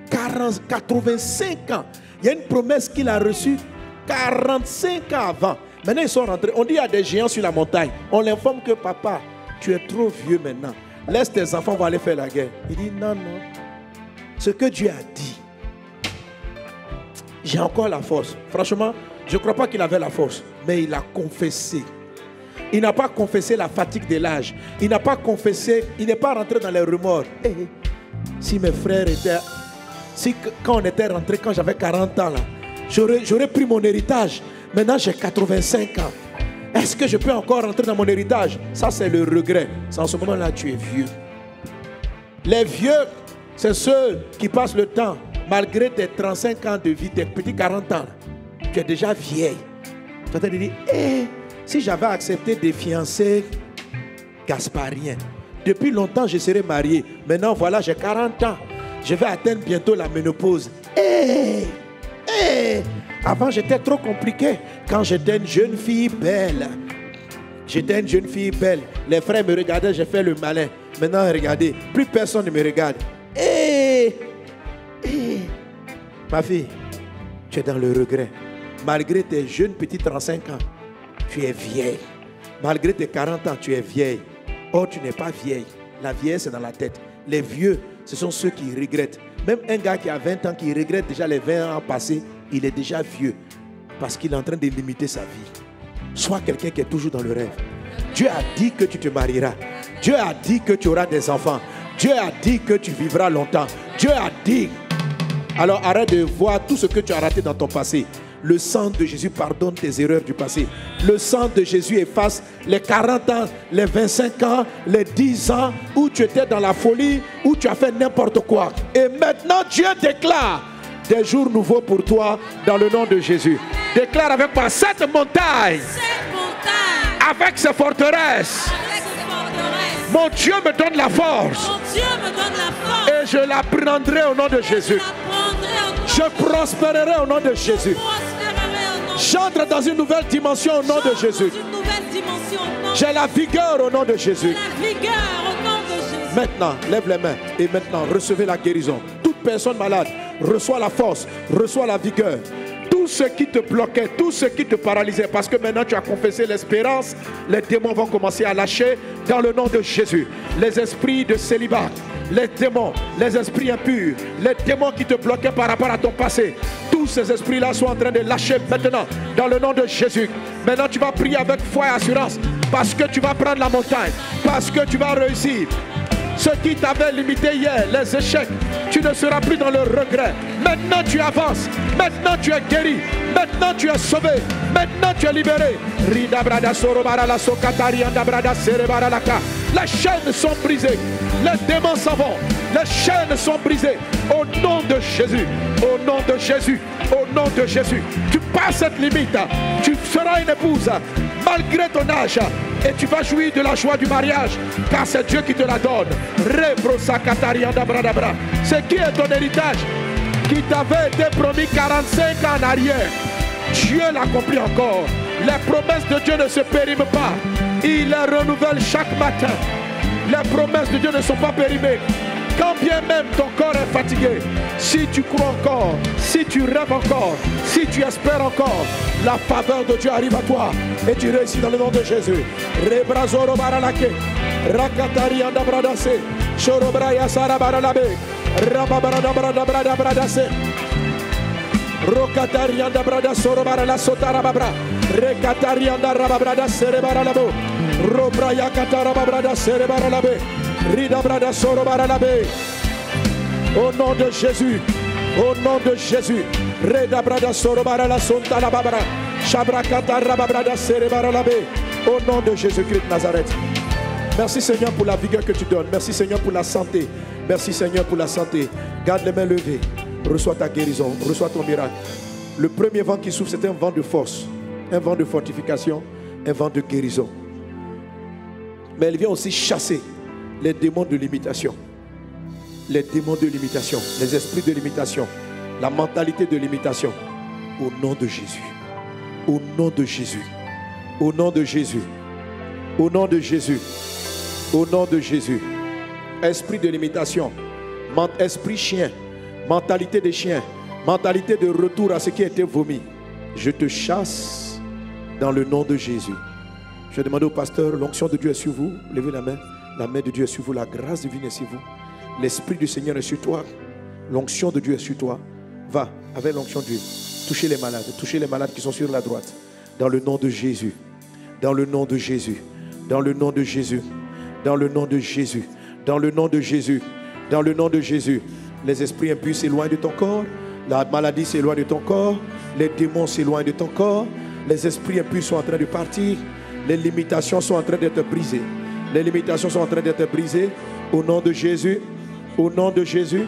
85 ans. Il y a une promesse qu'il a reçue 45 ans avant. Maintenant ils sont rentrés. On dit à des géants sur la montagne. On l'informe que papa, tu es trop vieux maintenant. Laisse tes enfants vont aller faire la guerre. Il dit non, non. Ce que Dieu a dit. J'ai encore la force. Franchement, je ne crois pas qu'il avait la force. Mais il a confessé. Il n'a pas confessé la fatigue de l'âge. Il n'a pas confessé, il n'est pas rentré dans les remords. Si mes frères étaient... quand on était rentré, quand j'avais 40 ans, là, j'aurais pris mon héritage. Maintenant, j'ai 85 ans. Est-ce que je peux encore rentrer dans mon héritage? Ça, c'est le regret. C'est en ce moment-là, tu es vieux. Les vieux, c'est ceux qui passent le temps. Malgré tes 35 ans de vie, tes petits 40 ans, tu es déjà vieille. Tu as dit, si j'avais accepté des fiancés gaspariens, depuis longtemps je serais marié. Maintenant, voilà, j'ai 40 ans. Je vais atteindre bientôt la ménopause. Avant, j'étais trop compliqué. Quand j'étais une jeune fille belle. J'étais une jeune fille belle. Les frères me regardaient, j'ai fait le malin. Maintenant, regardez, plus personne ne me regarde. Ma fille, tu es dans le regret. Malgré tes jeunes petits 35 ans, tu es vieille. Malgré tes 40 ans, tu es vieille. Or, tu n'es pas vieille. La vieillesse est dans la tête. Les vieux, ce sont ceux qui regrettent. Même un gars qui a 20 ans, qui regrette déjà les 20 ans passés, il est déjà vieux. Parce qu'il est en train de limiter sa vie. Sois quelqu'un qui est toujours dans le rêve. Dieu a dit que tu te marieras. Dieu a dit que tu auras des enfants. Dieu a dit que tu vivras longtemps. Dieu a dit. Alors arrête de voir tout ce que tu as raté dans ton passé. Le sang de Jésus pardonne tes erreurs du passé. Le sang de Jésus efface les 40 ans, les 25 ans, les 10 ans où tu étais dans la folie, où tu as fait n'importe quoi. Et maintenant Dieu déclare des jours nouveaux pour toi dans le nom de Jésus. Déclare avec moi cette montagne. Avec ses forteresses, mon Dieu me donne la force. Et je la prendrai au nom de Jésus. Je prospérerai au nom de Jésus. J'entre dans une nouvelle dimension au nom de Jésus. J'ai la vigueur au nom de Jésus. Maintenant, lève les mains et maintenant, recevez la guérison. Toute personne malade, reçoit la force, reçoit la vigueur. Tout ce qui te bloquait, tout ce qui te paralysait, parce que maintenant tu as confessé l'espérance, les démons vont commencer à lâcher dans le nom de Jésus. Les esprits de célibat, les démons, les esprits impurs, les démons qui te bloquaient par rapport à ton passé, tous ces esprits-là sont en train de lâcher maintenant dans le nom de Jésus. Maintenant tu vas prier avec foi et assurance parce que tu vas prendre la montagne, parce que tu vas réussir. Ce qui t'avait limité hier, les échecs, tu ne seras plus dans le regret. Maintenant tu avances, maintenant tu es guéri, maintenant tu es sauvé, maintenant tu es libéré. Les chaînes sont brisées, les démons s'en vont, les chaînes sont brisées. Au nom de Jésus, au nom de Jésus, au nom de Jésus. Tu passes cette limite, tu seras une épouse malgré ton âge. Et tu vas jouir de la joie du mariage, car c'est Dieu qui te la donne. C'est qui est ton héritage qui t'avait été promis 45 ans en arrière. Dieu l'accomplit encore. Les promesses de Dieu ne se périment pas. Il les renouvelle chaque matin. Les promesses de Dieu ne sont pas périmées. Quand bien même ton corps est fatigué, si tu crois encore, si tu rêves encore, si tu espères encore, la faveur de Dieu arrive à toi et tu réussis dans le nom de Jésus. Rebrazoro baralake, rakatari andabradase, chorobraya sarabaralabe, rababarada brada bradase, rokatari andabradasoro barala sotarababra, rekatari andarababra serebaralabo, robraya katarababrada serebaralabe. Au nom de Jésus, au nom de Jésus, au nom de Jésus-Christ de Nazareth. Merci Seigneur pour la vigueur que tu donnes. Merci Seigneur pour la santé. Merci Seigneur pour la santé. Garde les mains levées. Reçois ta guérison. Reçois ton miracle. Le premier vent qui souffle, c'est un vent de force, un vent de fortification, un vent de guérison. Mais il vient aussi chasser les démons de limitation, les démons de limitation, les esprits de limitation, la mentalité de limitation. Au nom de Jésus, au nom de Jésus, au nom de Jésus, au nom de Jésus, au nom de Jésus. Esprit de limitation, esprit chien, mentalité de chien, mentalité de retour à ce qui a été vomi. Je te chasse dans le nom de Jésus. Je vais demander au pasteur, l'onction de Dieu est sur vous. Levez la main. La main de Dieu est sur vous, la grâce divine est sur vous. L'Esprit du Seigneur est sur toi. L'onction de Dieu est sur toi. Va, avec l'onction de Dieu. Touchez les malades qui sont sur la droite. Dans le nom de Jésus. Dans le nom de Jésus. Dans le nom de Jésus. Dans le nom de Jésus. Dans le nom de Jésus. Dans le nom de Jésus. Les esprits impurs s'éloignent de ton corps. La maladie s'éloigne de ton corps. Les démons s'éloignent de ton corps. Les esprits impurs sont en train de partir. Les limitations sont en train d'être brisées. Les limitations sont en train d'être brisées. Au nom de Jésus. Au nom de Jésus.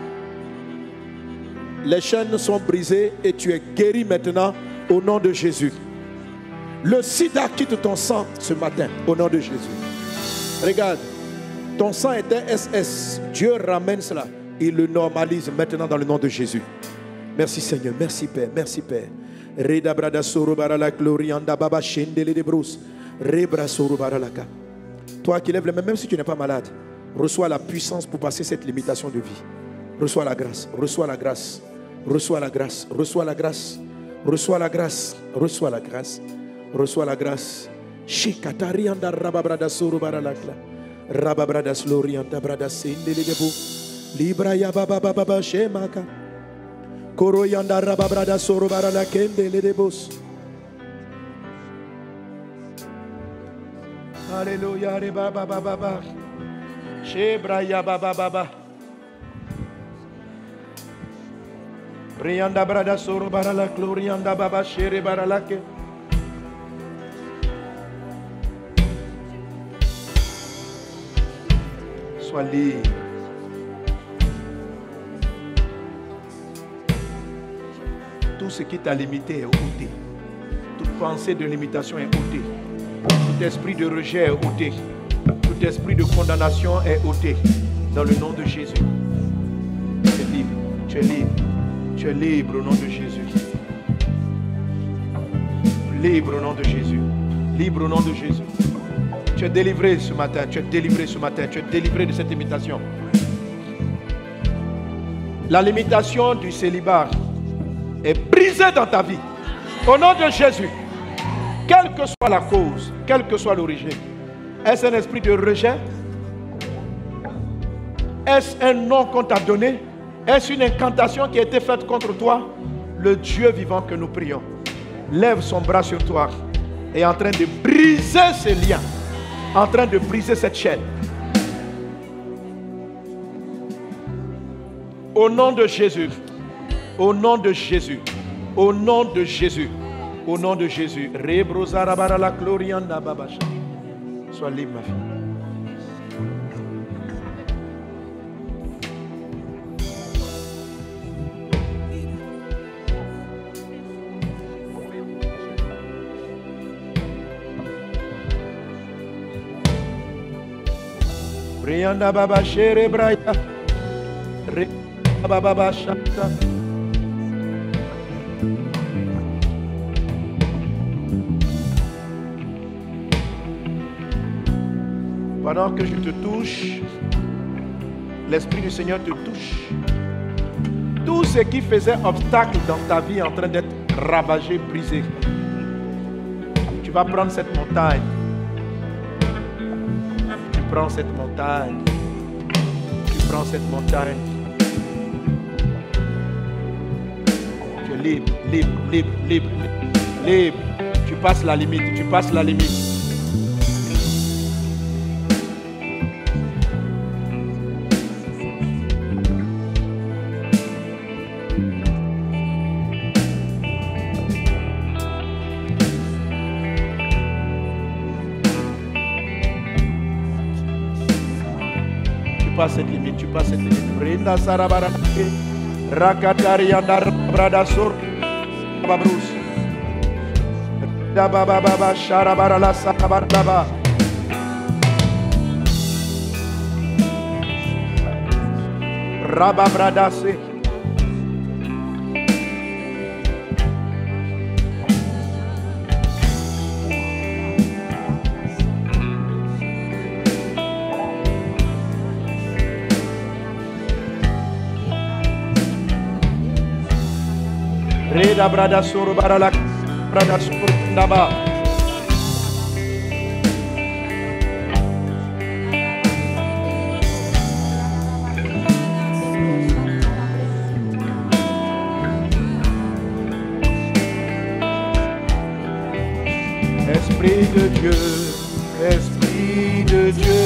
Les chaînes sont brisées et tu es guéri maintenant. Au nom de Jésus. Le sida quitte ton sang ce matin. Au nom de Jésus. Regarde. Ton sang était SS. Dieu ramène cela. Il le normalise maintenant dans le nom de Jésus. Merci Seigneur. Merci Père. Merci Père. Reda brada soro barala glorianda baba shendele de brousse. Rebra soro baralaka. Toi qui lèves les mains, même si tu n'es pas malade, reçois la puissance pour passer cette limitation de vie. Reçois la grâce, reçois la grâce, reçois la grâce, reçois la grâce, reçois la grâce, reçois la grâce, reçois la grâce. Shikatarianda rababrada soro baralakla. Rababrada slorianda brada sendele debo. Libra ya baba baba shemaka. Koroyanda rababrada soro baralakendele debos. Alléluia, baba baba. Shebraya baba baba. Rianda brada soro barala glorianda baba shere baralake. Sois libre. Tout ce qui t'a limité est ôté. Toute pensée de limitation est ôtée. Tout esprit de rejet est ôté. Tout esprit de condamnation est ôté. Dans le nom de Jésus. Tu es libre. Tu es libre. Tu es libre au nom de Jésus. Libre au nom de Jésus. Libre au nom de Jésus. Tu es délivré ce matin. Tu es délivré ce matin. Tu es délivré de cette limitation. La limitation du célibat est brisée dans ta vie. Au nom de Jésus. Quelle que soit la cause, quelle que soit l'origine. Est-ce un esprit de rejet? Est-ce un nom qu'on t'a donné? Est-ce une incantation qui a été faite contre toi? Le Dieu vivant que nous prions lève son bras sur toi et est en train de briser ces liens, en train de briser cette chaîne. Au nom de Jésus, au nom de Jésus, au nom de Jésus, au nom de Jésus. Sois libre, ma fille. Brianda Baba Shere Braya. Baba Shanta. Pendant que je te touche, l'Esprit du Seigneur te touche. Tout ce qui faisait obstacle dans ta vie est en train d'être ravagé, brisé. Tu vas prendre cette montagne. Tu prends cette montagne. Tu prends cette montagne. Tu es libre, libre, libre, libre, libre. Tu passes la limite, tu passes la limite. Tu passes cette limite, tu passes cette limite. Brinda Sarabara, Rakatari Andar Bradasur, Babrus, Dababa Baba, Sharabara la Sarababa. Rababradase. Reda brada suru barala brada suru ndaba. Esprit de Dieu, Esprit de Dieu.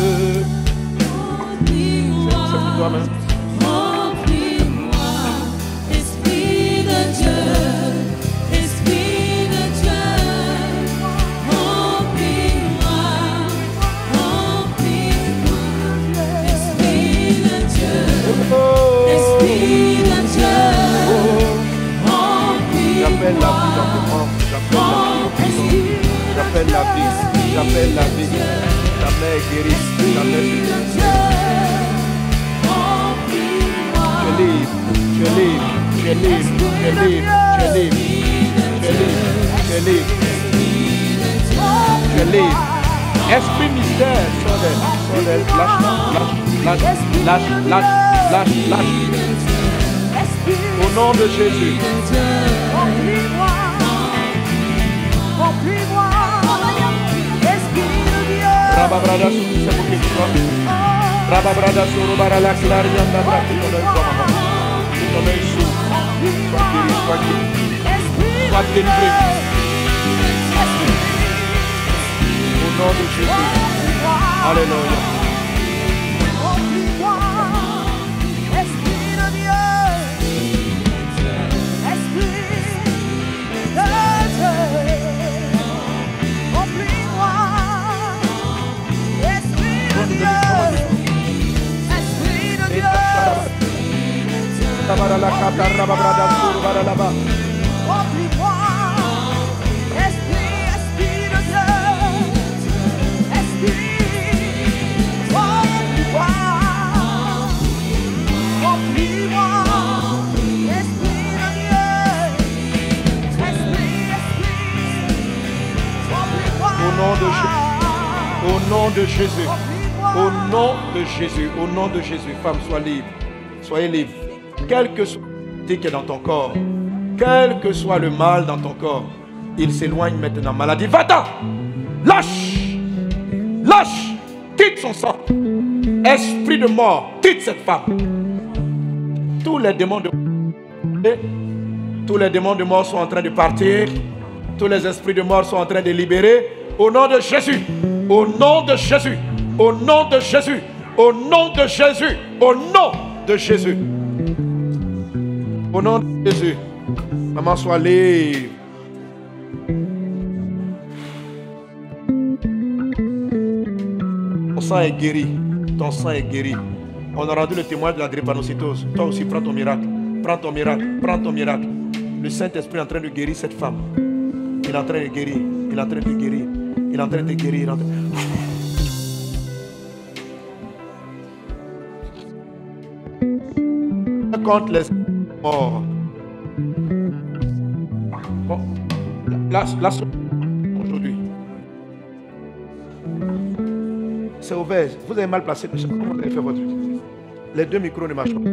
C'est pour toi-même. J'appelle la vie dans mon corps, j'appelle la vie, j'appelle la vie, ta mère est guérie, ta mère est guérie. Tu es libre, tu es libre, tu es libre, tu es libre, tu es libre, tu es libre, tu es libre. Esprit mystère, sors d'elle, lâche. Au nom de Jésus. Rababrada c'est pour qui tu crois. Rababrada sur Barala Clarianda Braki dans le corps. Comme un sou. Sois guéri. Sois délivré. Au nom de Jésus. Alléluia. La catarra brada sur Baralaba. Remplis-moi, Esprit de Dieu. nom de Jésus. Au nom de Jésus. Au nom de Jésus. Au nom de Jésus. Femme, sois libre. Soyez libre. Quel que soit le qui est dans ton corps, quel que soit le mal dans ton corps, il s'éloigne maintenant. Maladie, va-t'en. Lâche. Lâche. Quitte son sang. Esprit de mort, quitte cette femme. Tous les démons de mort sont en train de partir. Tous les esprits de mort sont en train de libérer. Au nom de Jésus. Au nom de Jésus. Au nom de Jésus. Au nom de Jésus. Au nom de Jésus. Au nom de Jésus. Maman, sois libre. Ton sang est guéri. Ton sang est guéri. On a rendu le témoin de la drépanocytose. Toi aussi, prends ton miracle. Prends ton miracle. Prends ton miracle. Le Saint-Esprit est en train de guérir cette femme. Il est en train de guérir. Il est en train de guérir. Il est en train de guérir. Contre les morts. Bon, la aujourd'hui. C'est ouvert. Vous avez mal placé. Comment vous avez fait votre truc? Les deux micros ne marchent pas.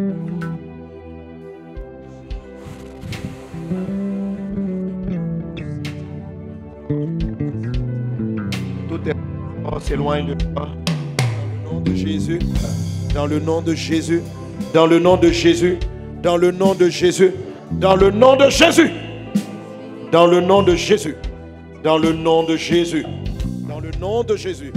Tout est on s'éloigne de toi. Dans le nom de Jésus. Dans le nom de Jésus. Dans le nom de Jésus. Dans le nom de Jésus. Dans le nom de Jésus. Dans le nom de Jésus. Dans le nom de Jésus. Dans le nom de Jésus.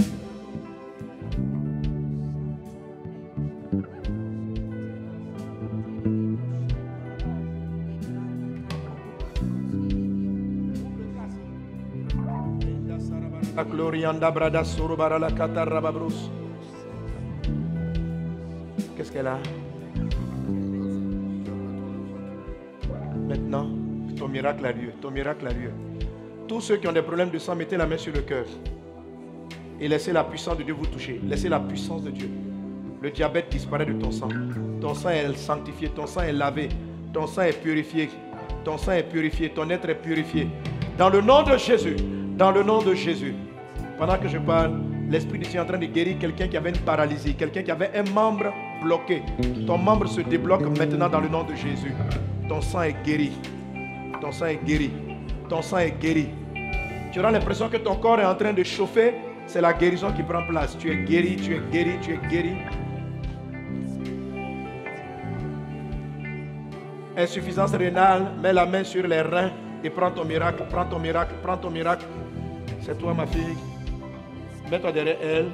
Qu'est-ce qu'elle a? Maintenant, ton miracle a lieu. Ton miracle a lieu. Tous ceux qui ont des problèmes de sang, mettez la main sur le cœur. Et laissez la puissance de Dieu vous toucher. Laissez la puissance de Dieu. Le diabète disparaît de ton sang. Ton sang est sanctifié. Ton sang est lavé. Ton sang est purifié. Ton sang est purifié. Ton être est purifié. Dans le nom de Jésus. Dans le nom de Jésus. Pendant que je parle, l'Esprit du Seigneur est en train de guérir quelqu'un qui avait une paralysie. Quelqu'un qui avait un membre bloqué. Ton membre se débloque maintenant dans le nom de Jésus. Ton sang est guéri. Ton sang est guéri. Ton sang est guéri. Tu auras l'impression que ton corps est en train de chauffer. C'est la guérison qui prend place. Tu es guéri, tu es guéri, tu es guéri. Insuffisance rénale, mets la main sur les reins et prends ton miracle, prends ton miracle, prends ton miracle. C'est toi ma fille. Mets-toi derrière elle.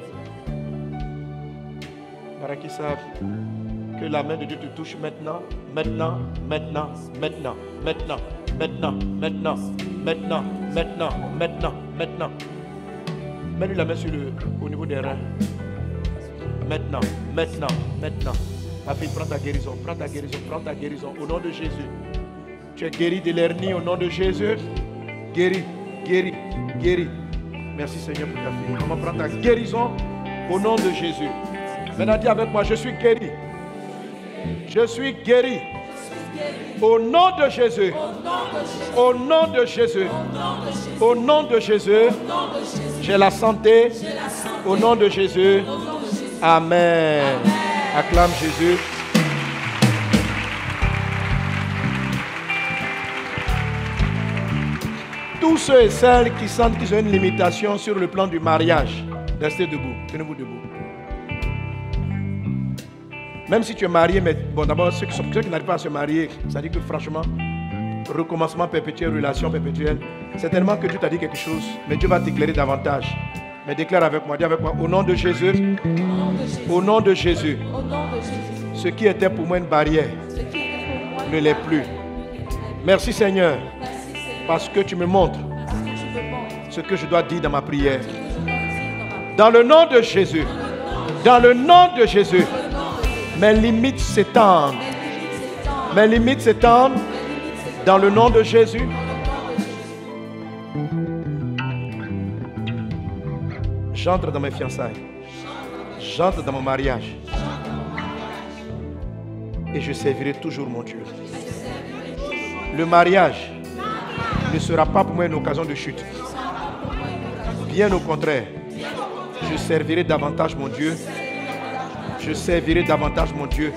Para qu'ils savent que la main de Dieu te touche maintenant, maintenant, maintenant, maintenant, maintenant, maintenant, maintenant, maintenant, maintenant, maintenant, maintenant. Mets-lui la main sur au niveau des reins. Maintenant, maintenant, maintenant. Ma fille, prends ta guérison, prends ta guérison, prends ta guérison au nom de Jésus. Tu es guéri de l'hernie au nom de Jésus. Guéri, guéri, guéri. Merci Seigneur pour ta fille. Maman, prends ta guérison au nom de Jésus. Maintenant, dis avec moi, je suis guéri. Je suis guéri. Au nom de Jésus. Au nom de Jésus. Au nom de Jésus. J'ai la santé. Au nom de Jésus. Amen. Acclame Jésus. Tous ceux et celles qui sentent qu'ils ont une limitation sur le plan du mariage, restez debout. Tenez-vous debout. Même si tu es marié, mais bon, d'abord, ceux qui n'arrivent pas à se marier, ça dit que franchement, recommencement perpétuel, relation perpétuelle, certainement que Dieu t'a dit quelque chose, mais Dieu va t'éclairer davantage. Mais déclare avec moi, dis avec moi, au nom de Jésus, au nom de Jésus, ce qui était pour moi une barrière ne l'est plus. Merci Seigneur, parce que tu me montres ce que je dois dire dans ma prière. Dans le nom de Jésus, dans le nom de Jésus, mes limites s'étendent. Mes limites s'étendent dans le nom de Jésus. J'entre dans mes fiançailles. J'entre dans mon mariage. Et je servirai toujours mon Dieu. Le mariage ne sera pas pour moi une occasion de chute. Bien au contraire, je servirai davantage mon Dieu. Je servirai davantage mon Dieu.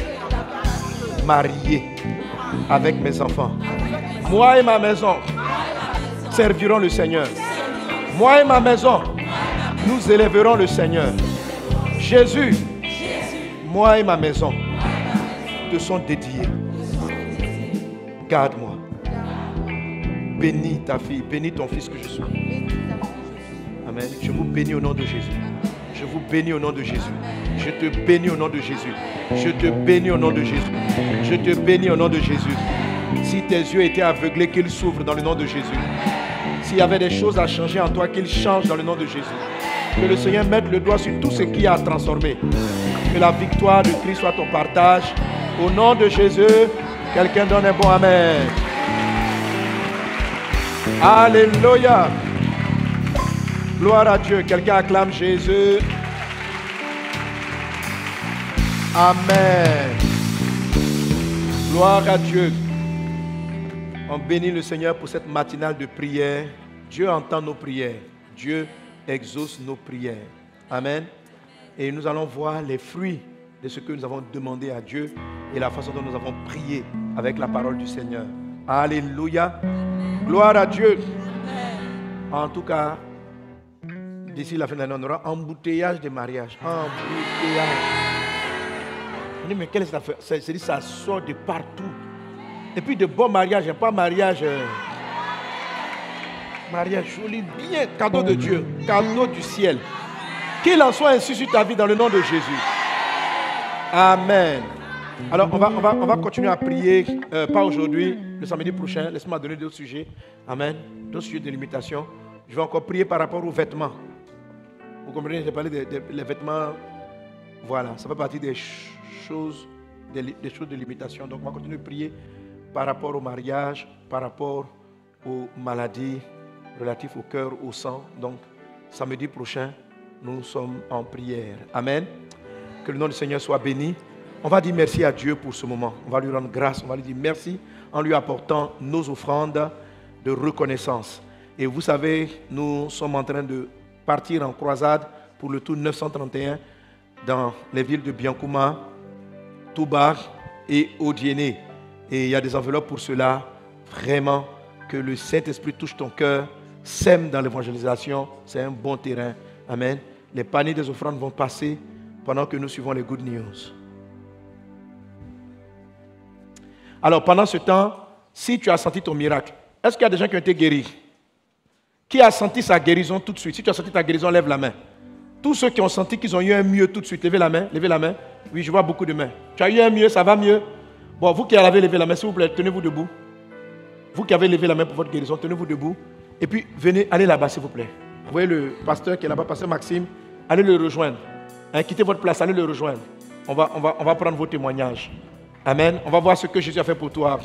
Marié avec mes enfants. Moi et ma maison servirons le Seigneur. Moi et ma maison, nous élèverons le Seigneur. Jésus, moi et ma maison te sont dédiés. Garde-moi. Bénis ta fille, bénis ton fils que je suis. Amen. Je vous bénis au nom de Jésus. Je vous bénis au nom de Jésus. Je te bénis au nom de Jésus. Je te bénis au nom de Jésus. Je te bénis au nom de Jésus. Si tes yeux étaient aveuglés, qu'ils s'ouvrent dans le nom de Jésus. S'il y avait des choses à changer en toi, qu'ils changent dans le nom de Jésus. Que le Seigneur mette le doigt sur tout ce qui a transformé. Que la victoire de Christ soit ton partage. Au nom de Jésus, quelqu'un donne un bon amen. Alléluia. Gloire à Dieu. Quelqu'un acclame Jésus. Amen. Gloire à Dieu. On bénit le Seigneur pour cette matinale de prière. Dieu entend nos prières. Dieu exauce nos prières. Amen. Et nous allons voir les fruits de ce que nous avons demandé à Dieu et la façon dont nous avons prié avec la parole du Seigneur. Alléluia. Gloire à Dieu. En tout cas, d'ici la fin de l'année, on aura embouteillage de mariage. Embouteillage. On dit, mais quelle est cette affaire? C'est-à-dire, ça sort de partout. Et puis de bons mariages, pas mariage. Mariage joli, bien, cadeau de Dieu, cadeau du ciel. Qu'il en soit ainsi sur ta vie dans le nom de Jésus. Amen. Alors, on va continuer à prier, pas aujourd'hui, le samedi prochain. Laisse-moi donner d'autres sujets. Amen. D'autres sujets de limitation. Je vais encore prier par rapport aux vêtements. Vous comprenez, j'ai parlé des vêtements. Voilà, ça fait partie des choses de limitation. Donc, on va continuer à prier par rapport au mariage, par rapport aux maladies relatives au cœur, au sang. Donc, samedi prochain, nous sommes en prière. Amen. Que le nom du Seigneur soit béni. On va dire merci à Dieu pour ce moment. On va lui rendre grâce. On va lui dire merci en lui apportant nos offrandes de reconnaissance. Et vous savez, nous sommes en train de partir en croisade pour le tour 931 dans les villes de Biancouma, Touba et Odiéné. Et il y a des enveloppes pour cela. Vraiment, que le Saint-Esprit touche ton cœur, sème dans l'évangélisation. C'est un bon terrain. Amen. Les paniers des offrandes vont passer pendant que nous suivons les good news. Alors, pendant ce temps, si tu as senti ton miracle, est-ce qu'il y a des gens qui ont été guéris? Qui a senti sa guérison tout de suite? Si tu as senti ta guérison, lève la main. Tous ceux qui ont senti qu'ils ont eu un mieux tout de suite, levez la main, levez la main. Oui, je vois beaucoup de mains. Tu as eu un mieux, ça va mieux? Bon, vous qui avez levé la main, s'il vous plaît, tenez-vous debout. Vous qui avez levé la main pour votre guérison, tenez-vous debout. Et puis, venez, allez là-bas, s'il vous plaît. Vous voyez le pasteur qui est là-bas, pasteur Maxime, allez le rejoindre. Hein, quittez votre place, allez le rejoindre. On va prendre vos témoignages. Amen. On va voir ce que Jésus a fait pour toi.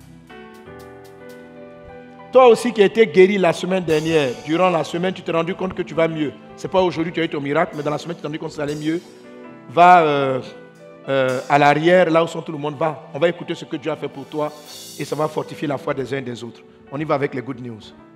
Toi aussi qui as été guéri la semaine dernière, durant la semaine, tu t'es rendu compte que tu vas mieux. Ce n'est pas aujourd'hui que tu as eu ton miracle, mais dans la semaine, tu t'es rendu compte que ça allait mieux. Va à l'arrière, là où sont tout le monde, va. On va écouter ce que Dieu a fait pour toi et ça va fortifier la foi des uns et des autres. On y va avec les good news.